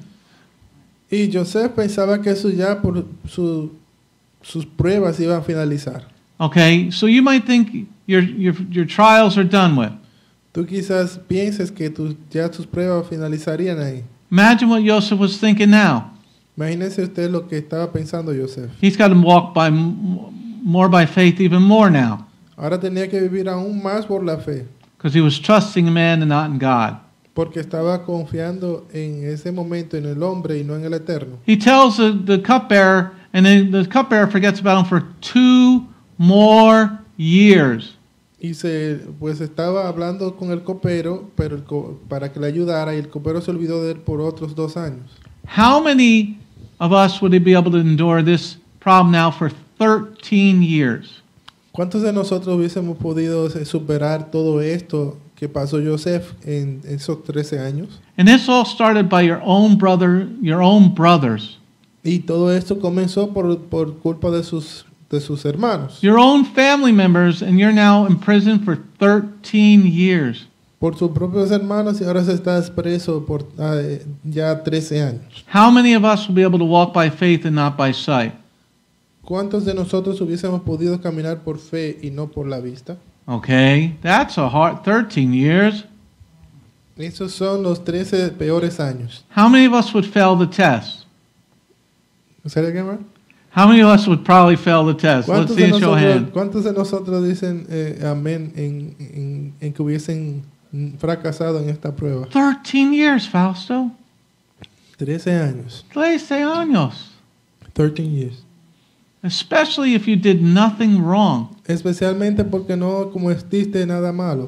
Y Joseph pensaba que eso ya por su- sus pruebas iban a finalizar. Okay, so you might think your, your, your trials are done with. Tú quizás pienses que tus- ya tus pruebas finalizarían ahí. Imagine what Joseph was thinking now. Imagínese usted lo que estaba pensando Joseph. He's got to walk by m- more by faith even more now Ahora tenía que vivir aún más por la fe, because he was trusting man and not in God. porque estaba confiando en ese momento en el hombre y no en el Eterno. He tells the, the cupbearer, and then the cupbearer forgets about him for two more years. Y se, pues estaba hablando con el copero pero el co- para que le ayudara y el copero se olvidó de él por otros dos años. How many of us would be able to endure this problem now for thirteen years? ¿Cuántos de nosotros hubiésemos podido eh, superar todo esto que pasó Joseph en esos trece años? And this all started by your own brother, your own brothers, Y todo esto comenzó por, por culpa de sus, de sus hermanos, your own family members, and you're now in prison for thirteen years. por sus propios hermanos, y ahora se está preso por ah, eh, ya trece años. How many of us will be able to walk by faith and not by sight? ¿Cuántos de nosotros hubiésemos podido caminar por fe y no por la vista? Okay, that's a hard thirteen years. Esos son los trece peores años. How many of us would fail the test? ¿Sería que más? How many of us would probably fail the test? Let's ¿Cuántos see de, a show of nosotros, hands. ¿Cuántos de nosotros dicen eh, amén en, en, en que hubiesen fracasado en esta prueba? thirteen years, Fausto. trece años. trece años. thirteen years. Especially if you did nothing wrong. Especialmente porque no cometiste nada malo.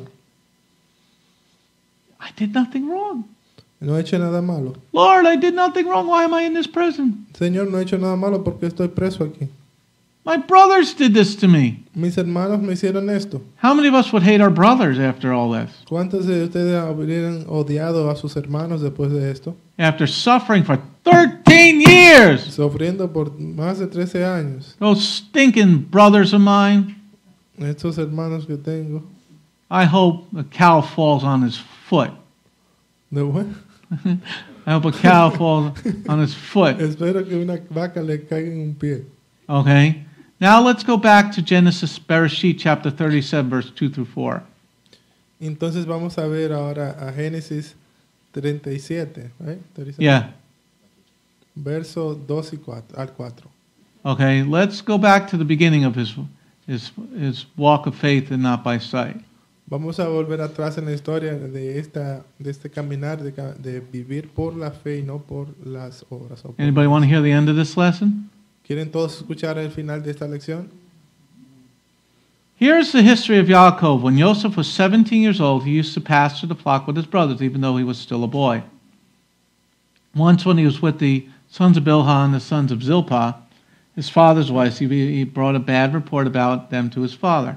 I did nothing wrong. No he hecho nada malo. Lord, I did nothing wrong. Why am I in this prison? Señor, no he hecho nada malo porque estoy preso aquí. My brothers did this to me. Mis hermanos me hicieron esto. How many of us would hate our brothers after all this? ¿Cuántos de ustedes hubieran odiado a sus hermanos después de esto? After suffering for thirteen years. Sufriendo por más de trece años. Those stinking brothers of mine. Estos hermanos que tengo. I hope a cow falls on his foot. ¿De bueno? I hope a cow falls on his foot. Espero que una vaca le caiga en un pie. Okay. Now let's go back to Genesis, Bereshit, chapter thirty-seven, verse two through four. Entonces vamos a ver ahora a Génesis treinta y siete, right? thirty-seven. Yeah. Verso dos y cuatro, al cuatro. Okay. Let's go back to the beginning of his his his walk of faith and not by sight. Vamos a volver atrás en la historia de esta de este caminar de, ca- de vivir por la fe y no por las obras. o por- Anybody want to hear the end of this lesson? ¿Quieren todos escuchar el final de esta lección? Here's the history of Yaakov. When Joseph was seventeen years old, he used to pasture the flock with his brothers, even though he was still a boy. Once, when he was with the sons of Bilhah and the sons of Zilpah, his father's wives, he, he brought a bad report about them to his father.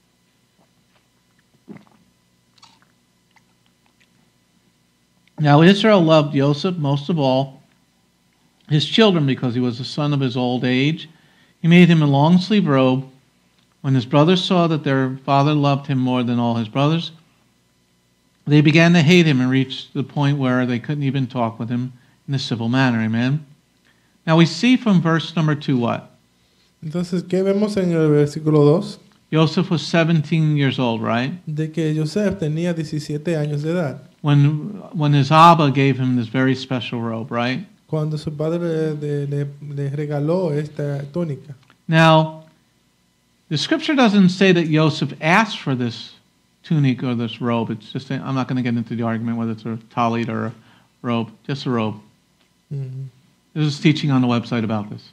Now Israel loved Joseph most of all his children because he was the son of his old age. He made him a long sleeve robe. When his brothers saw that their father loved him more than all his brothers, they began to hate him and reached the point where they couldn't even talk with him in a civil manner. Amen. Now we see from verse number two what? Entonces, ¿qué vemos en el versículo dos? Joseph was seventeen years old, right? De que Joseph tenía diecisiete años de edad. When when his Abba gave him this very special robe, right? Cuando su padre le, le, le regaló esta túnica. Now, the scripture doesn't say that Joseph asked for this tunic or this robe. It's just, I'm not going to get into the argument whether it's a talit or a robe, just a robe. Mhm. There's a teaching on the website about this.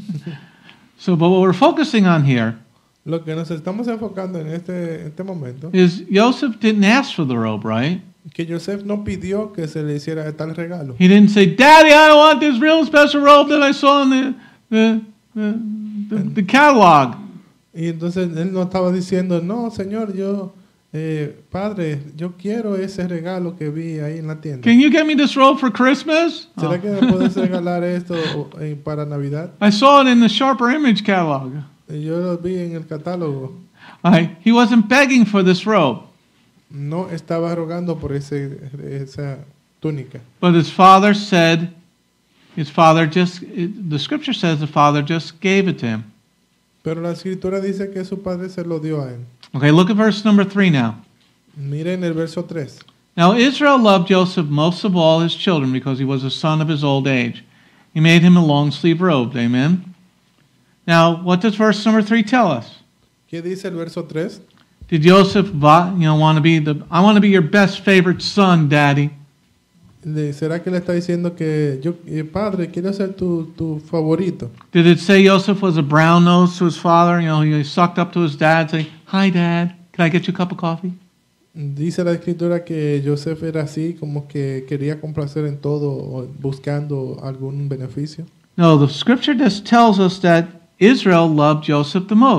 So, but what we're focusing on here Lo que nos estamos enfocando en este, este momento, is Joseph didn't ask for the robe, right? que Joseph no pidió que se le hiciera tal regalo. He didn't say, Daddy, I want this real special robe that I saw in the, the, the, the, the catalog. Y entonces él no estaba diciendo, no, Señor, yo, eh, Padre, yo quiero ese regalo que vi ahí en la tienda. Can you get me this robe for Christmas? ¿Será Oh. que me puedes regalar esto eh, para Navidad? I saw it in the Sharper Image catalog. Y yo lo vi en el catálogo. I, he wasn't begging for this robe, No estaba rogando por ese, esa túnica. but his father said, his father just, it, the scripture says the father just gave it to him. Pero la escritura dice que su padre se lo dio a él. Okay, look at verse number three now. Miren el verso tres. Now Israel loved Joseph most of all his children because he was a son of his old age. He made him a long sleeve robe. Amen. Now, what does verse number three tell us? ¿Qué dice el verso tres? Did Joseph, va- you know, want to be the? I want to be your best favorite son, Daddy. Le- ¿Será que le está diciendo que yo, eh, padre, quiero ser tu, tu favorito? Did it say Joseph was a brown nose to his father? You know, he sucked up to his dad, saying, "Hi, Dad. Can I get you a cup of coffee?" Dice la escritura que Joseph era así, como que quería complacer en todo, o buscando algún beneficio. No, the scripture just tells us that Israel loved Joseph the most.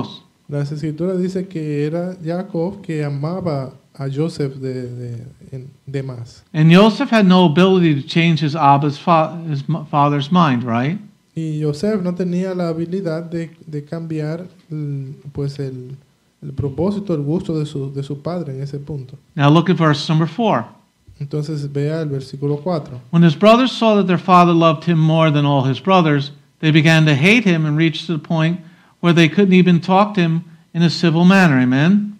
Las escrituras dicen que era Jacob que amaba a Joseph de, de, en- de más. And Joseph had no ability to change his Abba's fa- his m- father's mind, right? Y Joseph no tenía la habilidad de, de cambiar el, pues el, el propósito, el gusto de su, de su padre en ese punto. Now look at verse number four. Entonces vea el versículo cuatro. When his brothers saw that their father loved him more than all his brothers, they began to hate him and reached to the point where they couldn't even talk to him in a civil manner. Amen?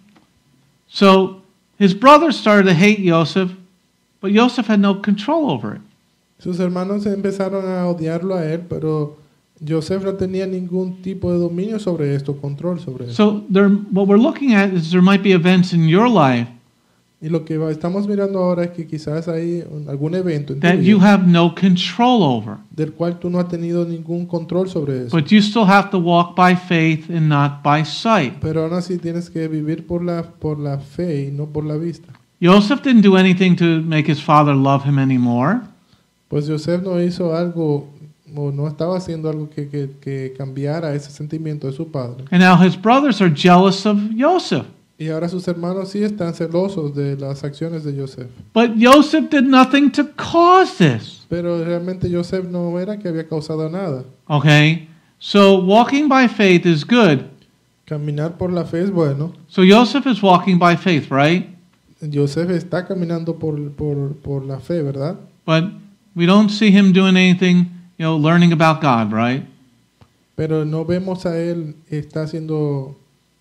So his brothers started to hate Joseph, but Joseph had no control over it. Sus hermanos empezaron a odiarlo a él, pero Joseph no tenía ningún tipo de dominio sobre esto, control sobre esto. So there, what we're looking at is there might be events in your life Y lo que va- estamos mirando ahora es que quizás hay un- algún evento en tu that vida you have no control over, del cual tú no has tenido ningún control sobre eso. but you still have to walk by faith and not by sight. Pero aún así tienes que vivir por la, por la fe y no por la vista. Joseph didn't do anything to make his father love him anymore. Pues Joseph no hizo algo, o no estaba haciendo algo que, que, que cambiara ese sentimiento de su padre. And now his brothers are jealous of Joseph. Y ahora sus hermanos sí están celosos de las acciones de Joseph. But Joseph did nothing to cause this. Pero realmente Joseph no era que había causado nada. Okay? So walking by faith is good. Caminar por la fe es bueno. So Joseph is walking by faith, right? Joseph está caminando por, por, por la fe, ¿verdad? But we don't see him doing anything, you know, learning about God, right? Pero no vemos a él, está haciendo,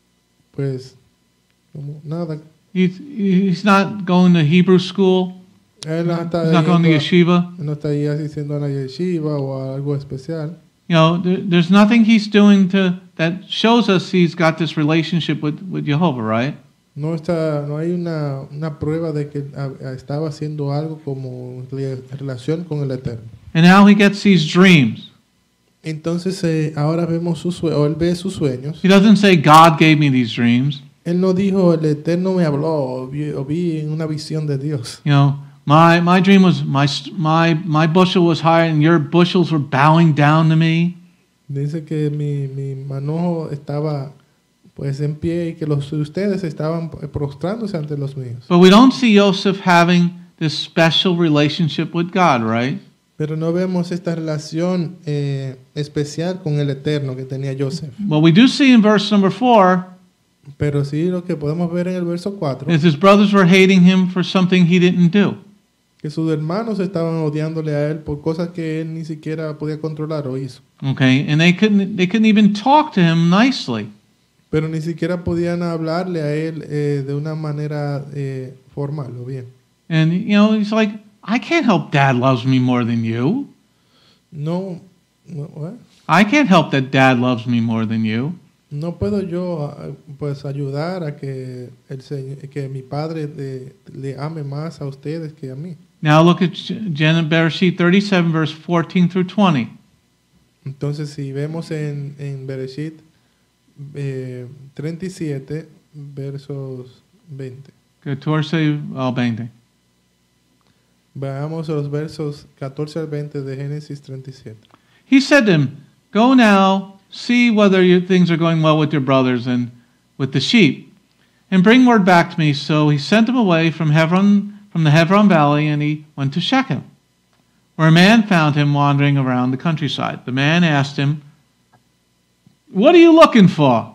pues, como nada. He's, he's not going to Hebrew school. Él no está, He's not going to yendo a- yeshiva. no está ahí asistiendo a la yeshiva o a algo especial. You know, there, there's nothing he's doing to that shows us he's got this relationship with, with Jehovah, right? No, está, no hay una, una prueba de que ah, estaba haciendo algo como re- relación con el Eterno. And now he gets these dreams. Entonces eh, ahora vemos sus sueños, o él ve sus sueños. He doesn't say, God gave me these dreams. Él no dijo, el Eterno me habló, o vi, o vi en una visión de Dios. You know, my, my dream was my, my, my bushel was higher and your bushels were bowing down to me. Dice que mi, mi manojo estaba pues en pie y que los de ustedes estaban prostrándose ante los míos. But we don't see Joseph having this special relationship with God, right? Pero no vemos esta relación eh, especial con el Eterno que tenía Joseph. What we do see in verse number four Pero sí lo que podemos ver en el verso cuatro, is his brothers were hating him for something he didn't do. que sus hermanos estaban odiándole a él por cosas que él ni siquiera podía controlar o hizo. Okay, and they couldn't they couldn't even talk to him nicely. Pero ni siquiera podían hablarle a él eh, de una manera eh, formal o bien. And you know, he's like, I can't help Dad loves me more than you. No, no, what? I can't help that Dad loves me more than you. No puedo yo ah, pues ayudar a que el Señor, que mi padre le, le ame más a ustedes que a mí. Now look at Gen- Bereshit thirty-seven, verse fourteen through twenty. Entonces si vemos en, en Bereshit eh, treinta y siete versos veinte. catorce al veinte. Veamos los versos catorce al veinte de Génesis treinta y siete. He said to him, Go now, see whether your things are going well with your brothers and with the sheep, and bring word back to me. So he sent him away from Hebron, from the Hebron valley, and he went to Shechem, where a man found him wandering around the countryside. The man asked him, What are you looking for?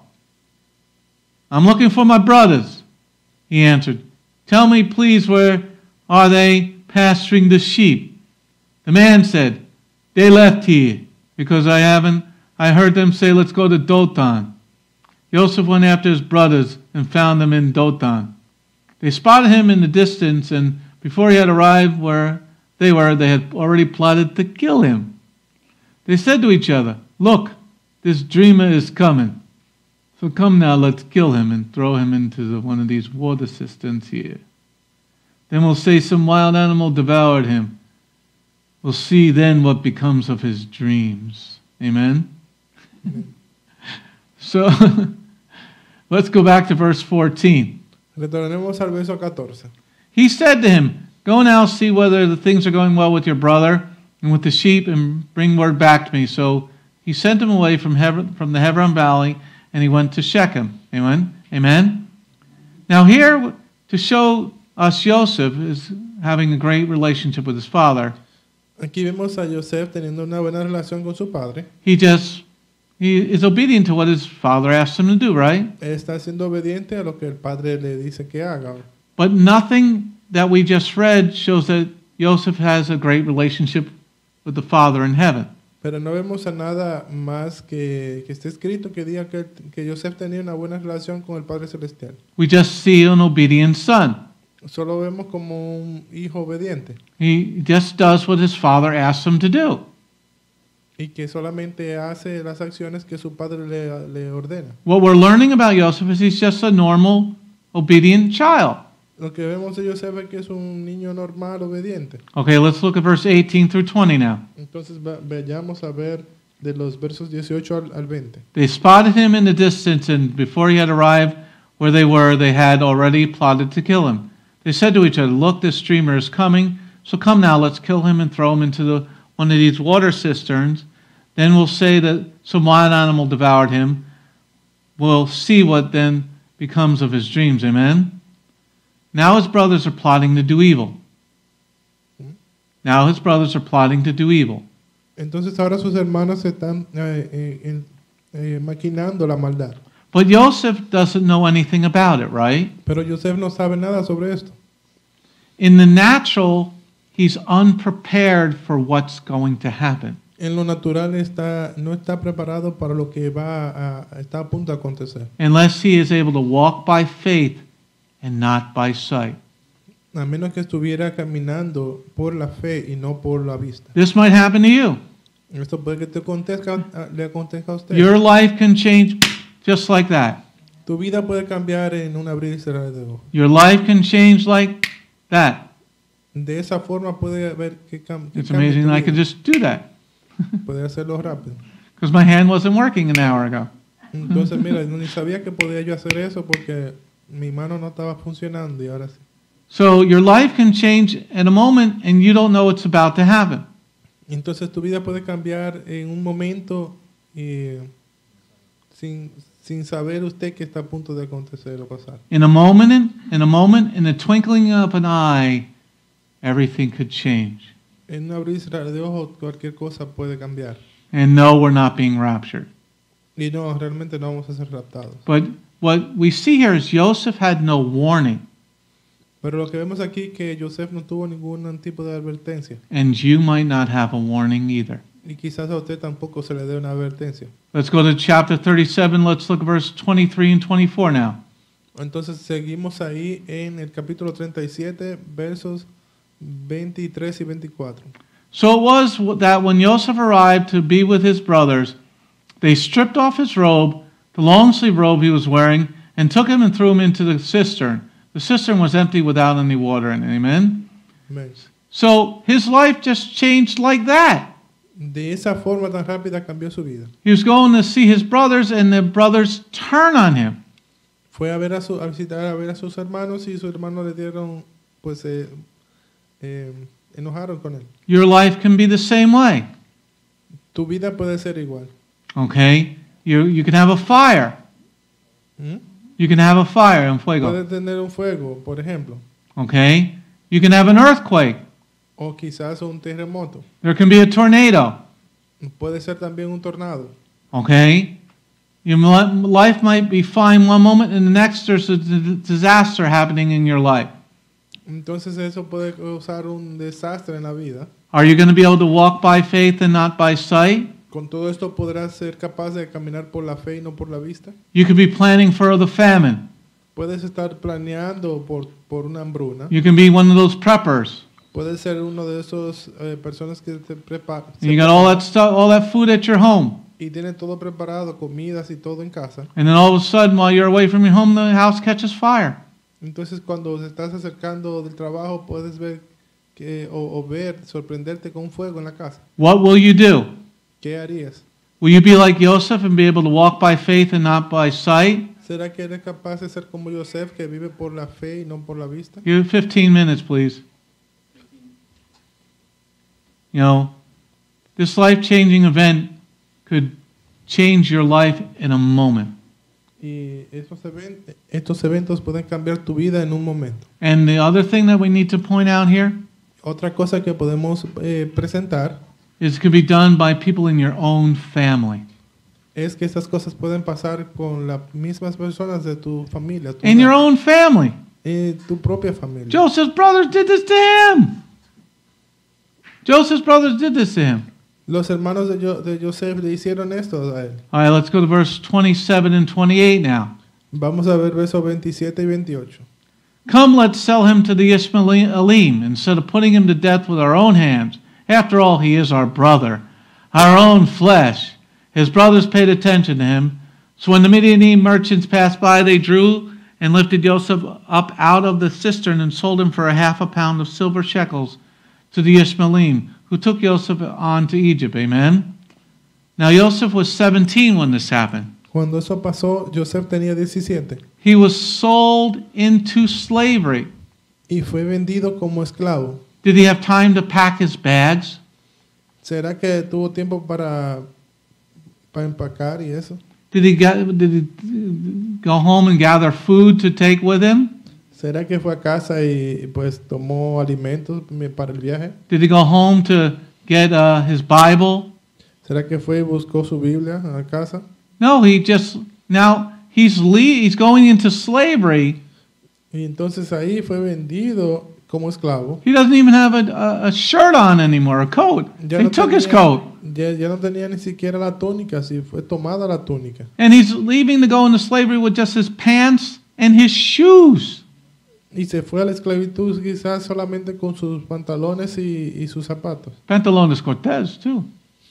I'm looking for my brothers. He answered, Tell me, please, where are they pasturing the sheep? The man said, They left here, because I haven't, I heard them say, Let's go to Dothan. Joseph went after his brothers and found them in Dothan. They spotted him in the distance, and before he had arrived where they were, they had already plotted to kill him. They said to each other, Look, this dreamer is coming. So come now, let's kill him and throw him into the, one of these water cisterns here. Then we'll say some wild animal devoured him. We'll see then what becomes of his dreams. Amen? So, let's go back to verse fourteen. Retornemos al verso catorce. He said to him, Go now, see whether the things are going well with your brother and with the sheep, and bring word back to me. So he sent him away from, Hebron, from the Hebron valley, and he went to Shechem. Amen? Amen? Now here, to show us Joseph is having a great relationship with his father, Aquí vemos a Joseph teniendo una buena relación con su padre. he just, he is obedient to what his father asked him to do, right? Está siendo obediente a lo que el padre le dice que haga. But nothing that we just read shows that Joseph has a great relationship with the Father in heaven. Pero no vemos a nada más que, que esté escrito que diga que, que Joseph tenía una buena relación con el Padre Celestial. We just see an obedient son. Solo vemos como un hijo obediente He just does what his father asks him to do. y que solamente hace las acciones que su padre le, le ordena. What we're learning about Joseph is he's just a normal, obedient child. Lo que vemos de Joseph es que es un niño normal, obediente. Okay, let's look at verse eighteen through twenty now. Entonces va- vayamos a ver de los versos dieciocho al, al veinte. They spotted him in the distance, and before he had arrived where they were, they had already plotted to kill him. They said to each other, "Look, this dreamer is coming. So come now, let's kill him and throw him into the, one of these water cisterns. Then we'll say that some wild animal devoured him. We'll see what then becomes of his dreams." Amen? Now his brothers are plotting to do evil. Now his brothers are plotting to do evil. Entonces ahora sus hermanos están eh, eh, eh, maquinando la maldad. But Joseph doesn't know anything about it, right? Pero Joseph no sabe nada sobre esto. In the natural, he's unprepared for what's going to happen. En lo natural está, no está preparado para lo que va a, está a punto de acontecer. Unless he is able to walk by faith and not by sight. A menos que estuviera caminando por la fe y no por la vista. This might happen to you. Esto puede que te acontezca, le acontezca a usted. Your life can change just like that. Tu vida puede cambiar en un abrir y cerrar de ojos. Your life can change like that. De esa forma puede haber que, cam que It's cambie amazing tu that I vida. could just do that Puede hacerlo rápido. because my hand wasn't working an hour ago. Entonces, mira, ni sabía que podía yo hacer eso porque mi mano no estaba funcionando y ahora sí. So your life can change in a moment and you don't know what's about to happen. Entonces tu vida puede cambiar en un momento y sin, sin saber usted que está a punto de acontecer o pasar. In a moment, in, in a moment, in the twinkling of an eye, everything could change. En un abrir y cerrar de ojos cualquier cosa puede cambiar. And no, we're not being raptured. Y no, realmente no vamos a ser raptados. But what we see here is Joseph had no warning, Pero lo que vemos aquí es que Joseph no tuvo ningún tipo de advertencia. and you might not have a warning either. Y quizás a usted tampoco se le dé una advertencia. Let's go to chapter thirty-seven. Let's look at verse twenty-three and twenty-four now. Entonces seguimos ahí en el capítulo treinta y siete, versos veintitrés y veinticuatro. So it was that when Joseph arrived to be with his brothers, they stripped off his robe, the long sleeve robe he was wearing, and took him and threw him into the cistern. The cistern was empty without any water in it. Amen? Amén. So his life just changed like that. De esa forma tan rápida cambió su vida. He was going to see his brothers, and the brothers turn on him. Fue a ver a, su, a visitar a ver a sus hermanos y sus hermanos le dieron, pues, eh, eh, enojaron con él. Your life can be the same way. Tu vida puede ser igual. Okay? You, you can have a fire. ¿Mm? You can have a fire en fuego. Puede tener un fuego, por ejemplo, Okay? You can have an earthquake. o quizás un terremoto. There can be a tornado. Puede ser también un tornado. Okay? Your mi- life might be fine one moment, and the next there's a d- disaster happening in your life. Entonces eso puede causar un desastre en la vida. Are you going to be able to walk by faith and not by sight? Con todo esto podrás ser capaz de caminar por la fe y no por la vista. You could be planning for the famine. Puedes estar planeando por, por una hambruna. You can be one of those preppers. Puedes ser uno de esos eh, personas que te preparan. And you got all that stuff, all that food at your home. Y tienen todo preparado, comidas y todo en casa. And then all of a sudden, while you're away from your home, the house catches fire. Entonces cuando te estás acercando del trabajo puedes ver que, o, o ver, sorprenderte con un fuego en la casa. What will you do? ¿Qué harías? Will you be like Joseph and be able to walk by faith and not by sight? ¿Será que eres capaz de ser como Joseph que vive por la fe y no por la vista? Give it fifteen minutes, please. You know, this life-changing event could change your life in a moment. Y esos, even- estos eventos pueden cambiar tu vida en un momento. And the other thing that we need to point out here Otra cosa que podemos eh, presentar is it could be done by people in your own family. es que estas cosas pueden pasar con las mismas personas de tu familia, tu, In your own family. eh, tu propia familia. Joseph's brothers did this to him. Joseph's brothers did this to him. Los hermanos de, Yo- de Joseph le hicieron esto a él. All right, let's go to verse twenty-seven and twenty-eight now. Vamos a ver versos veintisiete y veintiocho. Come, let's sell him to the Ishmaelim instead of putting him to death with our own hands. After all, he is our brother, our own flesh. His brothers paid attention to him. So when the Midianite merchants passed by, they drew and lifted Joseph up out of the cistern and sold him for a half a pound of silver shekels to the Ishmaelim, who took Joseph on to Egypt. Amen. Now Joseph was seventeen when this happened. Cuando eso pasó, Joseph tenía diecisiete He was sold into slavery. y fue vendido como esclavo. Did he have time to pack his bags? ¿Será que tuvo tiempo para, para empacar y eso? Did he, get, did he go home and gather food to take with him? ¿Será que fue a casa y pues tomó alimentos me- para el viaje? Did he go home to get uh, his Bible? ¿Será que fue y buscó su Biblia a casa? No, he just, now he's, le- he's going into slavery. Y entonces ahí fue vendido como esclavo. He doesn't even have a, a, a shirt on anymore, a coat. Ya They no took his tenía- coat. Ya, ya no tenía ni siquiera la túnica, si fue tomada la túnica. And he's leaving to go into slavery with just his pants and his shoes. Y se fue a la esclavitud quizás solamente con sus pantalones y, y sus zapatos. Pantalones Cortez, too.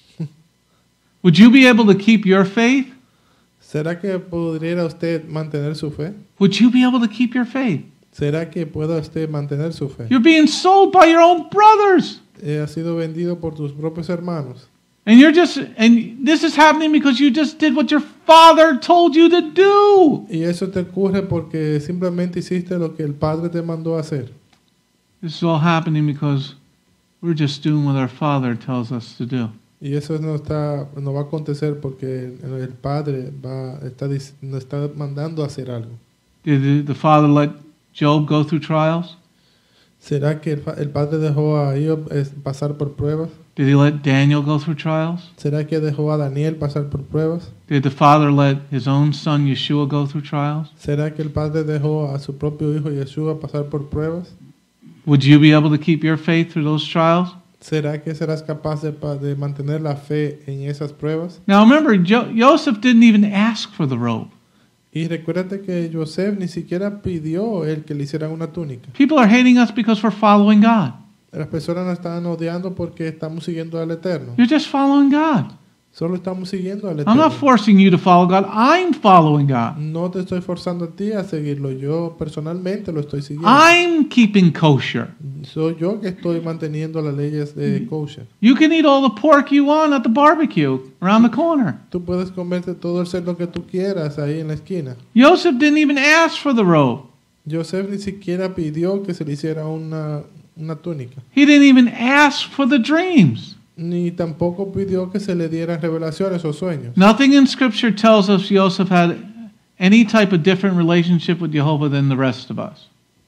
Would you be able to keep your faith? ¿Será que podría usted mantener su fe? Would you be able to keep your faith? ¿Será que pueda usted mantener su fe? You're being sold by your own brothers. Eh, ha sido vendido por tus propios hermanos. And you're just, and this is happening because you just did what your father told you to do. Y eso te ocurre porque simplemente hiciste lo que el Padre te mandó a hacer. This is all happening because we're just doing what our father tells us to do. Y eso no, está, no va a acontecer porque el, el Padre va, está, dic- nos está mandando a hacer algo. Did the, the father let Job go through trials? ¿Será que el, fa- el Padre dejó a Job eh, pasar por pruebas? Did he let Daniel go through trials? ¿Será que dejó a Daniel pasar por pruebas? Did the father let his own son Yeshua go through trials? ¿Será que el Padre dejó a su propio hijo Yeshua pasar por pruebas? Would you be able to keep your faith through those trials? ¿Será que serás capaz de, pa- de mantener la fe en esas pruebas? Now remember, jo- Joseph didn't even ask for the robe. Y recuérdate que Joseph ni siquiera pidió el que le hicieran una túnica. People are hating us because we're following God. Las personas nos están odiando porque estamos siguiendo al Eterno. You're just following God. Solo estamos siguiendo al I'm Eterno. not forcing you to follow God. I'm following God. No te estoy forzando a ti a seguirlo. Yo personalmente lo estoy siguiendo. I'm keeping kosher. Soy yo que estoy manteniendo las leyes de kosher. You can eat all the pork you want at the barbecue around the corner. Tú puedes comerte todo el cerdo que tú quieras ahí en la esquina. Joseph didn't even ask for the robe. Joseph ni siquiera pidió que se le hiciera una, una túnica. He didn't even ask for the dreams. Ni tampoco pidió que se le dieran revelaciones o sueños. Nothing in Scripture tells us Joseph had any type of different relationship with Jehovah than the rest of us.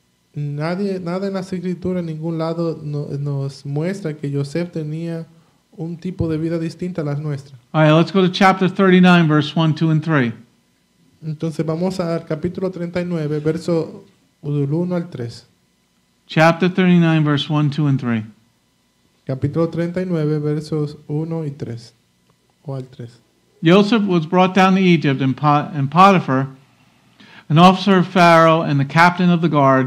Nadie, nada en las escrituras, en ningún lado no- nos muestra que Joseph tenía un tipo de vida distinta a las nuestras. All right, let's go to chapter thirty-nine, verse one, two, and three. Entonces vamos al capítulo treinta y nueve, verso del uno al tres. Chapter thirty-nine, verse one, two, and three. Capítulo treinta y nueve, versos uno y tres. O al tres. Joseph was brought down to Egypt, and, Pot- and Potiphar, an officer of Pharaoh and the captain of the guard,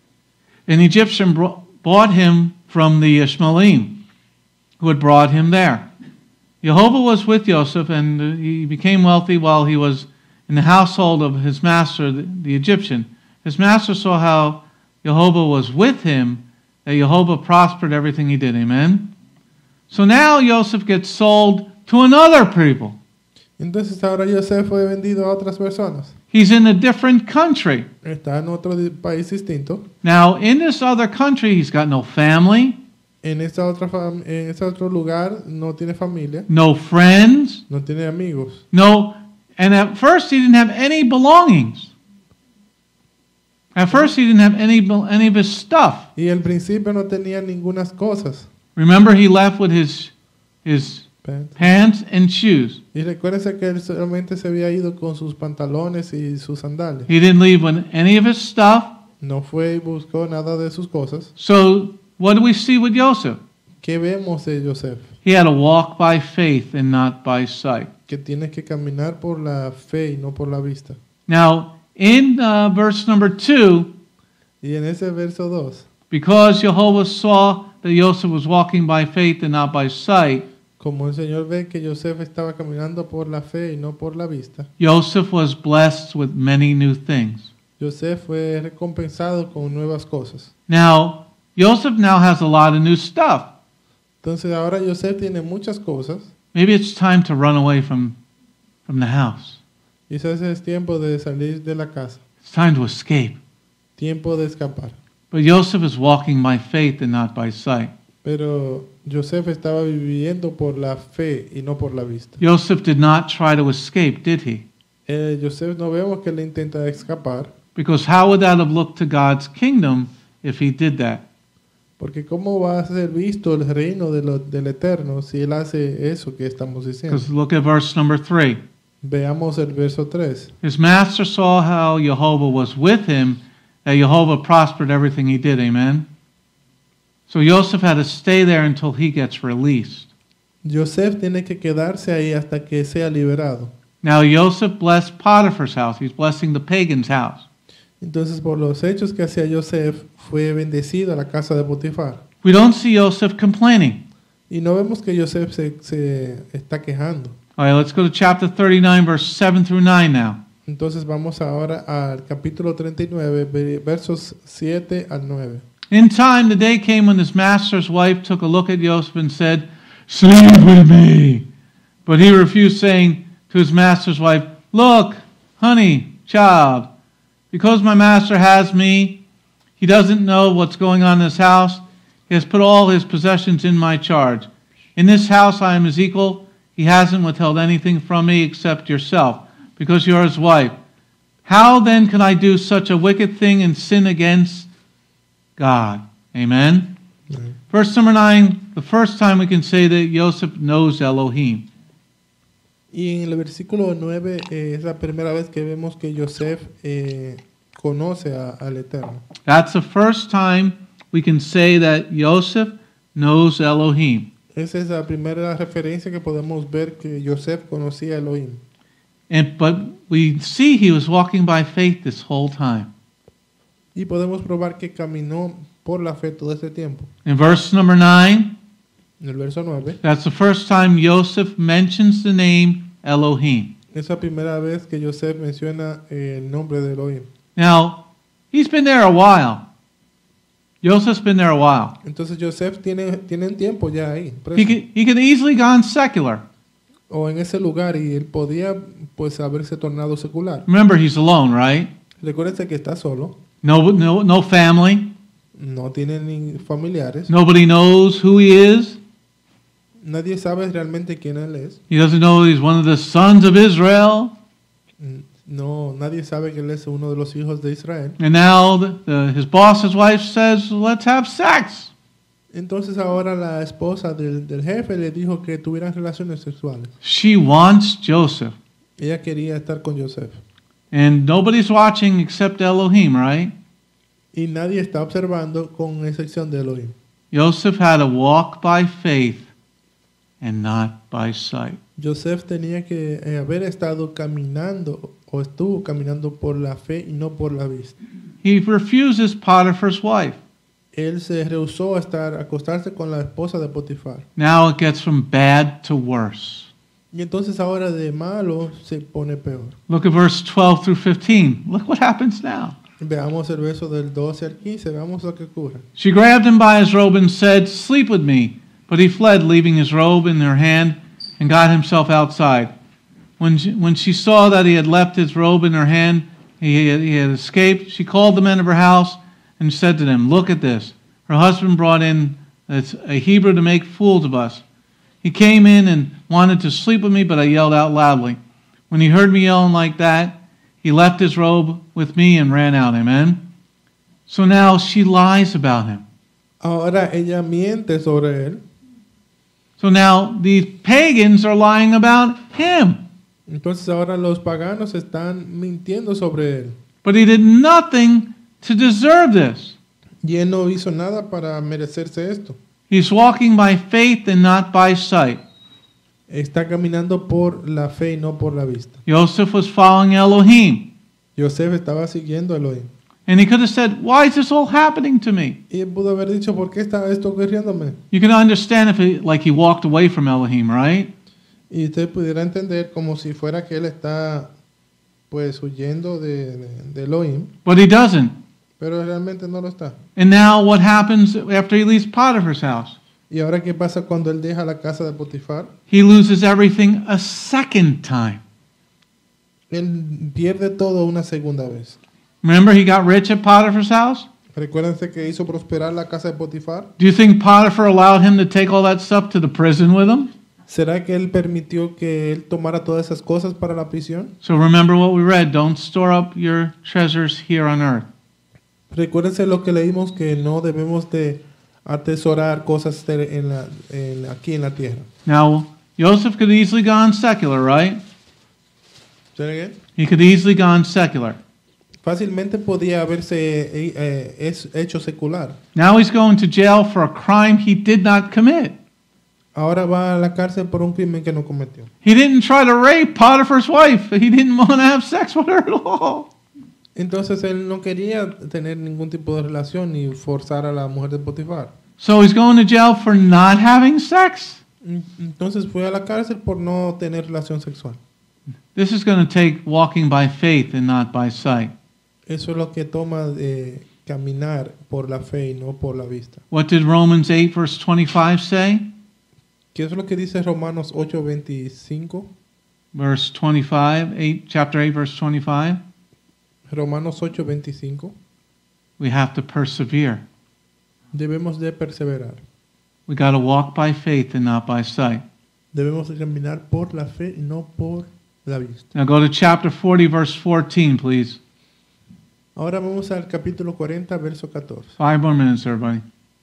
an Egyptian, bro- bought him from the Ishmaelim, who had brought him there. Jehovah was with Joseph, and uh, he became wealthy while he was in the household of his master, the, the Egyptian. His master saw how Jehovah was with him, that Jehovah prospered everything he did. Amen? So now Joseph gets sold to another people. Entonces ahora Joseph fue vendido a otras personas. He's in a different country. Está en otro di- país distinto. Now, in this other country, he's got no family, En esta otra fam- en este otro lugar no tiene familia, no friends, no tiene amigos. no, And at first he didn't have any belongings. At first he didn't have any, any of his stuff. Y al principio no tenía ninguna cosas. Remember, he left with his, his pants and shoes. Y recuérdense que él solamente se había ido con sus pantalones y sus sandalias. He didn't leave with any of his stuff. No fue y buscó nada de sus cosas. So what do we see with Joseph? ¿Qué vemos de Joseph? He had to walk by faith and not by sight. Que tiene que caminar por la fe y no por la vista. Now, in uh, verse number two, Y en ese verso dos, because Jehovah saw that Joseph was walking by faith and not by sight, como el Señor ve que Joseph estaba caminando por la fe y no por la vista, Joseph was blessed with many new things. Joseph fue recompensado con nuevas cosas. Now, Joseph now has a lot of new stuff. Entonces ahora Joseph tiene muchas cosas. Maybe it's time to run away from, from the house. Quizás es tiempo de salir de la casa, It's time to escape. tiempo de escapar. But Joseph is walking by faith and not by sight. Pero Joseph estaba viviendo por la fe y no por la vista. Joseph did not try to escape, did he? Eh, Joseph no vemos que le intenta escapar, Because how would that have looked to God's kingdom if he did that? porque cómo va a ser visto el reino de lo- del Eterno si él hace eso que estamos diciendo. Because look at verse number three. Veamos el verso tres. His master saw how Jehovah was with him, that Jehovah prospered everything he did. Amen? So Joseph had to stay there until he gets released. Joseph tiene que quedarse ahí hasta que sea liberado. Now Joseph blessed Potiphar's house. He's blessing the pagan's house. Entonces, por los hechos que hacía Joseph, fue bendecido a la casa de Potifar. We don't see Joseph complaining. Y no vemos que Joseph se, se está quejando. All right, let's go to chapter thirty-nine, verse seven through nine now. Entonces vamos ahora al capítulo treinta y nueve, ve- versos siete al nueve. In time, the day came when his master's wife took a look at Joseph and said, "Sleep with me." But he refused, saying to his master's wife, "Look, honey, child, because my master has me, he doesn't know what's going on in this house. He has put all his possessions in my charge. In this house I am his equal. He hasn't withheld anything from me except yourself, because you're his wife. How then can I do such a wicked thing and sin against God?" Amen. Verse number nine, the first time we can say that Joseph knows Elohim. Y en el versículo nueve eh, es la primera vez que vemos que Joseph eh, conoce a- al Eterno. That's the first time we can say that Joseph knows Elohim. Esa es la primera referencia que podemos ver que Joseph conocía a Elohim. And but we see he was walking by faith this whole time. Y podemos probar que caminó por la fe todo este tiempo. In verse number nine, En el verso nueve, that's the first time Joseph mentions the name Elohim. es la primera vez que Joseph menciona eh, el nombre de Elohim. Now, he's been there a while. Joseph's been there a while. Entonces Joseph tiene, tiene un tiempo ya ahí, preso, He could, he could easily gone secular. o en ese lugar, y él podía pues haberse tornado secular. Remember, he's alone, right? Recuérdense que está solo, No, no, no family. no tiene ni familiares, Nobody knows who he is. nadie sabe realmente quién él es, He doesn't know he's one of the sons of Israel. no, nadie sabe que él es uno de los hijos de Israel. And now the, the, his boss's wife says, "Let's have sex." Entonces ahora la esposa del, del jefe le dijo que tuvieran relaciones sexuales. She wants Joseph. Ella quería estar con Joseph. And nobody's watching except Elohim, right? Y nadie está observando con excepción de Elohim. Joseph had to walk by faith and not by sight. Joseph tenía que eh, haber estado caminando o estuvo caminando por la fe y no por la vista. He refuses Potiphar's wife. Él se rehusó a estar, a acostarse con la esposa de Potifar. Now it gets from bad to worse. Y entonces ahora de malo se pone peor. Look at verse twelve through fifteen. Look what happens now. Veamos el verso del doce al quince, veamos lo que ocurre. She grabbed him by his robe and said, "Sleep with me." But he fled, leaving his robe in her hand, and got himself outside. When she, when she saw that he had left his robe in her hand, he had, he had escaped, she called the men of her house and said to them, "Look at this. Her husband brought in a Hebrew to make fools of us. He came in and wanted to sleep with me, but I yelled out loudly. When he heard me yelling like that, he left his robe with me and ran out. Amen. So now she lies about him. Ahora ella miente sobre él. So now these pagans are lying about him. Entonces ahora los paganos están mintiendo sobre él. But he did nothing to deserve this. Y él no hizo nada para merecerse esto. He's walking by faith and not by sight. Está caminando por la fe y no por la vista. Joseph was following Elohim. Joseph estaba siguiendo a Elohim. And he could have said, why is this all happening to me? Y él pudo haber dicho, ¿por qué está esto ocurriéndome? You can understand if he, like he walked away from Elohim, right? Y usted pudiera entender como si fuera que él está pues huyendo de, de, de Elohim, But he doesn't. pero realmente no lo está. And now what happens after he leaves Potiphar's house? Y ahora, ¿qué pasa cuando él deja la casa de Potifar? He loses everything a second time. Él pierde todo una segunda vez. Remember he got rich at Potiphar's house? Recuérdense que hizo prosperar la casa de Potifar. Do you think Potiphar allowed him to take all that stuff to the prison with him? ¿Será que él permitió que él tomara todas esas cosas para la prisión? So remember what we read, don't store up your treasures here on earth. Recuérdense lo que leímos, que no debemos de atesorar cosas en la, en, aquí en la tierra. Now, Joseph could easily gone secular, right? ¿Say again? He could easily gone secular. Fácilmente podía haberse eh, eh, es- hecho secular. Now he's going to jail for a crime he did not commit. Ahora va a la cárcel por un crimen que no cometió. He didn't try to rape Potiphar's wife. He didn't want to have sex with her at all. Entonces él no quería tener ningún tipo de relación ni forzar a la mujer de Potifar. So he's going to jail for not having sex. Entonces fue a la cárcel por no tener relación sexual. This is going to take walking by faith and not by sight. Eso es lo que toma de caminar por la fe y no por la vista. What did Romans eight verse twenty-five say? ¿Qué es lo que dice Romanos ocho veinticinco? Verse twenty-five, eight, chapter eight verse twenty-five. Romanos ocho veinticinco. We have to persevere. Debemos de perseverar. We got to walk by faith and not by sight. Debemos de caminar por la fe y no por la vista. Now go to chapter forty verse fourteen, please. Ahora vamos al capítulo cuarenta, verso catorce. Five more minutes, everybody.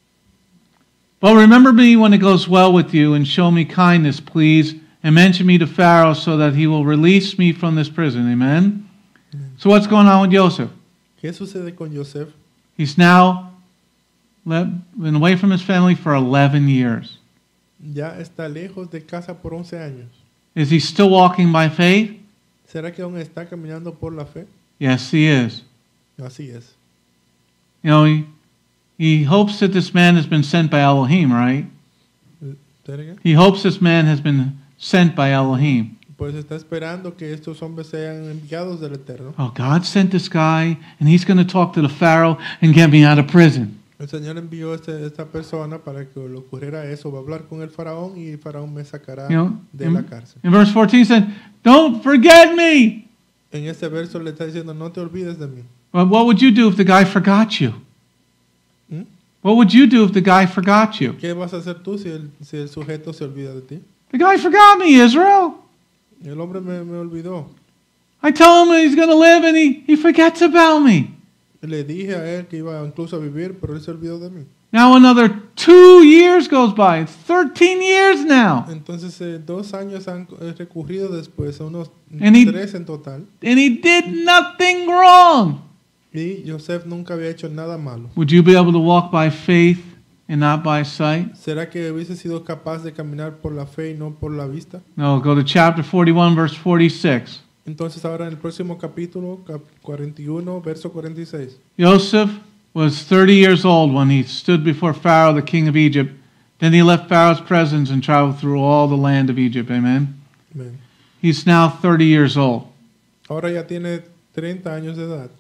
But remember me when it goes well with you, and show me kindness, please, and mention me to Pharaoh so that he will release me from this prison. Amen? So what's going on with Joseph? ¿Qué sucede con Joseph? He's now le- been away from his family for eleven years. Ya está lejos de casa por once años. Is he still walking by faith? ¿Será que aún está caminando por la fe? Yes, he is. Así es. You know, he, he hopes that this man has been sent by Elohim, right? ¿Say it again? He hopes this man has been sent by Elohim. Pues está esperando que estos hombres sean enviados del Eterno. Oh, God sent this guy, and he's going to talk to the Pharaoh and get me out of prison. El Señor envió a este- esta persona para que le ocurriera eso. Va a hablar con el faraón y el faraón me sacará You know, de in, la cárcel. in verse fourteen it said, don't forget me. En este verso le está diciendo, no te olvides de mí. Well, what would you do if the guy forgot you? ¿Mm? What would you do if the guy forgot you? ¿Qué vas a hacer tú si el, si el sujeto se olvida de ti? The guy forgot me, Israel. El hombre me, me olvidó. I tell him he's going to live, and he, he forgets about me. Le dije a él que iba incluso a vivir, pero él se olvidó de mí. Now another two years goes by. It's thirteen years now. Entonces, eh, dos años han eh, recurrido después, unos And he- tres en total. And he did nothing wrong. Y Joseph nunca había hecho nada malo. Would you be able to walk by faith and not by sight? ¿Será que hubiese sido capaz de caminar por la fe y no por la vista? No, go to chapter forty-one, verse forty-six. Entonces ahora en el próximo capítulo, cap- cuarenta y uno, verso cuarenta y seis. Joseph was thirty years old when he stood before Pharaoh, the king of Egypt. Then he left Pharaoh's presence and traveled through all the land of Egypt. Amen. Amén. He's now thirty years old. Ahora ya tiene treinta años de edad.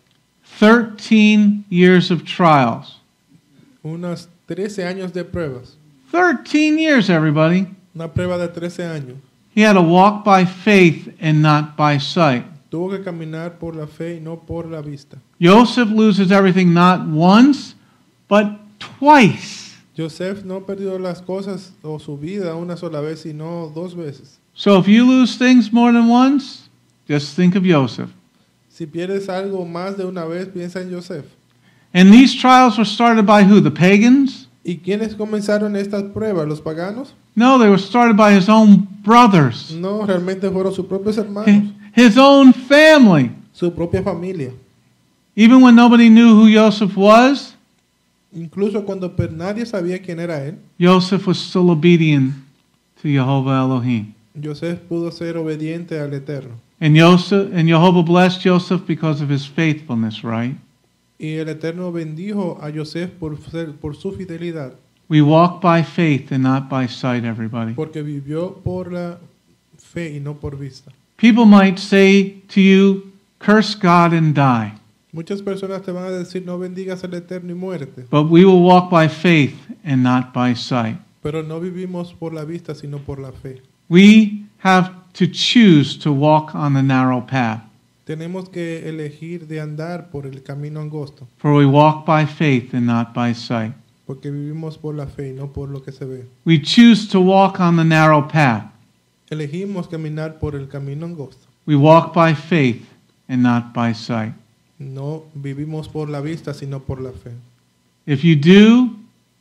thirteen years of trials. Unos trece años de pruebas. thirteen years, everybody. Una prueba de trece años. He had to walk by faith and not by sight. Tuvo que caminar por la fe y no por la vista. Joseph loses everything not once, but twice. Joseph no perdió las cosas o su vida una sola vez, sino dos veces. So if you lose things more than once, just think of Joseph. Si pierdes algo más de una vez, piensa en Joseph. And these trials were started by who? The pagans? ¿Y quiénes comenzaron estas pruebas? ¿Los paganos? No, they were started by his own brothers, No, realmente fueron sus propios hi- hermanos, his own family. su propia familia. Even when nobody knew who Joseph was, Incluso cuando per- nadie sabía quién era él, Joseph was still obedient to Jehovah Elohim. Joseph pudo ser obediente al Eterno. And Joseph and Jehovah blessed Joseph because of his faithfulness, right? Y el Eterno bendijo a Joseph por, ser- por su fidelidad, We walk by faith and not by sight, everybody. porque vivió por la fe y no por vista. People might say to you, curse God and die. Muchas personas te van a decir, no bendigas al Eterno y muerte, But we will walk by faith and not by sight. pero no vivimos por la vista, sino por la fe. We have to choose to walk on the narrow path, Tenemos que elegir de andar por el camino angosto, for we walk by faith and not by sight. porque vivimos por la fe y no por lo que se ve. We choose to walk on the narrow path. Elegimos caminar por el camino angosto. We walk by faith and not by sight. No vivimos por la vista, sino por la fe. If you do,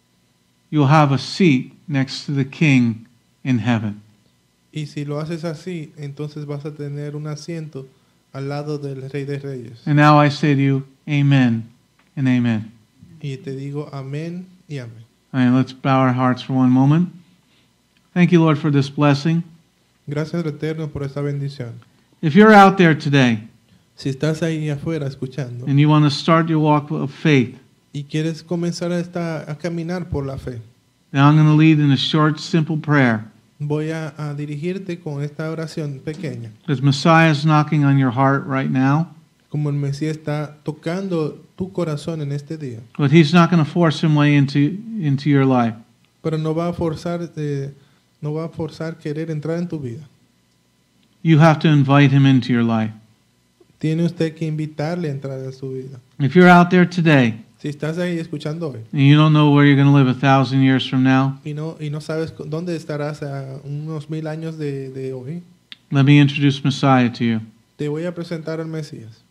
you'll have a seat next to the King in heaven. Y si lo haces así, entonces vas a tener un asiento al lado del Rey de Reyes. And now I say to you, amen and amen. Y te digo amén y amén. All right, let's bow our hearts for one moment. Thank you, Lord, for this blessing. Gracias al Eterno por esta bendición. If you're out there today Si estás ahí afuera escuchando and you want to start your walk of faith, y quieres comenzar a, esta- a caminar por la fe, now I'm going to lead in a short, simple prayer. voy a, a dirigirte con esta oración pequeña. Because Messiah is knocking on your heart right now, Como el Mesías está tocando tu corazón en este día. but he's not going to force him way into, into your life. Pero no va a forzar, eh, no va a forzar querer entrar en tu vida. You have to invite him into your life. Tiene usted que invitarle a entrar en su vida. If you're out there today Si estás ahí escuchando hoy and you don't know where you're going to live a thousand years from now, y no, y no sabes co- dónde estarás a unos mil años de, de hoy, let me introduce Messiah to you. te voy a presentar al Mesías.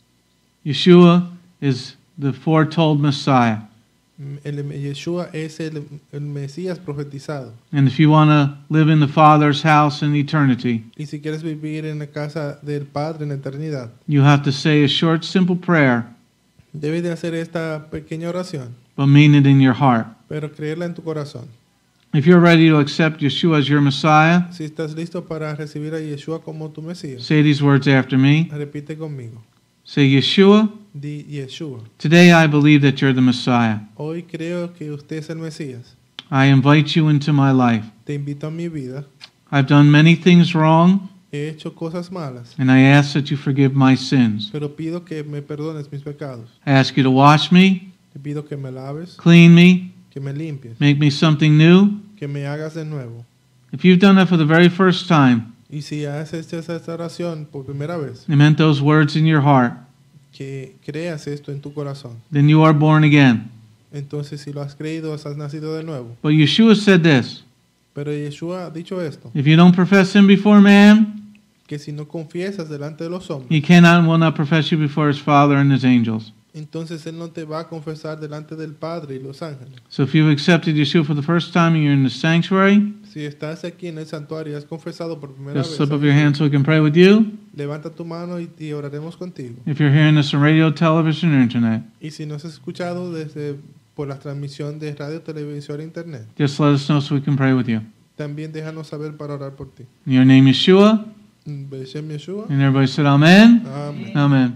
Yeshua is the foretold Messiah. Mm, El Yeshua es el, el Mesías profetizado. And if you want to live in the Father's house in eternity, Y si quieres vivir en la casa del Padre en la eternidad, you have to say a short, simple prayer, debes de hacer esta pequeña oración, but mean it in your heart. pero creerla en tu corazón. If you're ready to accept Yeshua as your Messiah, Si estás listo para recibir a Yeshua como tu Mesías, say these words after me. repite conmigo. Say, Yeshua, Di Yeshua. today I believe that you're the Messiah. Hoy creo que usted es el Mesías. I invite you into my life. Te invito a mi vida. I've done many things wrong, He hecho cosas malas, and I ask that you forgive my sins. pero pido que me perdones mis pecados. I ask you to wash me, Te pido que me laves, clean me, que me limpies, make me something new. que me hagas de nuevo. If you've done that for the very first time, Y si haces esta oración por primera vez, and meant those words in your heart, que creas esto en tu corazón. then you are born again. Entonces, si lo has creído, has nacido de nuevo. But Yeshua said this, Pero Yeshua ha dicho esto, if you don't profess him before man, que si no confiesas delante de los hombres, he cannot and will not profess you before his Father and his angels. entonces Él no te va a confesar delante del Padre y los ángeles. So if you've accepted Yeshua for the first time and you're in the sanctuary, Si estás aquí en el santuario y has confesado por primera just vez, slip up your hand so we can pray with you. levanta tu mano y, y oraremos contigo. If you're hearing this on radio, television, or internet, Y si no has escuchado desde por la transmisión de radio, televisión e internet, just let us know so we can pray with you. también déjanos saber para orar por ti. In your name, Yeshua, Beshem Yeshua. and everybody said Amen. Amén. Amen.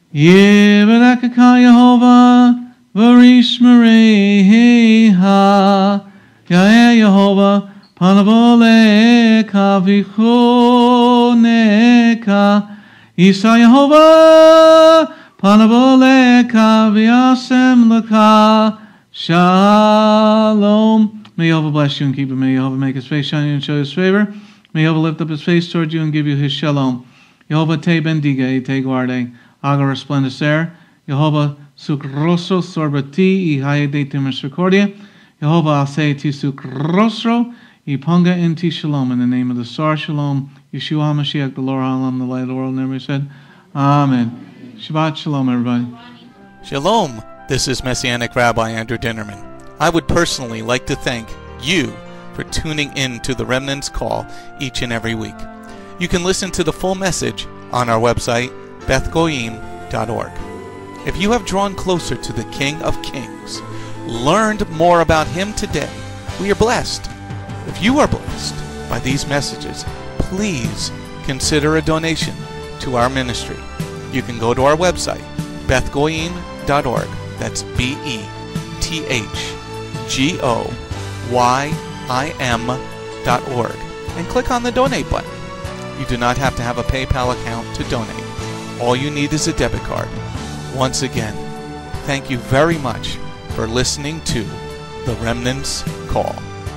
Yevarakaka Yehovah, Varish Mareha, Yae Yehovah, Panavoleka Vichoneka, Isa Yehovah, Panavoleka Vyasem Laka, Shalom. May Yehovah bless you and keep you. May Yehovah make his face shine and show his favor. May Yehovah lift up his face toward you and give you his shalom. Yehovah te bendiga y te guarde. Haga resplandecer. Jehová su rostro sobre ti y haya de tu misericordia. Jehová hace ti su rostro y Ipunga inti shalom, in the name of the Sar Shalom, Yeshua HaMashiach, the Lord HaOlam, the light of the world, and everybody said, Amen. Shabbat Shalom, everybody. Shalom. This is Messianic Rabbi Andrew Dinnerman. I would personally like to thank you for tuning in to the Remnant's Call each and every week. You can listen to the full message on our website, beth goyim dot org. If you have drawn closer to the King of Kings, learned more about Him today, we are blessed. If you are blessed by these messages, please consider a donation to our ministry. You can go to our website, beth goyim dot org. That's B E T H G O Y I M dot org, and click on the donate button. You do not have to have a PayPal account to donate. All you need is a debit card. Once again, thank you very much for listening to The Remnant's Call.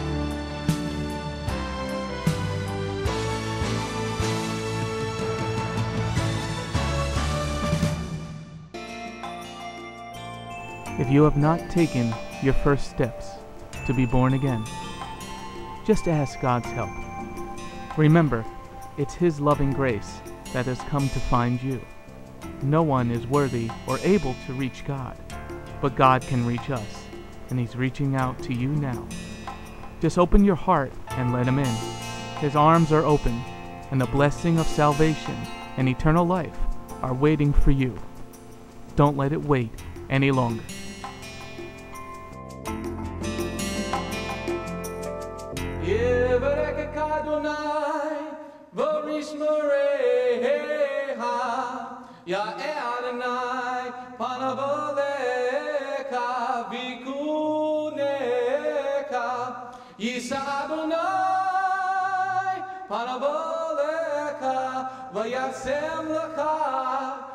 If you have not taken your first steps to be born again, just ask God's help. Remember, it's His loving grace that has come to find you. No one is worthy or able to reach God, but God can reach us, and He's reaching out to you now. Just open your heart and let Him in. His arms are open, and the blessing of salvation and eternal life are waiting for you. Don't let it wait any longer. Ya Adonai, panavoleka, vikuneka, Yisa Adonai, panavoleka, vayasem lecha,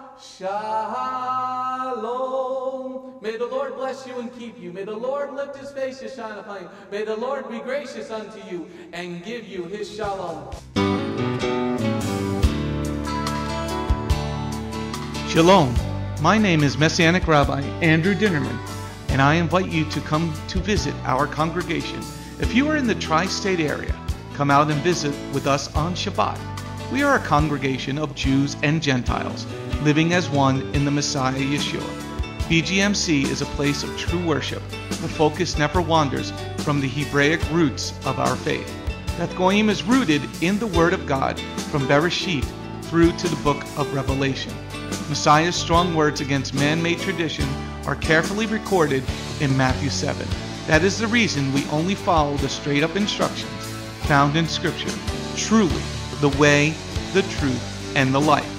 shalom. May the Lord bless you and keep you. May the Lord lift His face to shine upon you. May the Lord be gracious unto you and give you His shalom. Shalom. My name is Messianic Rabbi Andrew Dinnerman, and I invite you to come to visit our congregation. If you are in the tri-state area, come out and visit with us on Shabbat. We are a congregation of Jews and Gentiles, living as one in the Messiah Yeshua. B G M C is a place of true worship. The focus never wanders from the Hebraic roots of our faith. Beth Goyim is rooted in the Word of God from Bereshit through to the book of Revelation. Messiah's strong words against man-made tradition are carefully recorded in Matthew seven. That is the reason we only follow the straight-up instructions found in Scripture, truly the way, the truth, and the life.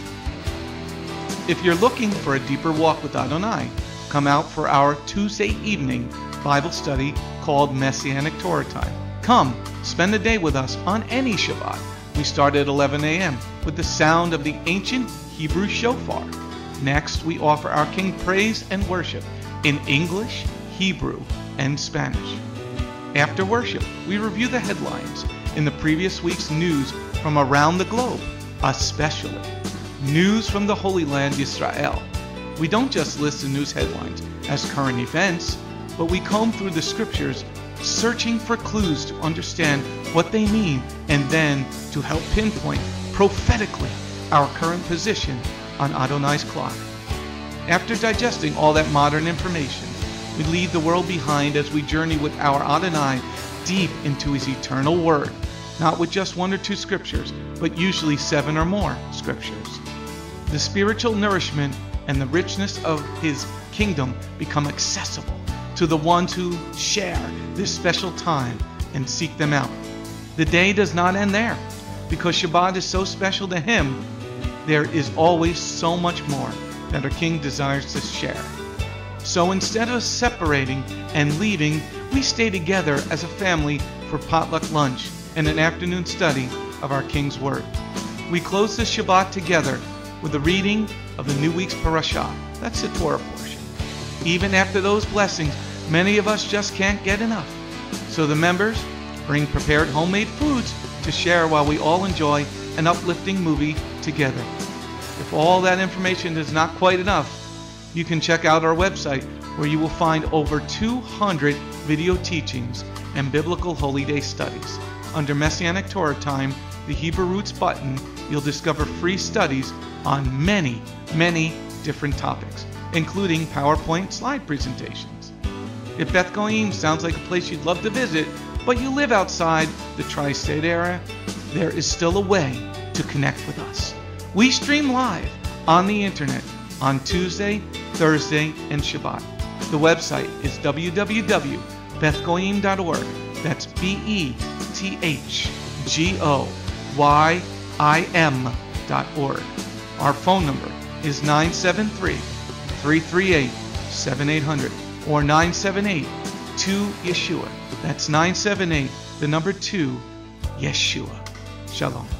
If you're looking for a deeper walk with Adonai, come out for our Tuesday evening Bible study called Messianic Torah Time. Come, spend a day with us on any Shabbat. We start at eleven a.m. with the sound of the ancient Hebrew shofar. Next, we offer our King praise and worship in English, Hebrew, and Spanish. After worship, we review the headlines in the previous week's news from around the globe, especially news from the Holy Land, Israel. We don't just list the news headlines as current events, but we comb through the scriptures, searching for clues to understand what they mean and then to help pinpoint prophetically our current position on Adonai's clock. After digesting all that modern information, we leave the world behind as we journey with our Adonai deep into His eternal Word, not with just one or two scriptures, but usually seven or more scriptures. The spiritual nourishment and the richness of His kingdom become accessible to the ones who share this special time and seek them out. The day does not end there. Because Shabbat is so special to Him, there is always so much more that our King desires to share. So instead of separating and leaving, we stay together as a family for potluck lunch and an afternoon study of our King's Word. We close the Shabbat together with the reading of the new week's parashah. That's the Torah portion. Even after those blessings, many of us just can't get enough. So the members bring prepared homemade foods to share while we all enjoy an uplifting movie together. If all that information is not quite enough, you can check out our website where you will find over two hundred video teachings and biblical holy day studies. under Messianic Torah Time, the Hebrew Roots button, you'll discover free studies on many, many different topics, including PowerPoint slide presentations. If Beth Goyim sounds like a place you'd love to visit, but you live outside the tri-state area, there is still a way to connect with us. We stream live on the internet on Tuesday, Thursday, and Shabbat. The website is w w w dot beth goyim dot org. That's B E T H G O Y I M dot org. Our phone number is nine seven three, three three eight, seven eight zero zero or nine seven eight, two, Yeshua. That's nine seven eight, the number two, Yeshua. Shalom.